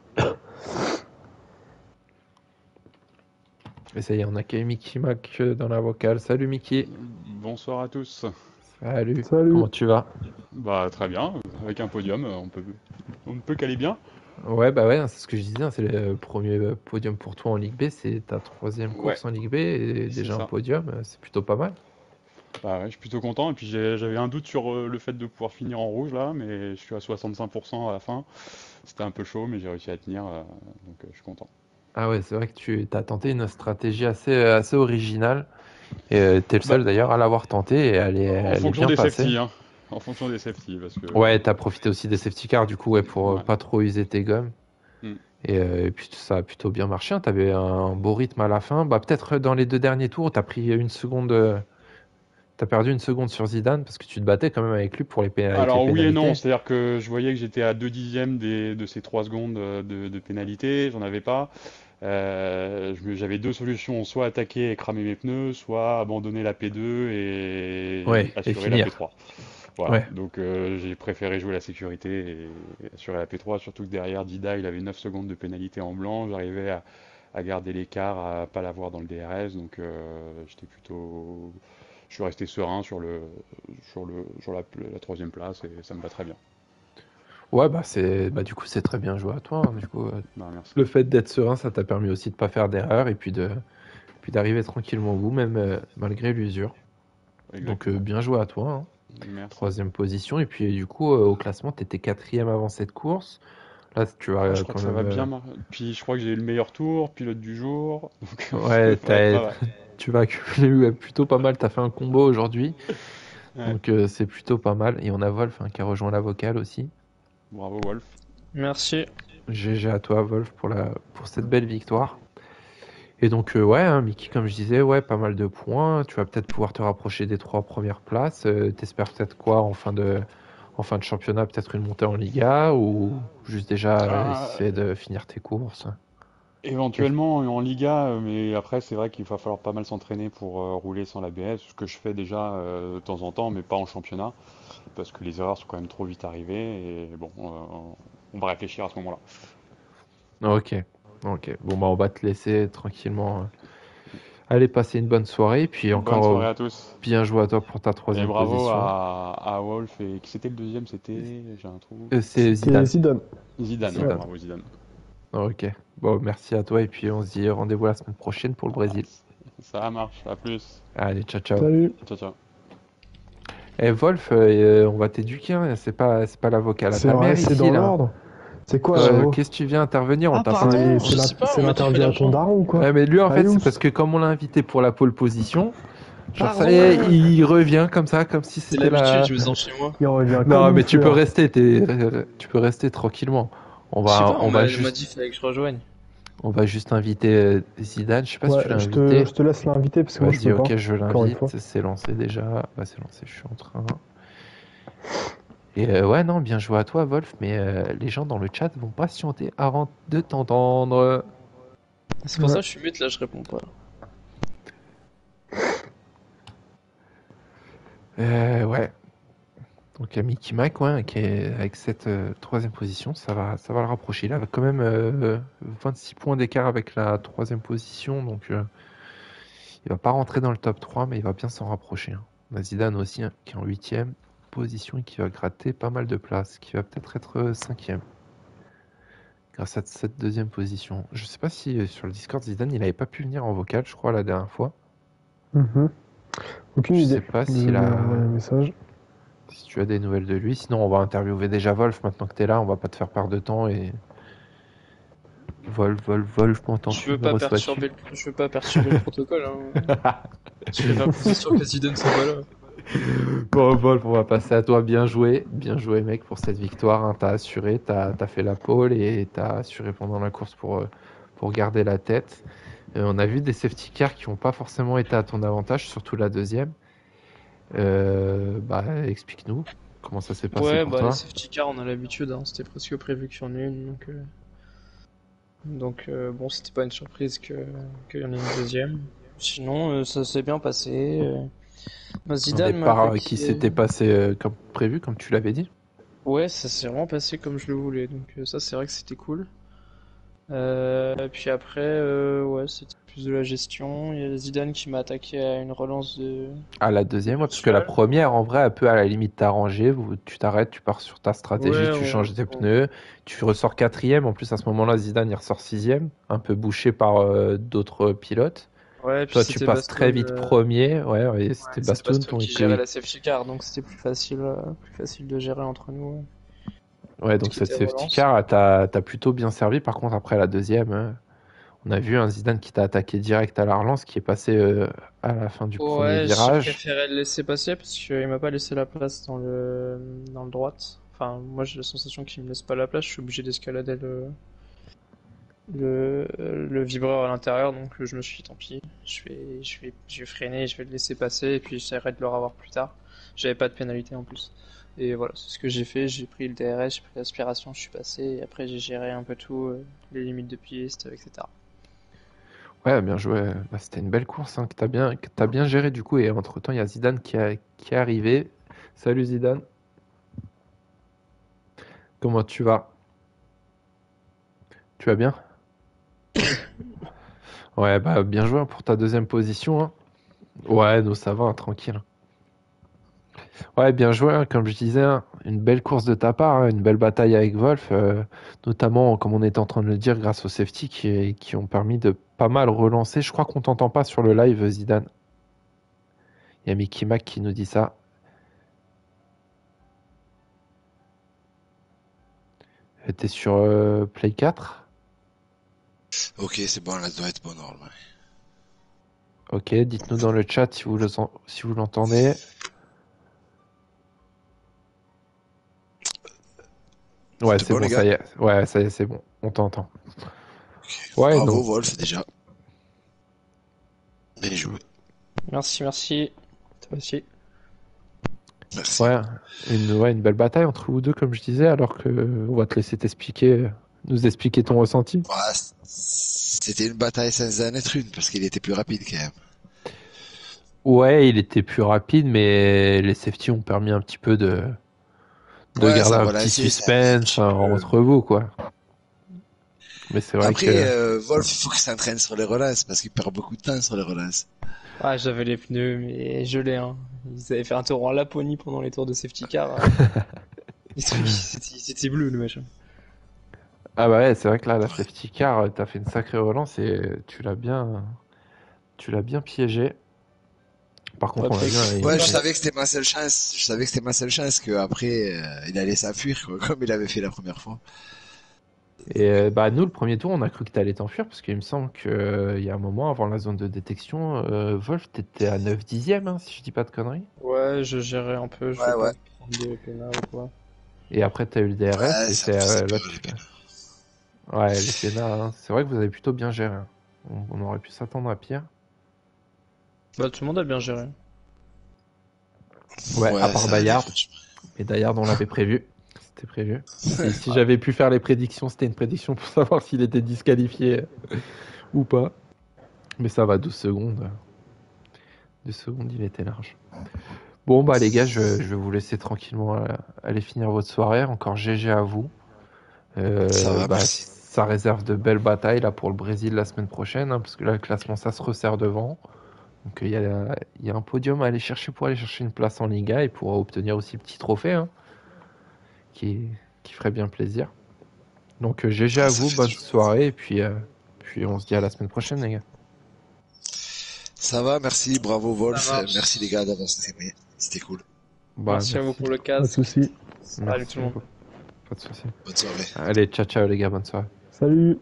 Et ça y est, on accueille Mickey Mac dans la vocale. Salut Mickey. Bonsoir à tous. Salut. Salut. Comment tu vas? Bah très bien, avec un podium, on peut, on ne peut qu'aller bien. Ouais, bah ouais, c'est ce que je disais, hein, c'est le premier podium pour toi en Ligue B, c'est ta troisième Ouais, course en Ligue B et c'est déjà un ça. podium, euh, c'est plutôt pas mal. Bah ouais, je suis plutôt content. Et puis j'ai- j'avais un doute sur euh, le fait de pouvoir finir en rouge là, mais je suis à soixante-cinq pour cent à la fin. C'était un peu chaud, mais j'ai réussi à tenir, euh, donc euh, je suis content. Ah ouais, c'est vrai que tu as tenté une stratégie assez, assez originale et euh, t'es le Bah, seul d'ailleurs à l'avoir tenté et elle est, en elle est fonction bien des passée. safety, hein. En fonction des safety, parce que Ouais, t'as profité aussi des safety cars du coup ouais, pour euh, ouais. pas trop user tes gommes. Hmm. Et, euh, et puis ça a plutôt bien marché, hein. T'avais un beau rythme à la fin. Bah, peut-être dans les deux derniers tours, t'as pris une seconde, euh, t'as perdu une seconde sur Zidane parce que tu te battais quand même avec lui pour les, pé- avec les Alors oui et non, pénalités. c'est-à-dire que je voyais que j'étais à deux dixièmes des, de ces trois secondes euh, de, de pénalité, j'en avais pas. Euh, je me- j'avais deux solutions, soit attaquer et cramer mes pneus, soit abandonner la P deux et Ouais, et assurer la finir. P trois. Voilà, Ouais. donc euh, j'ai préféré jouer la sécurité et assurer la P trois, surtout que derrière Dida, il avait neuf secondes de pénalité en blanc, j'arrivais à, à garder l'écart, à pas l'avoir dans le D R S, donc euh, j'étais plutôt... Je suis resté serein sur le, sur le, sur la, la troisième place et ça me va très bien. Ouais, bah c'est, bah du coup c'est très bien joué à toi, hein. Du coup, euh, Bah, merci. le fait d'être serein, ça t'a permis aussi de pas faire d'erreur et puis de, puis d'arriver tranquillement au bout, même euh, malgré l'usure. Donc euh, Exactement. bien joué à toi, hein. Merci. Troisième position et puis du coup euh, au classement, t'étais quatrième avant cette course. Là, tu vas Ah, je euh, crois que quand ça même. va euh, bien. mar- Puis je crois que j'ai eu le meilleur tour, pilote du jour, donc ça Ouais, devrait être t'as- pas mal. tu vas accumuler plutôt pas mal. T'as fait un combo aujourd'hui, Ouais. donc euh, c'est plutôt pas mal. Et on a Wolf hein, qui a rejoint la vocale aussi. Bravo Wolf. Merci. G G à toi, Wolf, pour la pour cette belle victoire. Et donc euh, ouais, hein, Mickey, comme je disais, ouais, pas mal de points. Tu vas peut-être pouvoir te rapprocher des trois premières places. Euh, t'espères peut-être quoi en fin de en fin de championnat, peut-être une montée en Liga ou juste déjà euh, Ah, essayer de finir tes courses. Qu'est-ce- éventuellement en Liga, euh, mais après c'est vrai qu'il va falloir pas mal s'entraîner pour euh, rouler sans l'A B S, ce que je fais déjà euh, de temps en temps, mais pas en championnat, parce que les erreurs sont quand même trop vite arrivées, et bon, euh, on va réfléchir à ce moment-là. Ok, ok. Bon bah on va te laisser tranquillement. euh, Allez passer une bonne soirée, puis Bonne encore euh, soirée à tous. bien joué à toi pour ta Et troisième bravo position. à, à Wolf. Et qui c'était le deuxième? C'était. J'ai un trou. Euh, c'est C'était Zidane. Zidane. Zidane, ouais, Zidane. bravo Zidane. Ok. Bon, merci à toi et puis on se dit rendez-vous la semaine prochaine pour le Ah, Brésil. ça marche, à plus. Allez, ciao ciao. Salut. Ciao, ciao. Eh, Wolf, euh, on va t'éduquer, hein. C'est pas, c'est pas l'avocat à C'est ta mère c'est ici, dans là. l'ordre. C'est quoi Je- Euh, là-haut? qu'est-ce que tu viens intervenir? On Ah, t'a pardon, pas. C'est on- c'est je la- sais pas, c'est on m'a dit l'interview à ton l'argent. daron ou quoi? Ouais, mais lui, en fait, c'est Ayous. parce que comme on l'a invité pour la pole position, genre ça y Pardon. est, il revient comme ça, comme si C'est c'était l'habitude, la. je me sens chez moi. Il revient Non, comme mais une tu peux fleur. rester, t'es- euh, tu peux rester tranquillement. On Je sais va, pas, on on va m'a on m'a juste, dit qu'il fallait que je rejoigne. on va juste inviter euh, Zidane. Je sais pas si Ouais, tu l'as je te, invité. je te laisse l'inviter parce que moi je Vas-y, peux pas. ok, je Encore une fois. l'invite. C'est lancé déjà. Bah, c'est lancé, je suis en train. Et euh, ouais, non, bien joué à toi, Wolf, mais euh, les gens dans le chat vont patienter avant de t'entendre. C'est pour Ouais. ça que je suis mute là, je réponds pas. Euh, ouais. Donc il y a Mickey Mac, ouais, qui est avec cette euh, troisième position, ça va, ça va le rapprocher. Il a quand même euh, vingt-six points d'écart avec la troisième position, donc euh, il va pas rentrer dans le top trois, mais il va bien s'en rapprocher, hein. On a Zidane aussi, hein, qui est en huitième position et qui va gratter pas mal de places, qui va peut-être être euh, cinquième grâce à cette deuxième position. Je sais pas si euh, sur le Discord, Zidane, il avait pas pu venir en vocal, je crois, la dernière fois. Mhm. Aucune Je idée. sais pas Je s'il vais a... envoyer un message. Si tu as des nouvelles de lui, sinon on va interviewer déjà Wolf maintenant que t'es là, on va pas te faire perdre de temps et Wolf, Wolf, Wolf, pendant Je que veux me pas reçois-tu. perturber le, je veux pas perturber le protocole. Hein. Je fais pas position que Zidane soit pas là. Bon, Wolf, on va passer à toi. Bien joué, bien joué, mec, pour cette victoire, hein. T'as assuré, t'as as fait la pole et t'as assuré pendant la course pour, euh, pour garder la tête. Euh, on a vu des safety cars qui n'ont pas forcément été à ton avantage, surtout la deuxième. Euh, bah, explique-nous comment ça s'est passé Ouais, pour bah toi. les safety cars, on a l'habitude, hein. C'était presque prévu qu'il y en ait une, donc euh, donc euh, bon, c'était pas une surprise que qu'il y en ait une deuxième. Sinon, euh, ça s'est bien passé. euh. Bah, Un Zidane m'a départ euh, qui attaqué. s'était passé euh, comme prévu, comme tu l'avais dit. Ouais, ça s'est vraiment passé comme je le voulais, donc euh, ça c'est vrai que c'était cool. Euh, et puis après, euh, ouais, c'était plus de la gestion. Il y a Zidane qui m'a attaqué à une relance de, À la de deuxième, ouais, parce que la virtual. première, en vrai, elle peut à la limite t'arranger. Vous- Tu t'arrêtes, tu pars sur ta stratégie, Ouais, tu on, changes tes on- pneus, tu ressors quatrième. En plus, à ce moment-là, Zidane, il ressort sixième, un peu bouché par euh, d'autres pilotes. ouais, puis Toi, tu c'était passes très Bastoun. vite euh, premier. Ouais, ouais, Ouais, c'était c'était Bastoun, Bastoun ton qui gérait la écurie. safety car, donc c'était plus facile, euh, plus facile de gérer entre nous. Ouais. Ouais, Ce donc qui cette était safety relance. car, elle t'a t'as plutôt bien servi. Par contre, après la deuxième, hein, on a vu un Zidane qui t'a attaqué direct à la relance, qui est passé euh, à la fin du premier Ouais, j'ai virage. préféré le laisser passer parce qu'il m'a pas laissé la place dans le dans le droite. Enfin, moi j'ai la sensation qu'il me laisse pas la place, je suis obligé d'escalader le le, le vibreur à l'intérieur, donc je me suis dit tant pis, je vais je vais je vais freiner, je vais le laisser passer et puis j'essaierai de le revoir plus tard. J'avais pas de pénalité en plus. Et voilà, c'est ce que j'ai fait, j'ai pris le D R S, j'ai pris l'aspiration, je suis passé et après j'ai géré un peu tout, euh, les limites de piste, et cetera. Ouais, bien joué. Bah, c'était une belle course, hein, que t'as bien, que t'as bien géré du coup. Et entre-temps, il y a Zidane qui, a- qui est arrivé. Salut Zidane, comment tu vas? Tu vas bien? Ouais, bah bien joué, hein, pour ta deuxième position, hein. Ouais, nous ça va, hein, tranquille. Ouais, bien joué, hein, comme je disais, hein, une belle course de ta part, hein, une belle bataille avec Wolf, euh, notamment comme on était en train de le dire, grâce aux safety qui, qui ont permis de pas mal relancer. Je crois qu'on t'entend pas sur le live, Zidane. Il y a Mickey Mac qui nous dit ça. Euh, T'es sur euh, Play quatre? Ok, c'est bon, là, ça doit être bon, normal. Ok, dites-nous dans le chat si vous le sen- si vous l'entendez. Ouais, C'est c'est bon, bon, les ça y gars? est. Ouais, ça y est, c'est bon. On t'entend. Ouais, Bravo, donc, Wolf, déjà. Bien joué. Merci, merci. Toi aussi. Merci. ouais, une, ouais, une belle bataille entre vous deux, comme je disais, alors que euh, on va te laisser t'expliquer, nous expliquer ton ressenti. Ouais, c'était une bataille sans en être une, parce qu'il était plus rapide, quand même. Ouais, il était plus rapide, mais les safety ont permis un petit peu de, de Ouais, garder ça un petit relançait, ça avait un suspense, petit hein, peu... entre vous, quoi. Mais c'est vrai Après, que, euh, Wolf, il faut qu'il s'entraîne sur les relances, parce qu'il perd beaucoup de temps sur les relances. Ah, j'avais les pneus, mais gelés, hein. Ils avaient fait un tour en Laponie pendant les tours de safety car. euh, les trucs, c'était c'était bleu le machin. ah bah ouais, c'est vrai que là, la Ouais. safety car, euh, t'as fait une sacrée relance et tu l'as bien, tu l'as bien piégé. Par contre, Ouais, on a vu, hein, il- Ouais, je savais que c'était ma seule chance. Je savais que c'était ma seule chance, qu'après, euh, il allait s'enfuir, quoi, comme il avait fait la première fois. Et euh, bah nous, le premier tour, on a cru que t'allais t'enfuir parce qu'il me semble que euh, il y a un moment avant la zone de détection, euh, Wolf, t'étais à neuf dixièmes, hein, si je dis pas de conneries. Ouais, je gérais un peu, je Ouais, veux ouais. pas prendre de pénal ou quoi. Et après, t'as eu le D R S Ouais, et ça c'est me faisait euh, là peur, les tu... pénals. Ouais, les pénals, hein. C'est vrai que vous avez plutôt bien géré, hein. On, on aurait pu s'attendre à pire. Bah, tout le monde a bien géré. Ouais, à Ouais, part ça allait, Dayard. franchement. Mais Dayard, on l'avait prévu. C'était prévu. Si, si j'avais pu faire les prédictions, c'était une prédiction pour savoir s'il était disqualifié ou pas. Mais ça va, douze secondes. douze secondes, il était large. Bon, bah les gars, je, je vais vous laisser tranquillement euh, aller finir votre soirée. Encore G G à vous. Euh, Ça va, bah, merci. ça réserve de belles batailles là pour le Brésil la semaine prochaine, hein, parce que là, le classement, ça se resserre devant. Donc il y a, il y a un podium à aller chercher pour aller chercher une place en Liga et pour obtenir aussi le petit trophée, hein, qui, qui ferait bien plaisir. Donc euh, G G à Ça vous, fait bonne toujours. soirée, et puis, euh, puis on se dit à la semaine prochaine, les gars. Ça va, merci, bravo Wolf. Ça marche. Merci les gars d'avoir streamé. C'était cool. Bah, Merci à vous pour le Pas de casque. soucis. Salut Merci tout le monde. beaucoup. Pas de soucis. Bonne soirée. Allez, ciao, ciao les gars, bonne soirée. Salut.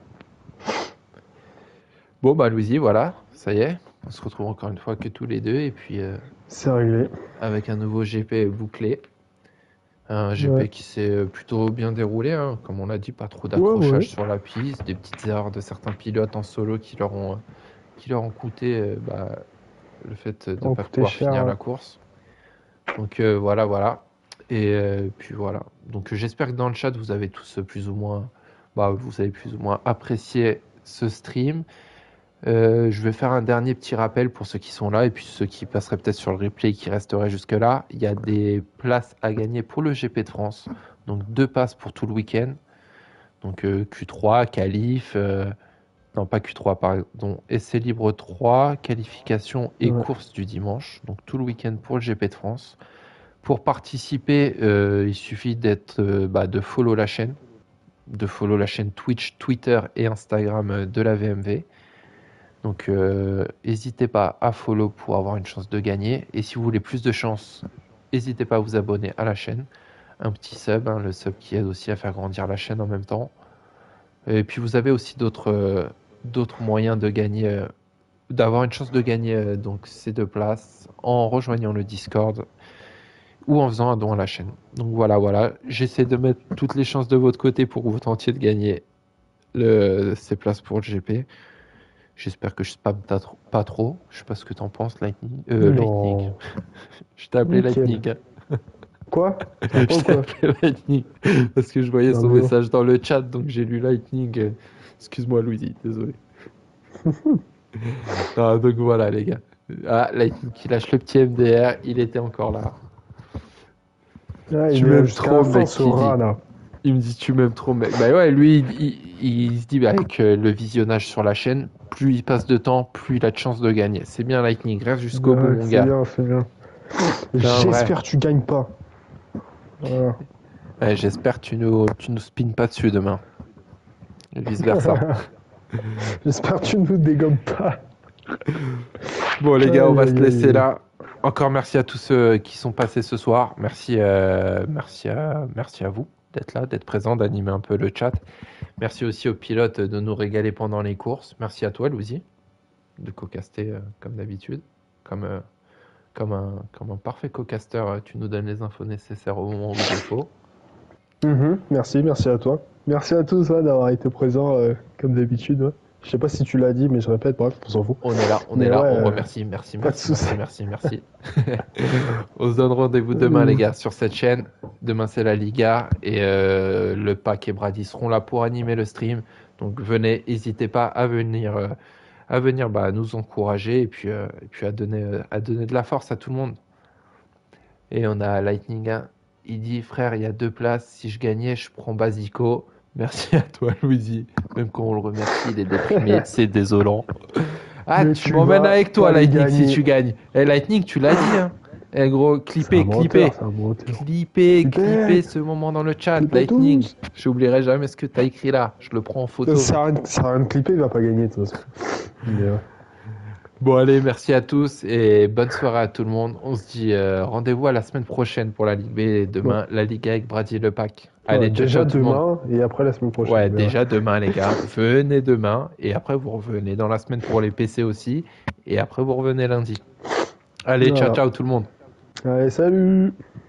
Bon, bah Louisie, voilà, ça y est. On se retrouve encore une fois que tous les deux, et puis euh, C'est réglé. avec un nouveau G P bouclé. Un G P Ouais. qui s'est euh, plutôt bien déroulé, hein. Comme on l'a dit, pas trop d'accrochage Ouais, ouais. sur la piste, des petites erreurs de certains pilotes en solo qui leur ont, qui leur ont coûté euh, bah, le fait de ne ont pas coûté pouvoir cher, finir ouais. la course. Donc euh, voilà, voilà. Et euh, puis voilà. Donc euh, j'espère que dans le chat, vous avez tous euh, plus ou moins, bah, vous avez plus ou moins apprécié ce stream. Euh, je vais faire un dernier petit rappel pour ceux qui sont là et puis ceux qui passeraient peut-être sur le replay et qui resteraient jusque-là. Il y a des places à gagner pour le G P de France. Donc deux passes pour tout le week-end. Donc euh, Q trois, qualif, euh, non pas Q trois, pardon, essai libre trois, qualification et Ouais. course du dimanche. Donc tout le week-end pour le G P de France. Pour participer, euh, il suffit d'être, euh, bah, de follow la chaîne, de follow la chaîne Twitch, Twitter et Instagram euh, de la V M V. Donc, euh, n'hésitez pas à follow pour avoir une chance de gagner. Et si vous voulez plus de chance, n'hésitez pas à vous abonner à la chaîne. Un petit sub, hein, le sub qui aide aussi à faire grandir la chaîne en même temps. Et puis, vous avez aussi d'autres euh, d'autres moyens de gagner, euh, d'avoir une chance de gagner euh, donc ces deux places en rejoignant le Discord ou en faisant un don à la chaîne. Donc voilà, voilà. J'essaie de mettre toutes les chances de votre côté pour que vous tentiez de gagner le, ces places pour le G P. J'espère que je spam pas trop. Pas trop. Je sais pas ce que t'en penses, Lightning. Euh, Lightning. Non. Je t'ai appelé Nickel. Lightning. Quoi? Je Attends, t'ai quoi? appelé Lightning. Parce que je voyais Non, son mais non. message dans le chat, donc j'ai lu Lightning. Euh, Excuse-moi, Louis, désolé. Ah, donc voilà, les gars. Ah, Lightning qui lâche le petit M D R, il était encore là. Ah, Tu il est m'aimes jusqu'à trop, la fin, mec, ce il dit. rat, là. Il me dit tu m'aimes trop mec. Bah ouais, lui il, il- il se dit bah, avec euh, le visionnage sur la chaîne, plus il passe de temps, plus il a de chances de gagner. C'est bien Lightning, reste jusqu'au bout Ouais, mon c'est gars. bien, c'est bien. T'es un vrai. J'espère que tu gagnes pas. Voilà. Ouais, j'espère que tu nous, tu nous spins pas dessus demain. Et vice versa. J'espère que tu nous dégommes pas. Bon les gars, on va Aïe, se aïe, laisser aïe. là. Encore merci à tous ceux qui sont passés ce soir. Merci, euh, merci, à, merci à vous d'être là, d'être présent, d'animer un peu le chat. Merci aussi aux pilotes de nous régaler pendant les courses. Merci à toi, Louis, de co-caster euh, comme d'habitude. Comme, euh, comme, un, comme un parfait co-caster, euh, tu nous donnes les infos nécessaires au moment où il faut. Mhm, merci, merci à toi. Merci à tous ouais, d'avoir été présents euh, comme d'habitude. Ouais. Je sais pas si tu l'as dit, mais je répète, bref, on s'en fout. On est là, on Mais est là, ouais, on euh, remercie, merci, pas de merci, merci, soucis. merci, merci. On se donne rendez-vous demain, Mm. les gars, sur cette chaîne. Demain, c'est la Liga et euh, le pack et Brady seront là pour animer le stream. Donc venez, n'hésitez pas à venir, euh, à venir bah, nous encourager et puis, euh, et puis à, donner, euh, à donner de la force à tout le monde. Et on a Lightning un. Il dit frère, il y a deux places. Si je gagnais, je prends Basico. Merci à toi, Louis. Même quand on le remercie, il est déprimé. C'est désolant. Ah, Mais tu tu m'emmènes vas avec toi, pas les Lightning, si gagner. tu gagnes. Eh, Lightning, tu l'as dit, hein. Eh, gros, C'est clippez, un clippez. menteur, c'est un menteur. Clippez, Clippez. clippez ce moment dans le chat, Clippez Lightning. tous. J'oublierai jamais ce que t'as écrit là. Je le prends en photo. Ça sert à rien- ça sert à rien de clipper, il va pas gagner de toute façon. Mais, ouais. Bon, allez, merci à tous et bonne soirée à tout le monde. On se dit euh, rendez-vous à la semaine prochaine pour la Ligue B et demain, la Ligue avec Brady et Le Pack. Allez, Ouais, ciao, déjà ciao tout le monde. demain et après la semaine prochaine. Ouais, mais déjà demain, les gars. Venez demain et après, vous revenez dans la semaine pour les P C aussi. Et après, vous revenez lundi. Allez, ciao, Voilà. ciao tout le monde. Allez, salut!